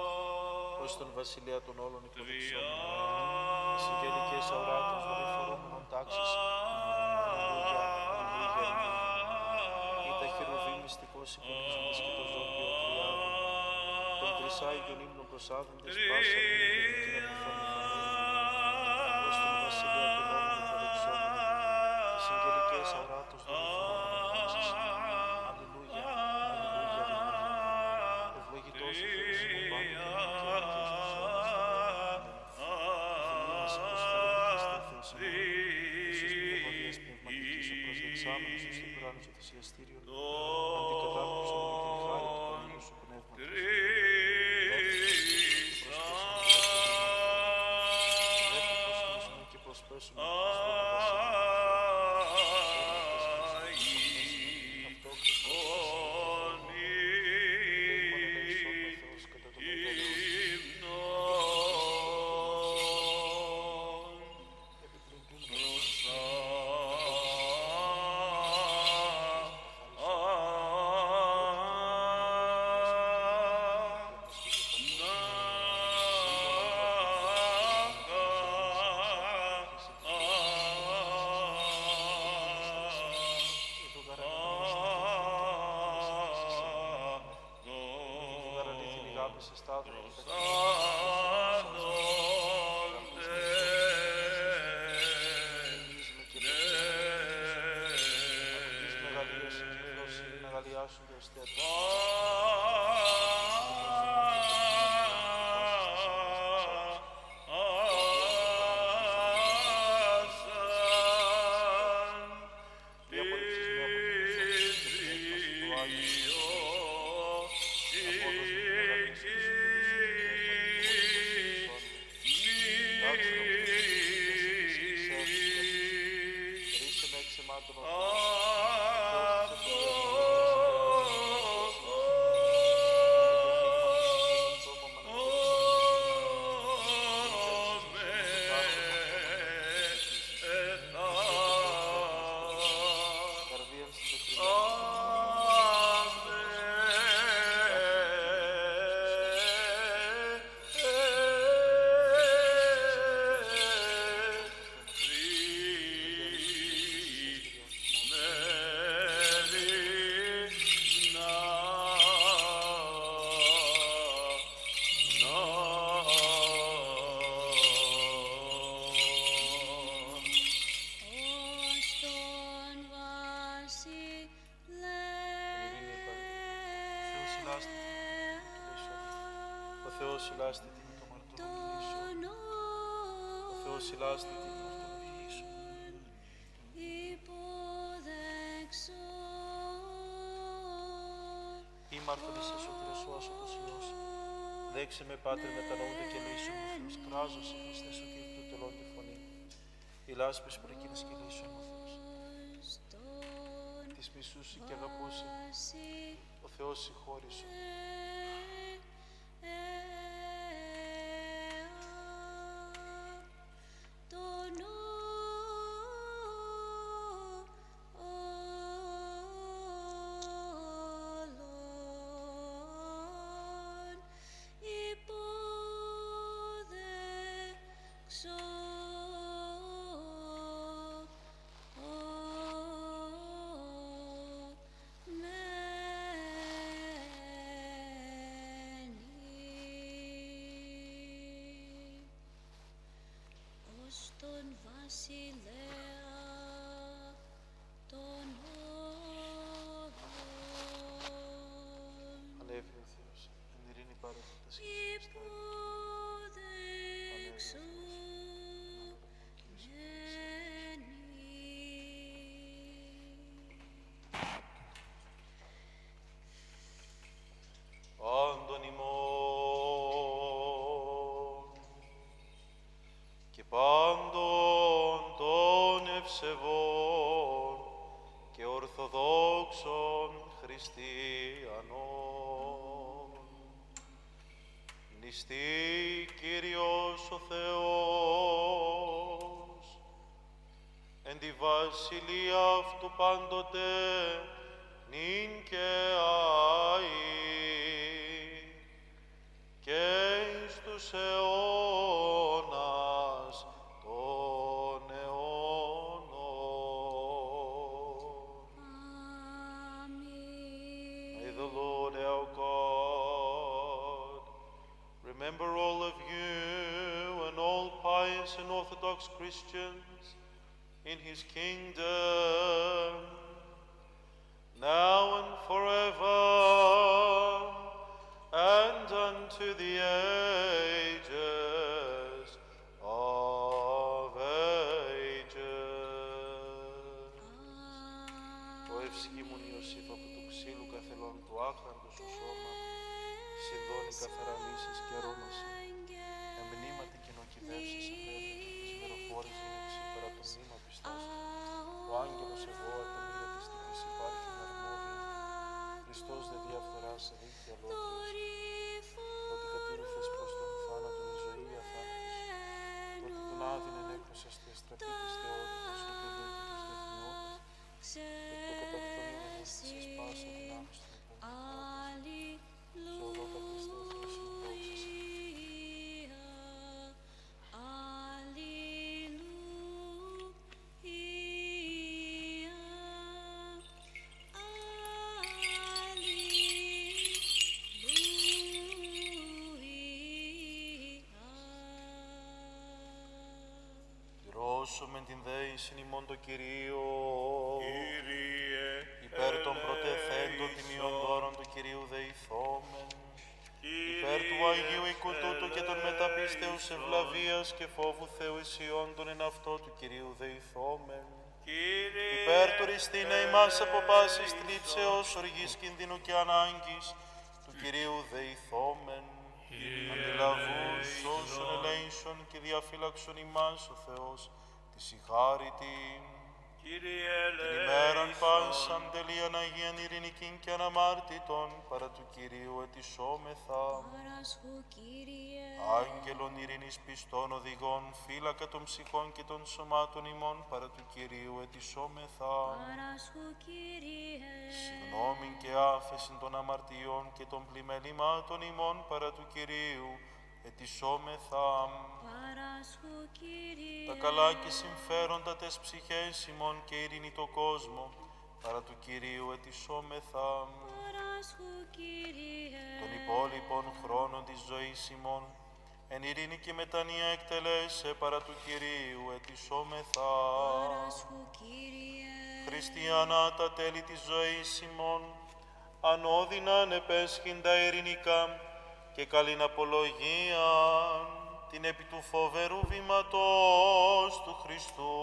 ως τον βασιλεία των όλων υποδεξόμενοι, τις αγγελικές αοράτους δορυφορούμενων τάξης, αλληλούια, αλληλούια, αλληλούια. Ή τα χερουβίμ μυστικώς εικονίζοντες και το ζωοποιό τριάδι, των τρισάγιον ύμνων προσάδοντες πάσα νύχτα του και αναποφώνηθα μέρη, ως τον βασιλεία των όλων υποδεξόμενοι, τις αγγελικές αοράτους δορυφορούμενων τάξης, αλληλούια, αλληλούια, αλληλούια. Ευλογητός ο Θεός ημών πάντοτε νυν και αεί και εις τους αιώνας των αιώνων. Αμήν. Μας προσφέρον Χριστέ Θεός ημών, Ιησούς πνευματίας πνευματικής ο προσδεξάμενος εις το ουράνιο σου θυσιαστήριον, αντικατάπτωσον με την χάρη του Αγίου Σου Πνεύματος. Δέχτε προσχωρήσουμε και προσπέσουμε τους παράξενο που ρίσε με εξαιμάτων συλλάστη τιμή των μαρτωλοποιήσεων. Ο Θεός συλλάστη τιμή των μαρτωλοποιήσεων. Ήμαρτον εις εσωτερός σου άσωπος Υιός. Δέξε με, Πάτερ, με τα λόγια και λύσου μου, Θεός. Κράζωσε, Χριστέ, σου και εκ του τελών τη φωνή. Η λάσπης προκίνης και λύσου μου, Θεός. Της μισούσι και αγαπούσι. Ο Θεός συγχώρησου. Τον βασιλέα των όρων. Ανέβη ο Θεός, εν ειρήνη παρέχοντας και υπόδεξου πάντων ημών και πάντων των ευσεβών και ορθοδόξων χριστιανών. Νηστεί Κύριος ο Θεός, εν τη βασιλεία αυτού πάντοτε νυν και αεί και εις τους αιώνας των αιώνων. May the Lord our God remember all of you and all pious and orthodox Christians in his kingdom, now and forever, and unto the ages of ages. Ο ευσχήμων Ιωσήφ από του ξύλου καθελών του άχραντος σου σώμα, συνδώνει καθαρά λύσεις και αρώμαση, εμνήματι κοινοκυδεύσεις απέφερε της μεροφόρης γέννηξη πέρα το μνήμα πιστός. Ο άγγελος εγώ ατομίλε της τύχης υπάρχει αρμόδια, Χριστός δε διαφθορά σε δίκτυα λόγιος, ότι κατήρυφες προς τον θάνατον η ζωή αθάνατος, ότι τον άδεινε νέκρωσες τε εστραπή της θεότητας, ότι δεν τους δεθνιώτας, εκ το κατακτόν είναι αίσθησες πάσα δυνάμεις του επόμενου. Σωδότα Χριστέ, Χριστού δόξα. Δρόσομεν την δέησιν ημών το Κυρίο, Κύριε, υπέρ των πρωτεθέντων τιμιών δώρων του Κυρίου δεηθόμεν, υπέρ του Αγίου οίκου τούτου και των μεταπίστεως ευλαβίας και φόβου Θεού ισιόντων εν αυτό του Κυρίου δεηθόμεν, υπέρ του ριστήνε ημάς από πάσης θλίψεως, οργής κινδύνου και ανάγκης του Κυρίου δεηθόμεν, αντιλαβούς όσων ελέησον ελέησον και διαφύλαξον ημάς ο Θεός, της η χάριτη. Κύριε Την ημέραν ελέησον. πάσαν τελείαν Αγίαν ειρηνικήν και αναμάρτητον, παρά του Κυρίου ετισόμεθα. Παράσχου, Κύριε. Άγγελον ειρήνης πιστών οδηγών, φύλακα των ψυχών και των σωμάτων ημών, παρά του Κυρίου ετισόμεθα. Παράσχου, Κύριε. Συγνώμην και άφεσιν των αμαρτιών και των πλημελημάτων ημών, παρά του Κυρίου ετισόμεθα. Παράσχου, Κύριε. Τα καλά και συμφέροντα τες ψυχές ημών και ειρήνη το κόσμο, παρά του Κυρίου ετισόμεθα. Παράσχου, Κύριε. Των υπόλοιπων χρόνων της ζωής ημών, εν ειρήνη και μετανία εκτελέσε, παρά του Κυρίου ετισόμεθα. Παράσχου, Κύριε. Χριστιανά τα τέλη της ζωής ημών, ανώδυνα επέσχυντα ειρηνικά και καλήν απολογία, την επί του φοβερού βήματος του Χριστού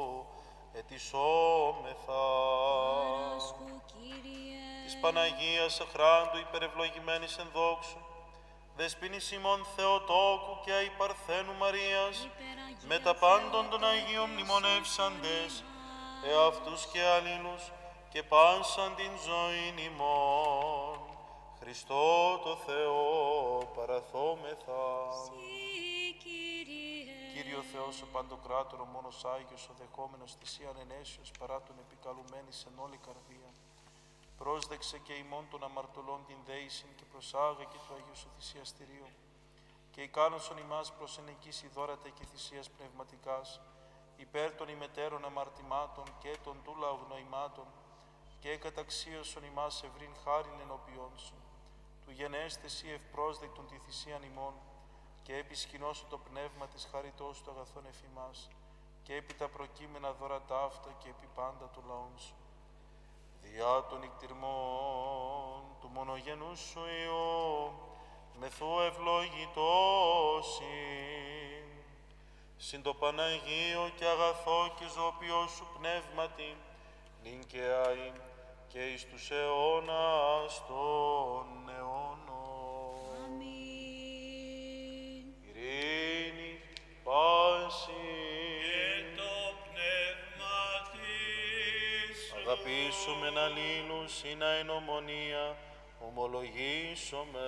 ετισόμεθα. Παράσχου, Κύριε. Της Παναγίας αχράντου υπερευλογημένης εν δόξου, δεσποίνης ημών Θεοτόκου και αϊ Παρθένου Μαρίας, Υπεραγία με τα πάντων των Θεοτόκου, Αγίων μνημονεύσαντες, συμφωνημάς. εαυτούς και αλλήλους και πάσαν την ζωήν ημών. Χριστό το Θεό παραθόμεθα. Συ, Κύριε. Κύριο Θεός ο Παντοκράτορο, μόνος Άγιος, ο δεχόμενος θυσίαν ενέσιος παρά τον επικαλουμένης εν όλη καρδία. Πρόσδεξε και ημών των αμαρτωλών την δέησιν και προσάγα και του Αγίου σου θυσιαστηρίου. Και ικάνωσον ημάς προς ενεκίσει δώρατα και θυσίας πνευματικάς, υπέρ των ημετέρων αμαρτημάτων και των τούλα αγνοημάτων, και καταξίωσον ημάς ευρύν χάριν ενώπιόν σου. Του γενέστε εσύ ευπρόσδεκτον τη θυσίαν ημών, και επισκηνώσου το πνεύμα της χαριτός του αγαθών εφημάς, και επί τα προκείμενα δώρα ταύτα και επί πάντα του λαών σου. Διά των νικτυρμών του μονογενού σου Υιού, μεθού ευλογητώσει, συν το Παναγίο και αγαθό και ζώπιο σου πνεύματι, νυν και αΐ και εις τους αιώνας των αιώνων. Αμήν. Ειρήνη, πάση, Και το πνεύμα της αγαπήσομεν αλλήλους ειν εν ομονία, ομολογήσομεν.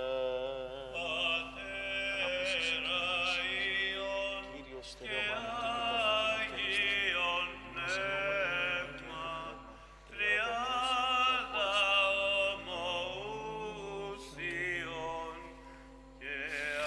Πατέρα Υιον Κύριος και στερεωμάνη και Άγιον Πνεύμα, τριάδα ομοούσιον και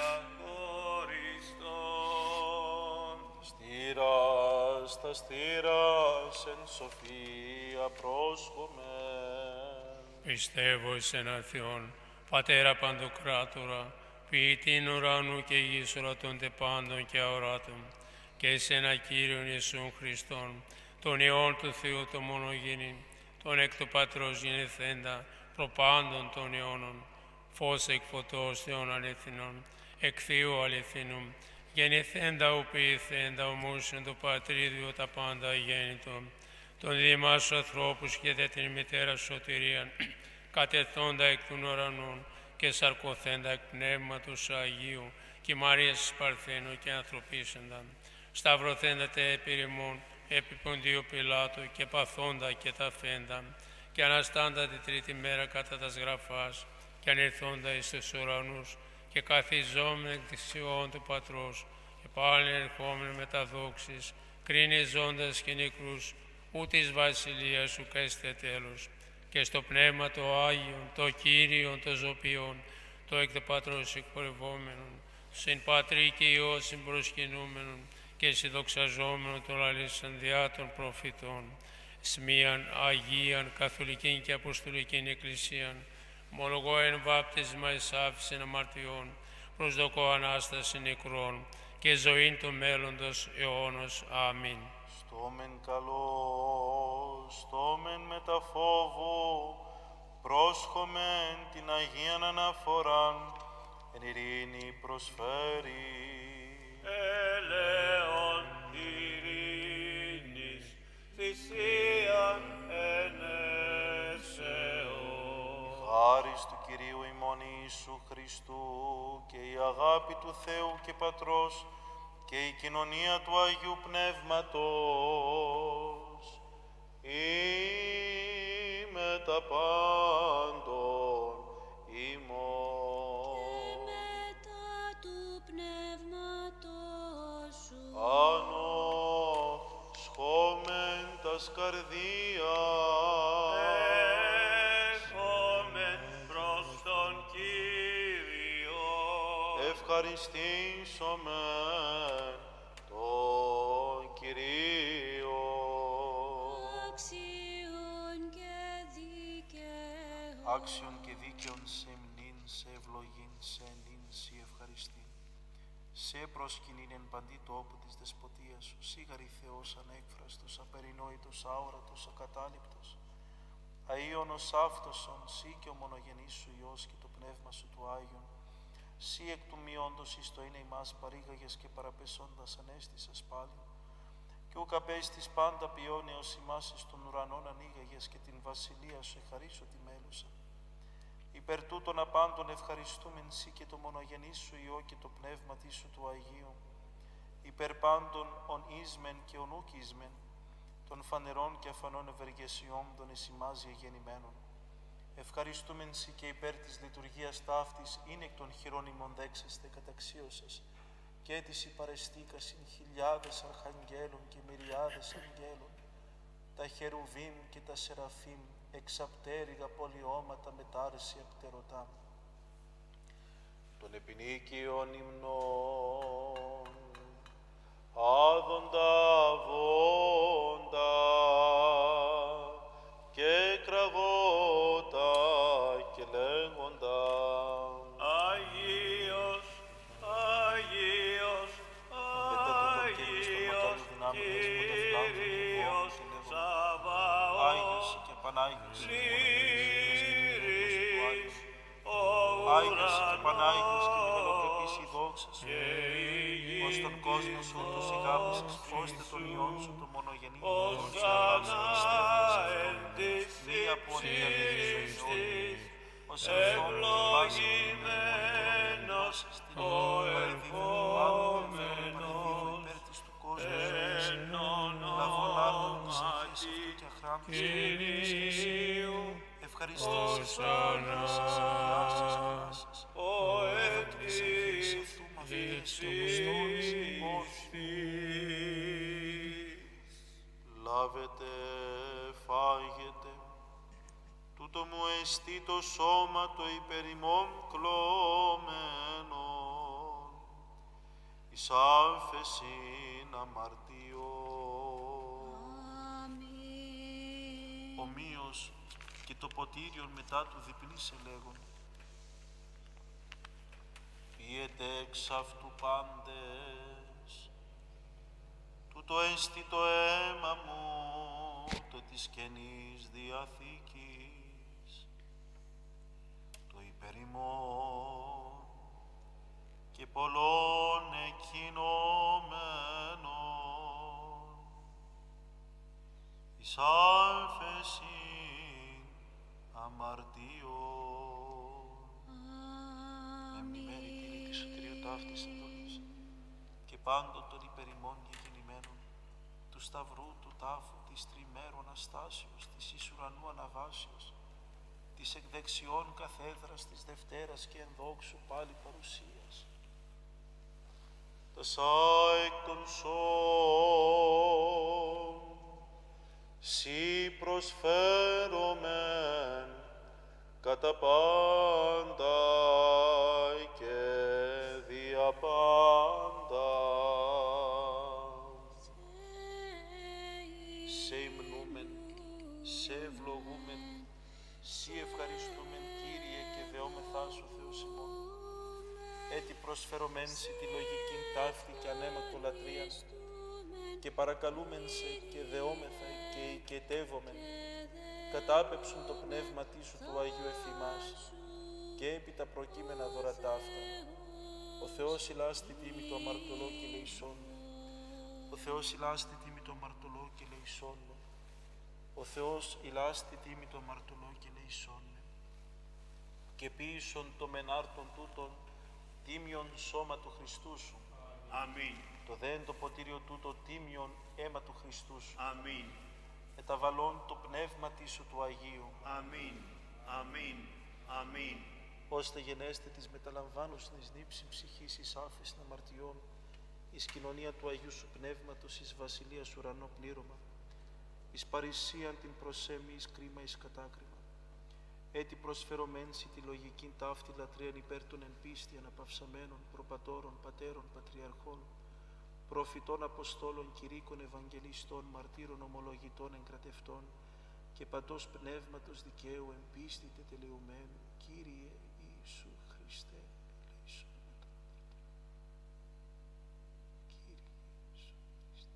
αχωριστών. στήρας τα στήρας εν σοφία πρόσχομεν. Πιστεύω εις έναν Θεόν, Πατέρα Παντοκράτορα, ποιητήν ουρανού και γης ορατώνται πάντων και αοράτων, και εις ένα Κύριον Ιησούν Χριστόν, τον Υιόν του Θεού το μονογενή, τον εκ του Πατρός γεννηθέντα, προπάντων των αιώνων, φως εκ φωτός Θεών αληθινών, εκ Θεού αληθινού, γεννηθέντα ο ποιηθέντα ομούσιν το Πατρίδιο τα πάντα γέννητο, τον διημάς ανθρώπους και δε την μητέρα σωτηρίαν, κατεθόντα εκ των ουρανών και σαρκωθέντα εκ πνεύματος Αγίου και Μαρίας Παρθένου και ανθρωπίσεντα, σταυρωθέντα τε επιρρημών επί Ποντίου Πιλάτου και παθόντα και τα φέντα, και αναστάντα τη τρίτη μέρα κατά τας γραφάς, και ανερθόντα εις τους ουρανούς, και καθιζόμεν εκ δεξιών του Πατρός, και πάλι ερχόμεν με τα δόξης, κρίνει ζώντας και νεκρούς, ούτε εις βασιλείας σου καίστε τέλος, και στο Πνεύμα το Άγιον, το Κύριον, το Ζωπιόν, το εκ του Πατρός εκπορευόμενον, συν Πατρί και Υιό συμπροσκυνούμενον, και συνδοξαζόμενον των αλήσαν διά των προφητών, σμίαν Αγίαν, Καθολικήν και Αποστολικήν Εκκλησίαν, μολογώ εν βάπτισμα εις άφησιν αμαρτιών, προσδοκώ Ανάσταση νεκρών, και ζωήν του μέλλοντος αιώνος. Αμήν. Στόμεν καλό, στόμεν μετα φόβου, πρόσχομεν την Αγίαν αναφοράν, εν ειρήνη προσφέρει. Ελέον ειρήνης, θυσίαν ενέσεως. Χάρις του Κυρίου ημών Ιησού Χριστού και η αγάπη του Θεού και Πατρός και η κοινωνία του Αγίου Πνεύματος ή με τα πάντων ημών. Και μετά του πνεύματος σου. Ανοσχόμεν τας καρδίας. Έχομεν προς τον Κύριο. Ευχαριστήσομεν τον Κυρίο. Άξιον και δίκαιον. Άξιον και δίκαιον σε μνήν, σε ευλογήν, σε νυν, σοι ευχαριστήν. Σε προσκυνήν εν παντή τόπου της δεσποτείας σου, σίγαρη Θεός ανέκφραστος, απερινόητος, αόρατος, ακατάληπτος. Αΐωνος αύτωσον, σύ και ο μονογενής σου Υιός και το Πνεύμα σου του Άγιον, σύ εκ του μειόντος εις το είναι ημάς παρήγαγες και παραπεσόντας ανέστησας πάλι, και ουκ απέστης πάντα ποιόνεως ημάς εις των ουρανών ανοίγαγες και την βασιλεία σου εχαρίσω τη μέλουσα. Υπερ τούτων απάντων ευχαριστούμεν σύ και το μονογενής σου Υιό και το Πνεύμα της σου του Αγίου, υπερ πάντων ον ίσμεν και ον ουκ ίσμεν, των φανερών και αφανών ευεργεσιών των εις ημάς γεννημένων. Ευχαριστούμεν σοι και υπέρ της λειτουργίας ταύτης, είναι εκ των χειρών ημών δέξεστε καταξίωσες, και έτηση παρεστήκασιν χιλιάδες αρχαγγέλων και μυριάδες αγγέλων, τα χερουβίμ και τα σεραφίμ, εξαπτέρυγα πολιώματα μετάρση απτερωτά. Των επινίκιων υμνών, άδοντα βόντα και κραγότα και λέγοντα. Αγίος, Αγίος, Αγίος, Κύριος Σαβαώθ, Άγιος και Πανάγιος, πλήρης ο Άγιος και Πανάγιος και ουρανός μεγαλοπρεπής η δόξα σου, και η ως τον κόσμο σου ούτως ηγάπησες, ώστε τον Υιόν σου το μονογενή, Οσάννα εν της μία απόλυτη αλήθεια ύψης σου της, ως ελθόν και πάση ευλογημένος ο ερχόμενος υπέρ της του κόσμου εν λαβών άρτων της αρχής αυτού ονόματι και αχράντου Κυρίου ευχαριστήσεις Οσάννα ο εκ της αρχής αυτού μαθήτης των πιστών ημών. Λάβετε, φάγετε, τούτο μου εστί το σώμα το υπερ ημών κλωμένον, εις άφεσιν αμαρτιών. Αμήν. Ομοίως και το ποτήριον μετά του διπλής ελέγων. Πιετε εξ αυτού πάντες, τούτο έστι το αίμα μου, το της καινής διαθήκης, το υπερ ημών και πολλών εκκοινωμένων, εις άφεσιν αμαρτιών. Με μνημέρη τήρη της σωτηρίου ταύτης εντολής και πάντων των υπερημών γεννημένων, του σταυρού, του τάφου, της τριμέρου Αναστάσεως, της εις ουρανού αναβάσεως, της εκ δεξιών καθέδρας, της Δευτέρας και ενδόξου πάλι παρουσίας. Τα σάεκ των σώων, σοι προσφέρομεν κατά πάντα και δια πάντα. Σε υμνούμεν, σε ευλογούμεν, σοι ευχαριστούμεν Κύριε και δεόμεθά σου Θεός ημών. Έτσι προσφερωμέν σε τη λογική ταύτη και ανέμακτο λατρείαν και παρακαλούμεν σε και δεόμεθα και οικετεύομεν κατάπεψουν το πνεύμα σου του Αγίου εφημάς και έπειτα προκείμενα δωρατά αυτά. Ο Θεός ηλάς τη τίμη του αμαρτωλό και λεησόν. Ο Θεός ηλάς τη τίμη του αμαρτωλό και λεησόν. Ο Θεός ηλάς τη τίμη του αμαρτωλό και λεησόν. Και ποίησον το μενάρτον τούτον τίμιον σώμα του Χριστού σου Αμήν. Το δέν το ποτήριο τούτο τίμιον αίμα του Χριστού σου. Αμήν. Μεταβαλών το πνεύμα σου του Αγίου. Αμήν. Αμήν. Αμήν. Ώστε γενέστε της μεταλαμβάνους εις νύψη ψυχής εις άφεσιν αμαρτιών, εις κοινωνία του Αγίου σου Πνεύματος, εις βασιλείας ουρανό πλήρωμα, εις παρησίαν την προσέμη εις κρίμα εις κατάκριμα. Έτσι προσφερωμένση τη λογικήν ταύτη λατρείαν υπέρ των εν πίστη αναπαυσαμένων προπατώρων, πατέρων, πατριαρχών, προφητών, αποστόλων, κηρύκων, ευαγγελιστών, μαρτύρων, ομολογητών, εγκρατευτών και παντός πνεύματος δικαίου εν πίστη τετελεουμένου, Κύριε Ιησού Χριστέ, ελέησον ημάς. Κύριε Ιησού Χριστέ.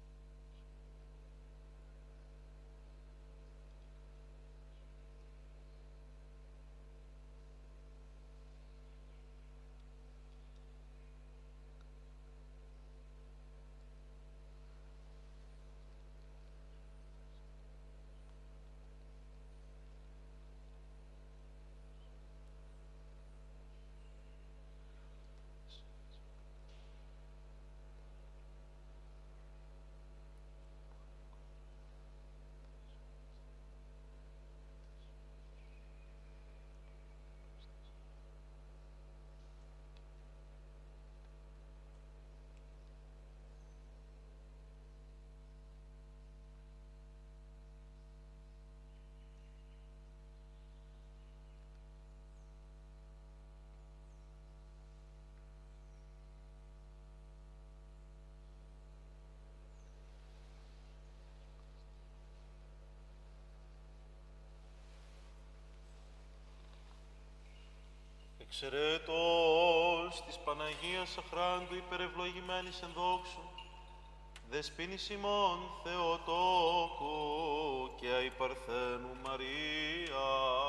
Εξαιρέτως της Παναγίας Αχράντου υπερευλογημένης εν δόξου, δεσποίνης ημών Θεοτόκου και αϊπαρθένου Μαρία.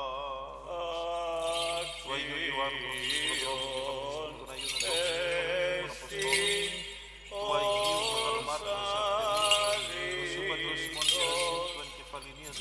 Του Αγίου Ιωάννου, του Αγίου Αποστόλου, του Αγίου Μεγαλομάρτυρος Αρτεμίου, του Σου Πατρός ημών Ιωσήφ, του Ενκεφαλινίας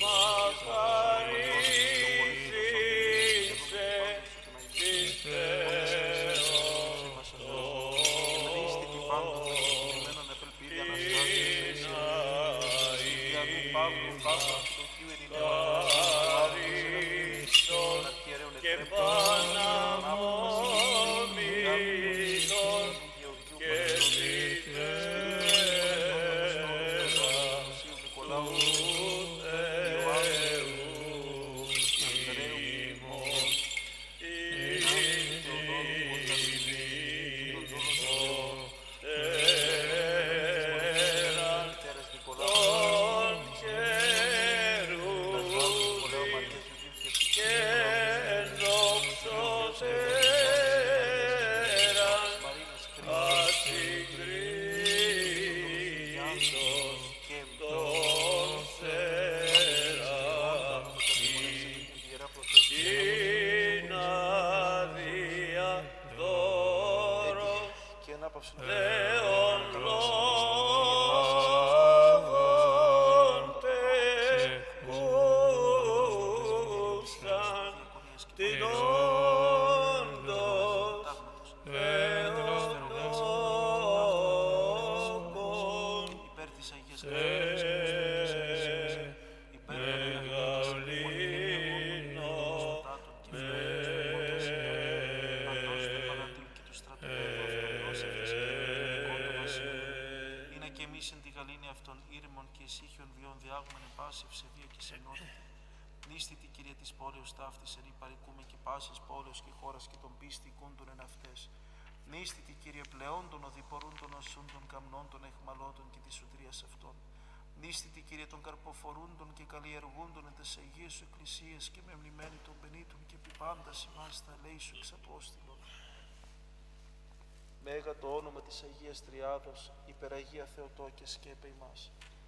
Μέγα το όνομα της Αγίας Τριάδος, υπεραγία Θεοτόκε σκέπε ημάς.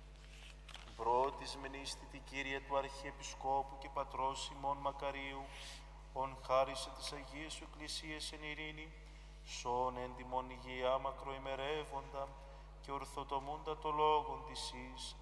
Πρώτης μενίστητη Κύριε του Αρχιεπισκόπου και Πατρός ημών Μακαρίου, ον χάρισε της Αγίας σου Εκκλησίας εν ειρήνη, σών εν τιμών υγεία μακροημερεύοντα και ορθοτομούντα το λόγον της εις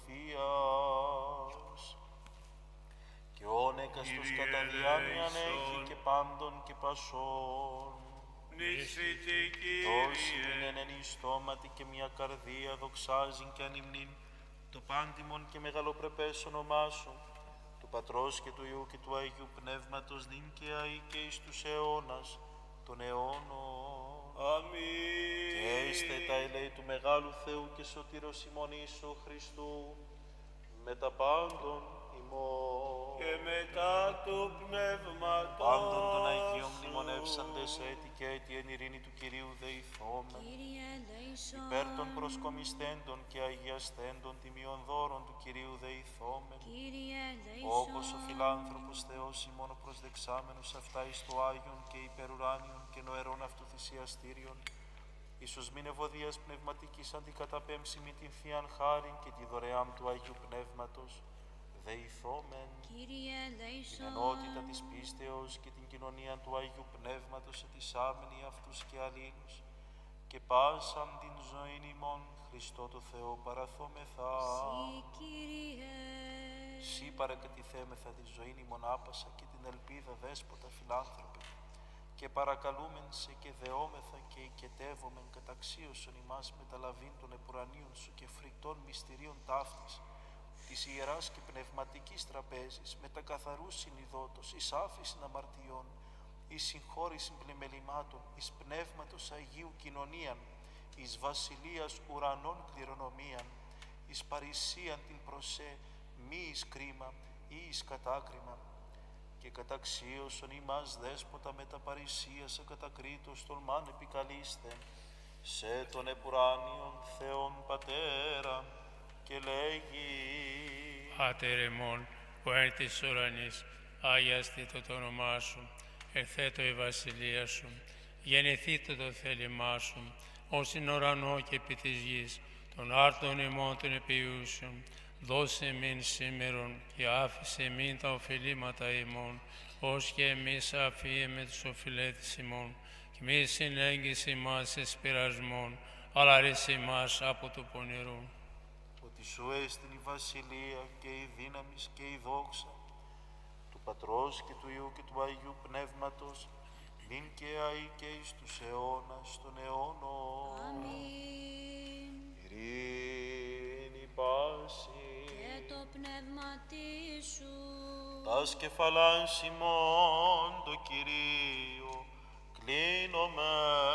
αληθείας. Και όν έκαστος κατά διάνοιαν έχει και πάντων και πασών. Νησίτη Δώσει Κύριε, την εν στόματι και μια καρδία δοξάζει και ανυμνήν το πάντιμον και μεγαλοπρεπές όνομά σου, του Πατρός και του Υιού και του Αγίου Πνεύματος, νυν και αεί και εις τους αιώνας των αιώνων. Αμήν. Και έστε τα ελέη του μεγάλου Θεού και σωτήρος ημών Ιησού Χριστού, με τα πάντων ημών. Και μετά του πνεύματος Πάντων των Αγίων μνημονεύσαντες έτη και έτη εν ειρήνη του Κυρίου δεηθόμεν. Κύριε ελέησον. Υπέρ των προσκομισθέντων και αγιαστέντων τιμιών δώρων του Κυρίου δεηθόμεν. Κύριε ελέησον. Όπως ο φιλάνθρωπος Θεός ημών προσδεξάμενος αυτά εις το Άγιον και υπερουράνιον και νοερών αυτού θυσιαστήριον, ίσως μην ευωδίας πνευματικής αντικαταπέμψη με την Θείαν Χάριν και τη δωρεάν του Αγίου Πνεύματος, δεηθόμεν. Κύριε ελέησον. Την ενότητα της πίστεως και την κοινωνία του Αγίου Πνεύματος ετισάμενοι αυτούς και αλλήλους, και πάσαν την ζωήν ημών Χριστό το Θεό παραθόμεθα. Συ, Κύριε. Συ παρακατηθέμεθα τη ζωήν ημών άπασα και την ελπίδα δέσποτα φιλάνθρωπε, και παρακαλούμεν σε και δεόμεθα και οικετεύομεν καταξίωσον ημάς μεταλαβήν των επουρανίων σου και φρικτών μυστηρίων ταύτης, της ιεράς και πνευματικής τραπέζης, με τα καθαρούς συνειδότος, εις άφησιν αμαρτιών, εις συγχώρησιν πλημελημάτων, εις πνεύματος Αγίου κοινωνίαν, εις βασιλείας ουρανών κληρονομίαν, εις παρησίαν την προσέ, μη εις κρίμα ή εις κατάκριμα, και καταξίωσον ημάς δέσποτα με τα παρησίας ακατακρίτως τολμάν επικαλείστε, σε τον επουράνιον Θεόν Πατέρα, και λέγει: Πάτερ εμών, που εν της ουρανής, αγιαστήτω το όνομά σου, ερθέτω η βασιλεία σου, γεννηθήτω το θέλημά σου, ως in ουρανό και επί της γης, των άρτων ημών των επιούσεων, δώσε μην σήμερον και άφησε μην τα οφειλήματα ημών, ως και εμείς αφίεμε τους οφειλέτες ημών, και μη συνέγγισε ημάς εις πειρασμόν, αλλά ρίσε ημάς από το πονηρό. Ότι σου έστειν η βασιλεία και η δύναμις και η δόξα του Πατρός και του Υιού και του Αγίου Πνεύματος, νυν και αεί και εις τους αιώνας των αιώνων. Αμήν. Ειρήνη πάση Και το πνεύμα σου. τας κεφαλάς ημών το Κυρίο κλείνομαι.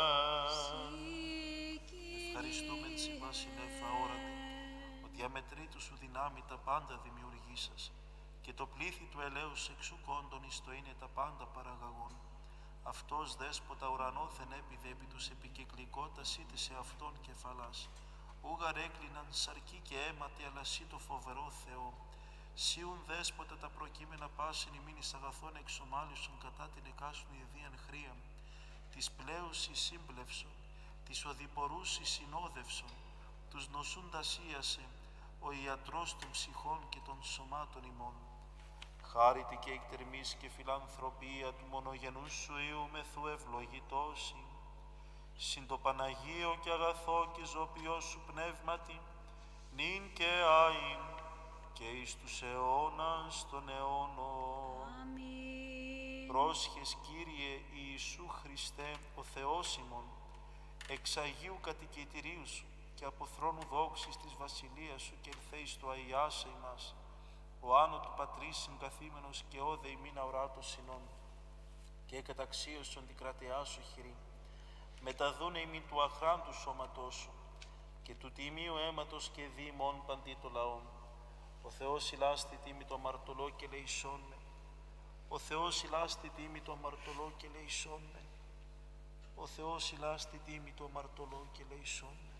Ευχαριστούμε τσι βασιλεύα όρατη, ότι αμετρήτου σου δυνάμει τα πάντα δημιουργήσας, και το πλήθη του ελέους εξουκόντων εις το είναι τα πάντα παραγαγών. Αυτός δέσποτα ουρανόθεν έπιδε επί τους επικεκλικότας είτε σε αυτόν κεφαλάς. Ούγαρ έκλειναν σαρκή και αίματι, αλλά σύ το φοβερό Θεό. Σίουν δέσποτα τα προκείμενα πάσιν ημίν εις αγαθών εξομάλισον κατά την εκάστον ιδίαν χρήαν, της πλέουσι σύμπλευσον, της οδηπορούσι συνόδευσον, τους νοσούντας ίασε, ο ιατρός των ψυχών και των σωμάτων ημών. Χάρητη και εκτερμής και φιλανθρωπία του μονογενούς σου Υιού μεθού ευλογητώσει, συν το Παναγίο και αγαθό και ζωπιό σου πνεύματι, νυν και άειν και εις τους αιώνας των αιώνων. Αμήν. Πρόσχες Κύριε Ιησού Χριστέ, ο Θεός ημών, εξ Αγίου κατοικητηρίου σου και από θρόνου δόξης της βασιλείας σου και ελθέης το Αγιάσε ημάς, ο άνω του Πατρίς συγκαθήμενος και όδε ημίν αοράτος συνών, και καταξίωσον την κρατεά σου χειρή, μεταδούνε ημίν του αχράντου σώματός σου και του τιμίου αίματος και δήμων παντί το λαόν. Ο Θεός ηλάστη τίμη το αμαρτωλό και λεησόν με. Ο Θεός ηλάστη τίμη το αμαρτωλό και λεησόν με. Ο Θεός ηλάστη τίμη το αμαρτωλό και λεησόν με.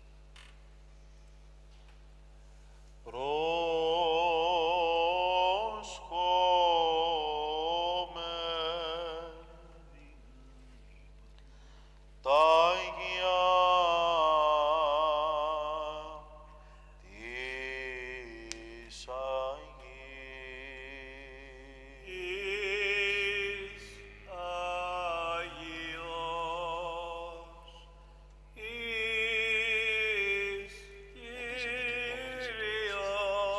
Πρόσχομαι τα Αγία της Αγίας. Εις Άγιος, εις Κύριος,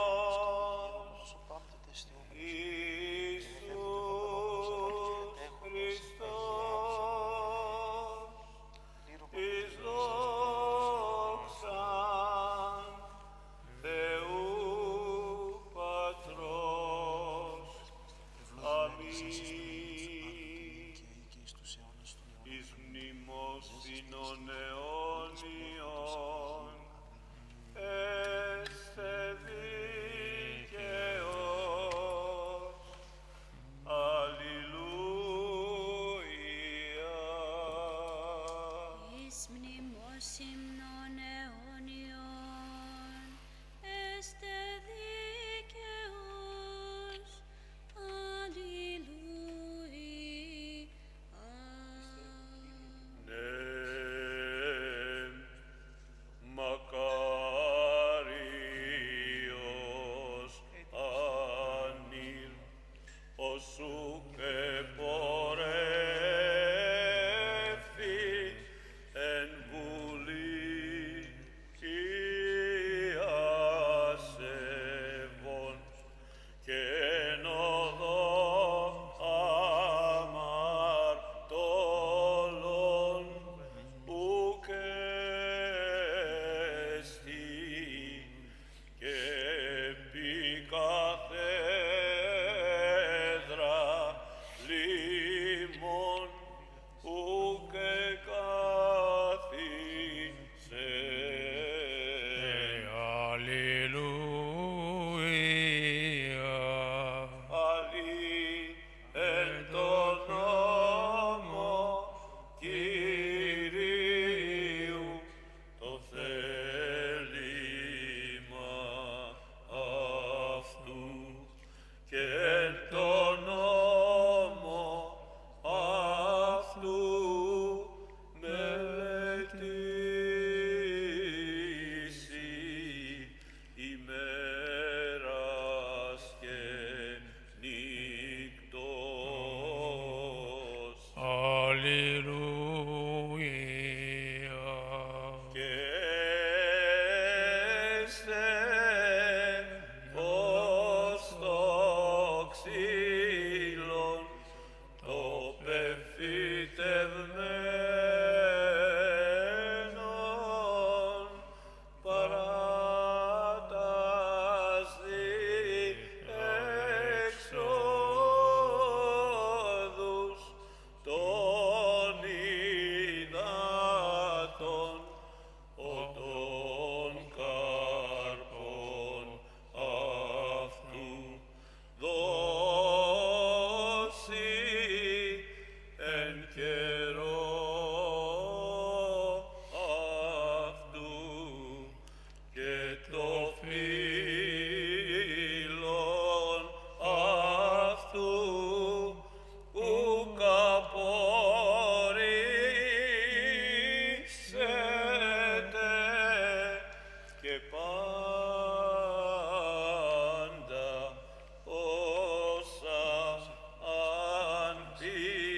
Εστε δίκαιος. Αλληλούια. Εις μνημόσυμνων αιώνιων, εστε δίκαιος. Αλληλούια. Ναι, μακάριος ανήρ, όσου επορεύθη εν βουλή ιασεβών και εν οδό αμαρτωλών ουκ έστι και επί καθέδρα λίμων ουκ εκάθισε. Αλληλούια. Αλλή εν το νόμο Κυρίου το θέλημα αυτού και εν το νόμο αυτού μελετήσει ημέρας και νύκτος. Αλληλούια. Και έστε ως το ξύλον το πεφυτευμένον παράταστη εξόδους των υδάτων οτών καρπών αυτού δώσει εν καιρό αυτού και το φύλλον αυτού ουκ απορρίσσεται και πάντα όσα αν πει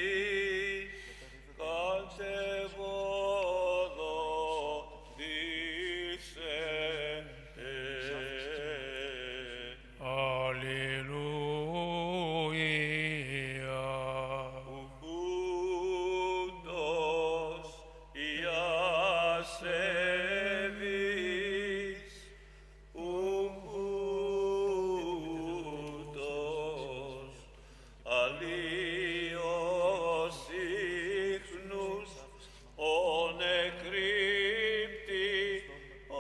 κατεβοδοτήσεται. Αλληλούια. Ούτως ιασεβείς, ούτως αλλίος ίχνους, ο νεκρύπτη, ο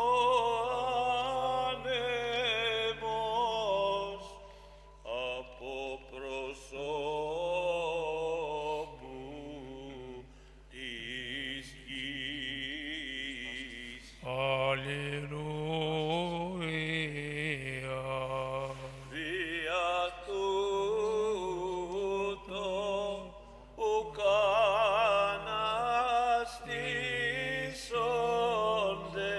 άνεμος, από προσώπου της γης. Αλληλούια. Δια τούτο ουκ αναστήσονται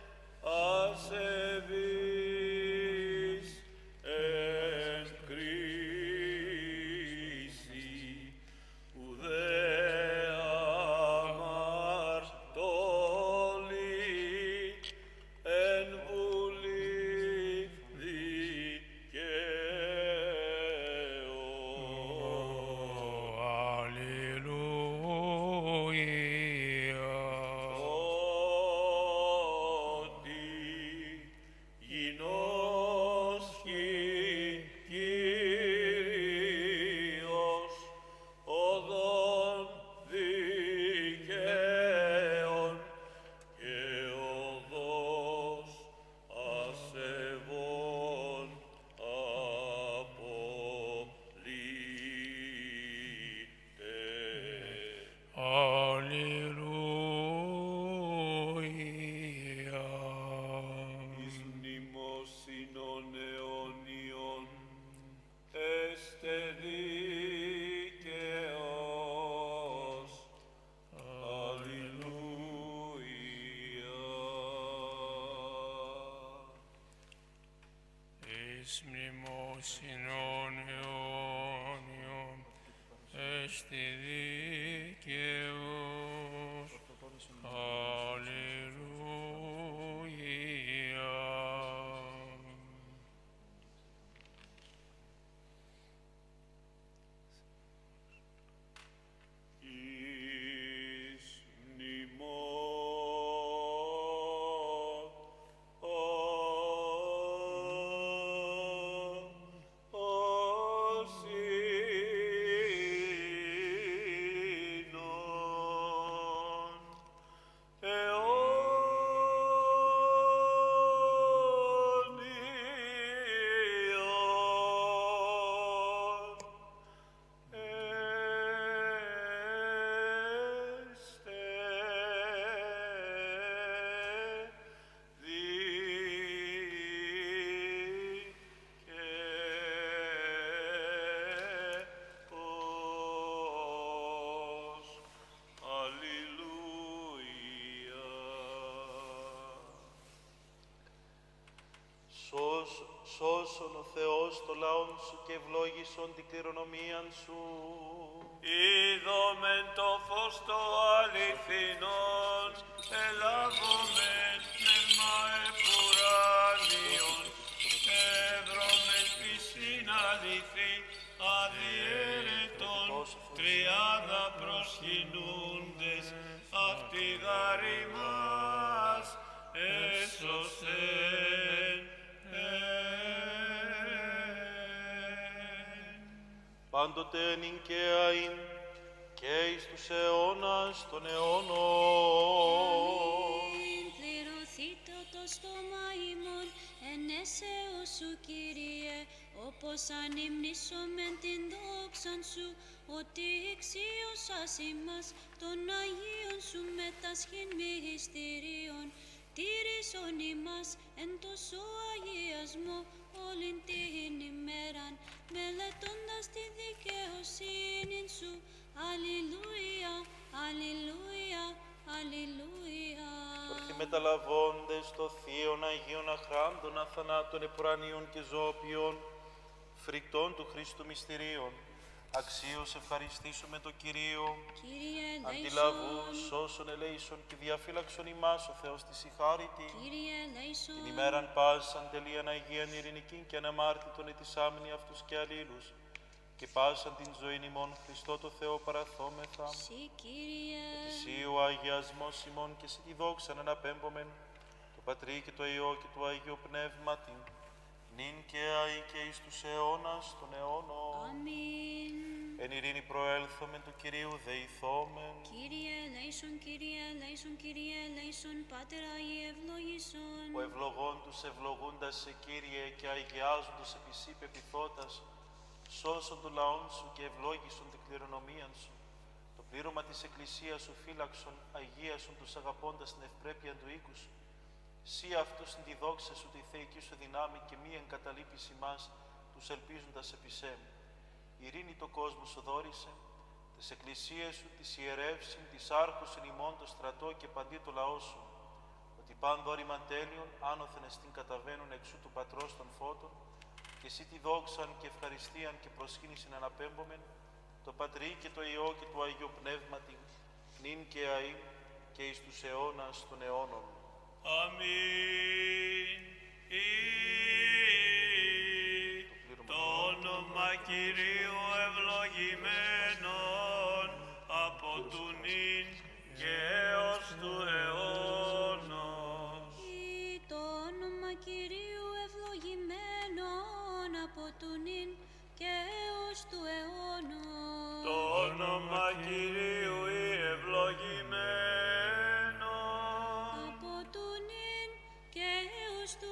ασεβείς εν κρίση, ουδέ αμαρτωλοί εις μνημόσυνον αιώνιον, εστι δίκαιος. Αλληλούια. Εις μνημόσυνον Σώσον ο Θεός το λαόν σου και ευλόγησον την κληρονομίαν σου. Είδομεν το φως το αληθινόν, ελάβομεν πνεύμα επουράνιον, εύρωμεν πισήν αληθή, αδιέρετον, τριάδα προσκυνούντες, αυτοί γάρι μας έσωσεν. Πάντοτε νυν και αΐν και εις τους αιώνας των αιώνων. Πληρωθείτε το στόμα ημών, εν έσεω σου, Κύριε, όπως ανυμνήσομεν την δόξαν σου, ότι εξίωσας ημάς των Αγίων σου με τα σχήν μυστηρίων, τήρησον ημάς εν τόσο αγιασμό όλην την ημέραν, μελετώντας τη δικαιοσύνη σου. Αλληλούια, αλληλούια, αλληλούια. Ορθοί μεταλαβώντες το θείον Αγίων αχράντων αθανάτων επουρανίων και ζώπιων, φρικτών του Χριστού μυστηρίων, αξίως ευχαριστήσουμε το Κυρίο, Κύριε αντιλαβούς ελέησον, όσων ελέησον και διαφύλαξον ημάς ο Θεός της συγχάρητη, Κύριε ελέησον, την ημέραν πάσαν τελείαν Αγίαν ειρηνικήν και αναμάρτητον ετισάμενοι αυτούς και αλλήλους, και πάσαν την ζωήν ημών Χριστό το Θεό παραθόμεθα. Συ, Κύριε, Εσύ ο αγιασμός ημών και εσύ τη δόξαν αναπέμπομεν, το Πατρί και το Υιό και το Αγίο Πνεύματι, νυν και αεί και εις τους αιώνας των αιώνων. αμήν. Εν ειρήνη προέλθομεν του Κυρίου δεηθόμεν. Κύριε ελέησον, Κύριε ελέησον, Κύριε ελέησον, Πάτερ Αγίε ευλογήσον. Ο ευλογών τους ευλογούντας σε Κύριε και αγιάζοντος επί σύ πεποιθώτας, σώσον του λαόν σου και ευλόγησον την κληρονομίαν σου. Το πλήρωμα της Εκκλησίας σου φύλαξον, αγίασον τους αγαπώντας την ευπρέπεια του οίκου σου. Σύ αυτούς τη δόξα σου τη θεϊκή σου δυνάμει και μη εγκαταλείπεις ημάς, τους ελπίζοντας επί σέ. Ειρήνη το κόσμο σου δόρισε, τις εκκλησίες σου, τις ιερεύσιν, τις άρχουσιν ημών το στρατό και παντί το λαό σου. Ότι παν δόρημα τέλειων, άνωθεν εστίν καταβαίνουν εξού του Πατρός των φώτων, και εσύ τη δόξαν και ευχαριστίαν και προσκύνησιν αναπέμπομεν, το Πατρί και το Υιό και το Αγίο Πνεύματι, νυν και αεί και εις τους αιώνας των αιώνων. Αμήν. Το όνομα Κυρίου ευλογημένον από του νυν και έως του αιώνος. Ή το όνομα Κυρίου ευλογημένον από του νυν και έως του αιώνος. Το όνομα Κυρίου η ευλογημένο από του νυν και έως του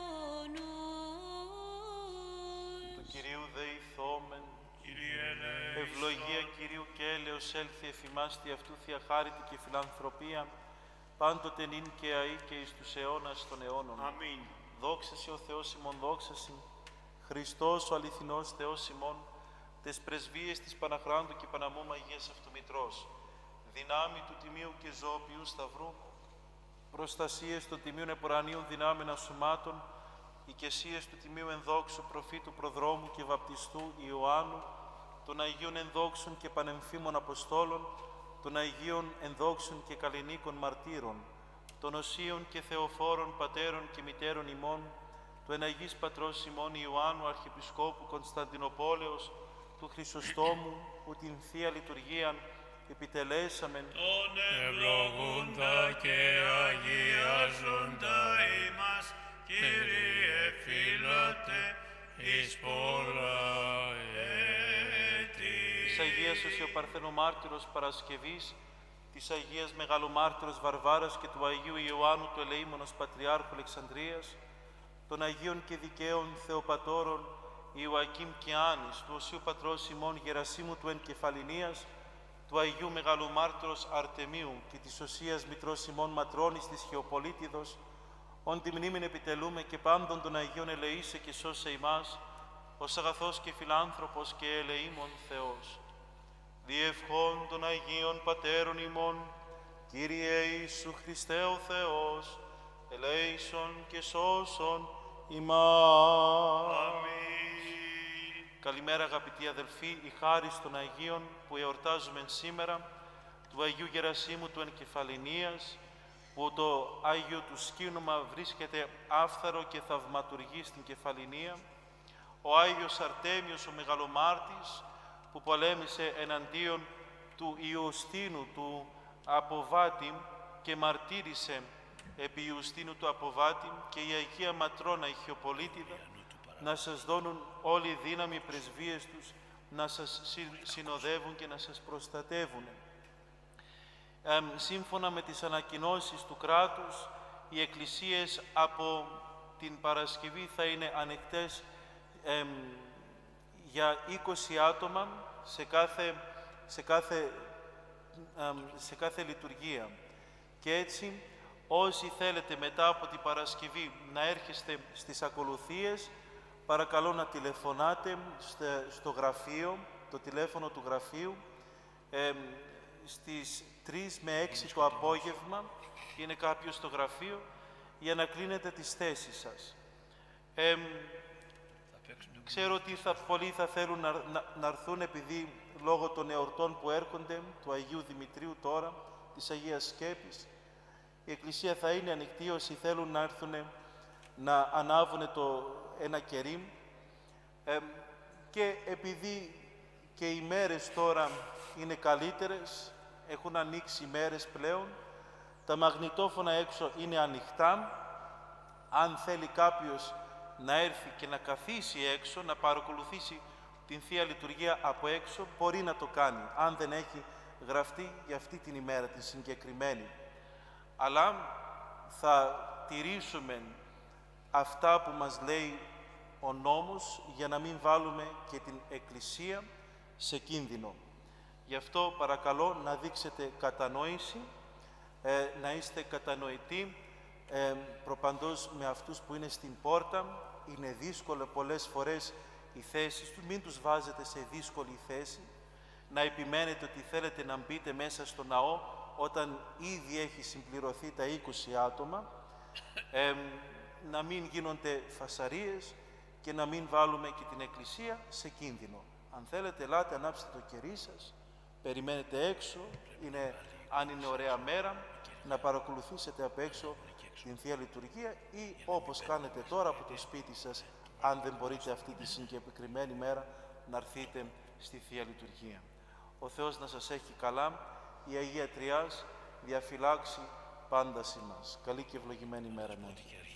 αιώνος. Του Κυρίου δεηθόμεν, Κύριε ελέησον. ευλογία Κυρίου και έλεος έλθει εφημάστη αυτού θεία χάριτη και φιλανθρωπία, πάντοτε νυν και αεί και εις τους αιώνας των αιώνων. Αμήν. Δόξα σοι ο Θεός ημών, δόξα σοι, Χριστός ο αληθινός Θεός ημών, τες πρεσβείες της Παναχράντου και Παναμού Αγίας Αυτομητρός, δυνάμει του Τιμίου και Ζωοποιού Σταυρού, προστασίες των Τιμίων Επουρανίων δυνάμενα σωμάτων, οικεσίες του Τιμίου Ενδόξου Προφήτου Προδρόμου και Βαπτιστού Ιωάννου, των Αγίων Ενδόξων και Πανεμφήμων Αποστόλων, των Αγίων Ενδόξων και Καλλινίκων Μαρτύρων, των Οσίων και Θεοφόρων Πατέρων και Μητέρων ημών, του εν Αγής Πατρός ημών Ιωάννου Αρχιεπισκόπου Κωνσταντινοπόλεως, του Χρυσοστόμου, που την Θεία Λειτουργίαν επιτελέσαμεν, τον ευλογούντα και αγιάζοντα ημάς, Κύριε φίλωτε, εις πολλά έτη. της Αγίας Οσιοπαρθενομάρτυρος Παρασκευής, της Αγίας Μεγαλομάρτυρος Βαρβάρας και του Αγίου Ιωάννου του Ελεήμονος Πατριάρχου Αλεξανδρίας, των Αγίων και Δικαίων Θεοπατώρων Ιωακήμ και Άνης, του Οσίου Πατρός ημών Γερασίμου του Ενκεφαλινίας, του Αγίου Μεγαλομάρτυρος Αρτεμίου και της Οσίας Μητρός ημών Ματρώνης της Χεοπολίτιδος, ον τη μνήμην επιτελούμε και πάντων των Αγίων ελεήσε και σώσε ημάς, ως αγαθός και φιλάνθρωπος και ελεήμων Θεός. Διευχών των Αγίων Πατέρων ημών, Κύριε Ιησού Χριστέ ο Θεός, ελέησον και σώσον ημάς. Αμήν. Καλημέρα αγαπητοί αδελφοί, η χάρις των Αγίων που εορτάζουμε σήμερα, του Αγίου Γερασίμου του Ενκεφαλινίας, που το Άγιο του σκήνομα βρίσκεται άφθαρο και θαυματουργεί στην Κεφαλινία, ο Άγιος Αρτέμιος ο Μεγαλομάρτης, που πολέμησε εναντίον του Ιουστίνου του Αποβάτη και μαρτύρησε επί Ιουστίνου του Αποβάτη, και η Αγία Ματρόνα η Χεοπολίτιδα, να σας δώνουν όλη η δύναμη πρεσβείες τους, να σας συνοδεύουν και να σας προστατεύουν. Ε, σύμφωνα με τις ανακοινώσεις του κράτους, οι εκκλησίες από την Παρασκευή θα είναι ανοιχτές ε, για είκοσι άτομα σε κάθε, σε κάθε, ε, σε κάθε λειτουργία. Και έτσι, όσοι θέλετε μετά από την Παρασκευή να έρχεστε στις ακολουθίες, παρακαλώ να τηλεφωνάτε στο γραφείο, το τηλέφωνο του γραφείου, ε, στις τρεις με έξι το απόγευμα, είναι κάποιος στο γραφείο, για να κλείνετε τις θέσεις σας. Ε, ξέρω ότι θα, πολλοί θα θέλουν να, να, να έρθουν, επειδή λόγω των εορτών που έρχονται, του Αγίου Δημητρίου τώρα, της Αγίας Σκέπης, η Εκκλησία θα είναι ανοιχτή όσοι θέλουν να έρθουν να ανάβουν το ένα κερί. Ε, και επειδή και οι μέρες τώρα είναι καλύτερες, έχουν ανοίξει οι μέρες πλέον, τα μαγνητόφωνα έξω είναι ανοιχτά. Αν θέλει κάποιος να έρθει και να καθίσει έξω, να παρακολουθήσει την Θεία Λειτουργία από έξω, μπορεί να το κάνει, αν δεν έχει γραφτεί για αυτή την ημέρα, την συγκεκριμένη. Αλλά θα τηρήσουμε αυτά που μας λέει ο νόμος, για να μην βάλουμε και την Εκκλησία σε κίνδυνο. Γι' αυτό παρακαλώ να δείξετε κατανόηση, ε, να είστε κατανοητοί ε, προπαντός με αυτούς που είναι στην πόρτα. Είναι δύσκολο πολλές φορές οι θέσεις τους, μην τους βάζετε σε δύσκολη θέση, να επιμένετε ότι θέλετε να μπείτε μέσα στο ναό όταν ήδη έχει συμπληρωθεί τα είκοσι άτομα, ε, να μην γίνονται φασαρίες και να μην βάλουμε και την Εκκλησία σε κίνδυνο. Αν θέλετε, ελάτε, ανάψτε το κερί σας, περιμένετε έξω, είναι, αν είναι ωραία μέρα, να παρακολουθήσετε απ' έξω την Θεία Λειτουργία, ή όπως κάνετε τώρα από το σπίτι σας, αν δεν μπορείτε αυτή τη συγκεκριμένη μέρα να έρθετε στη Θεία Λειτουργία. Ο Θεός να σας έχει καλά, η Αγία Τριάς διαφυλάξει πάντα ημάς. Καλή και ευλογημένη μέρα να έχετε.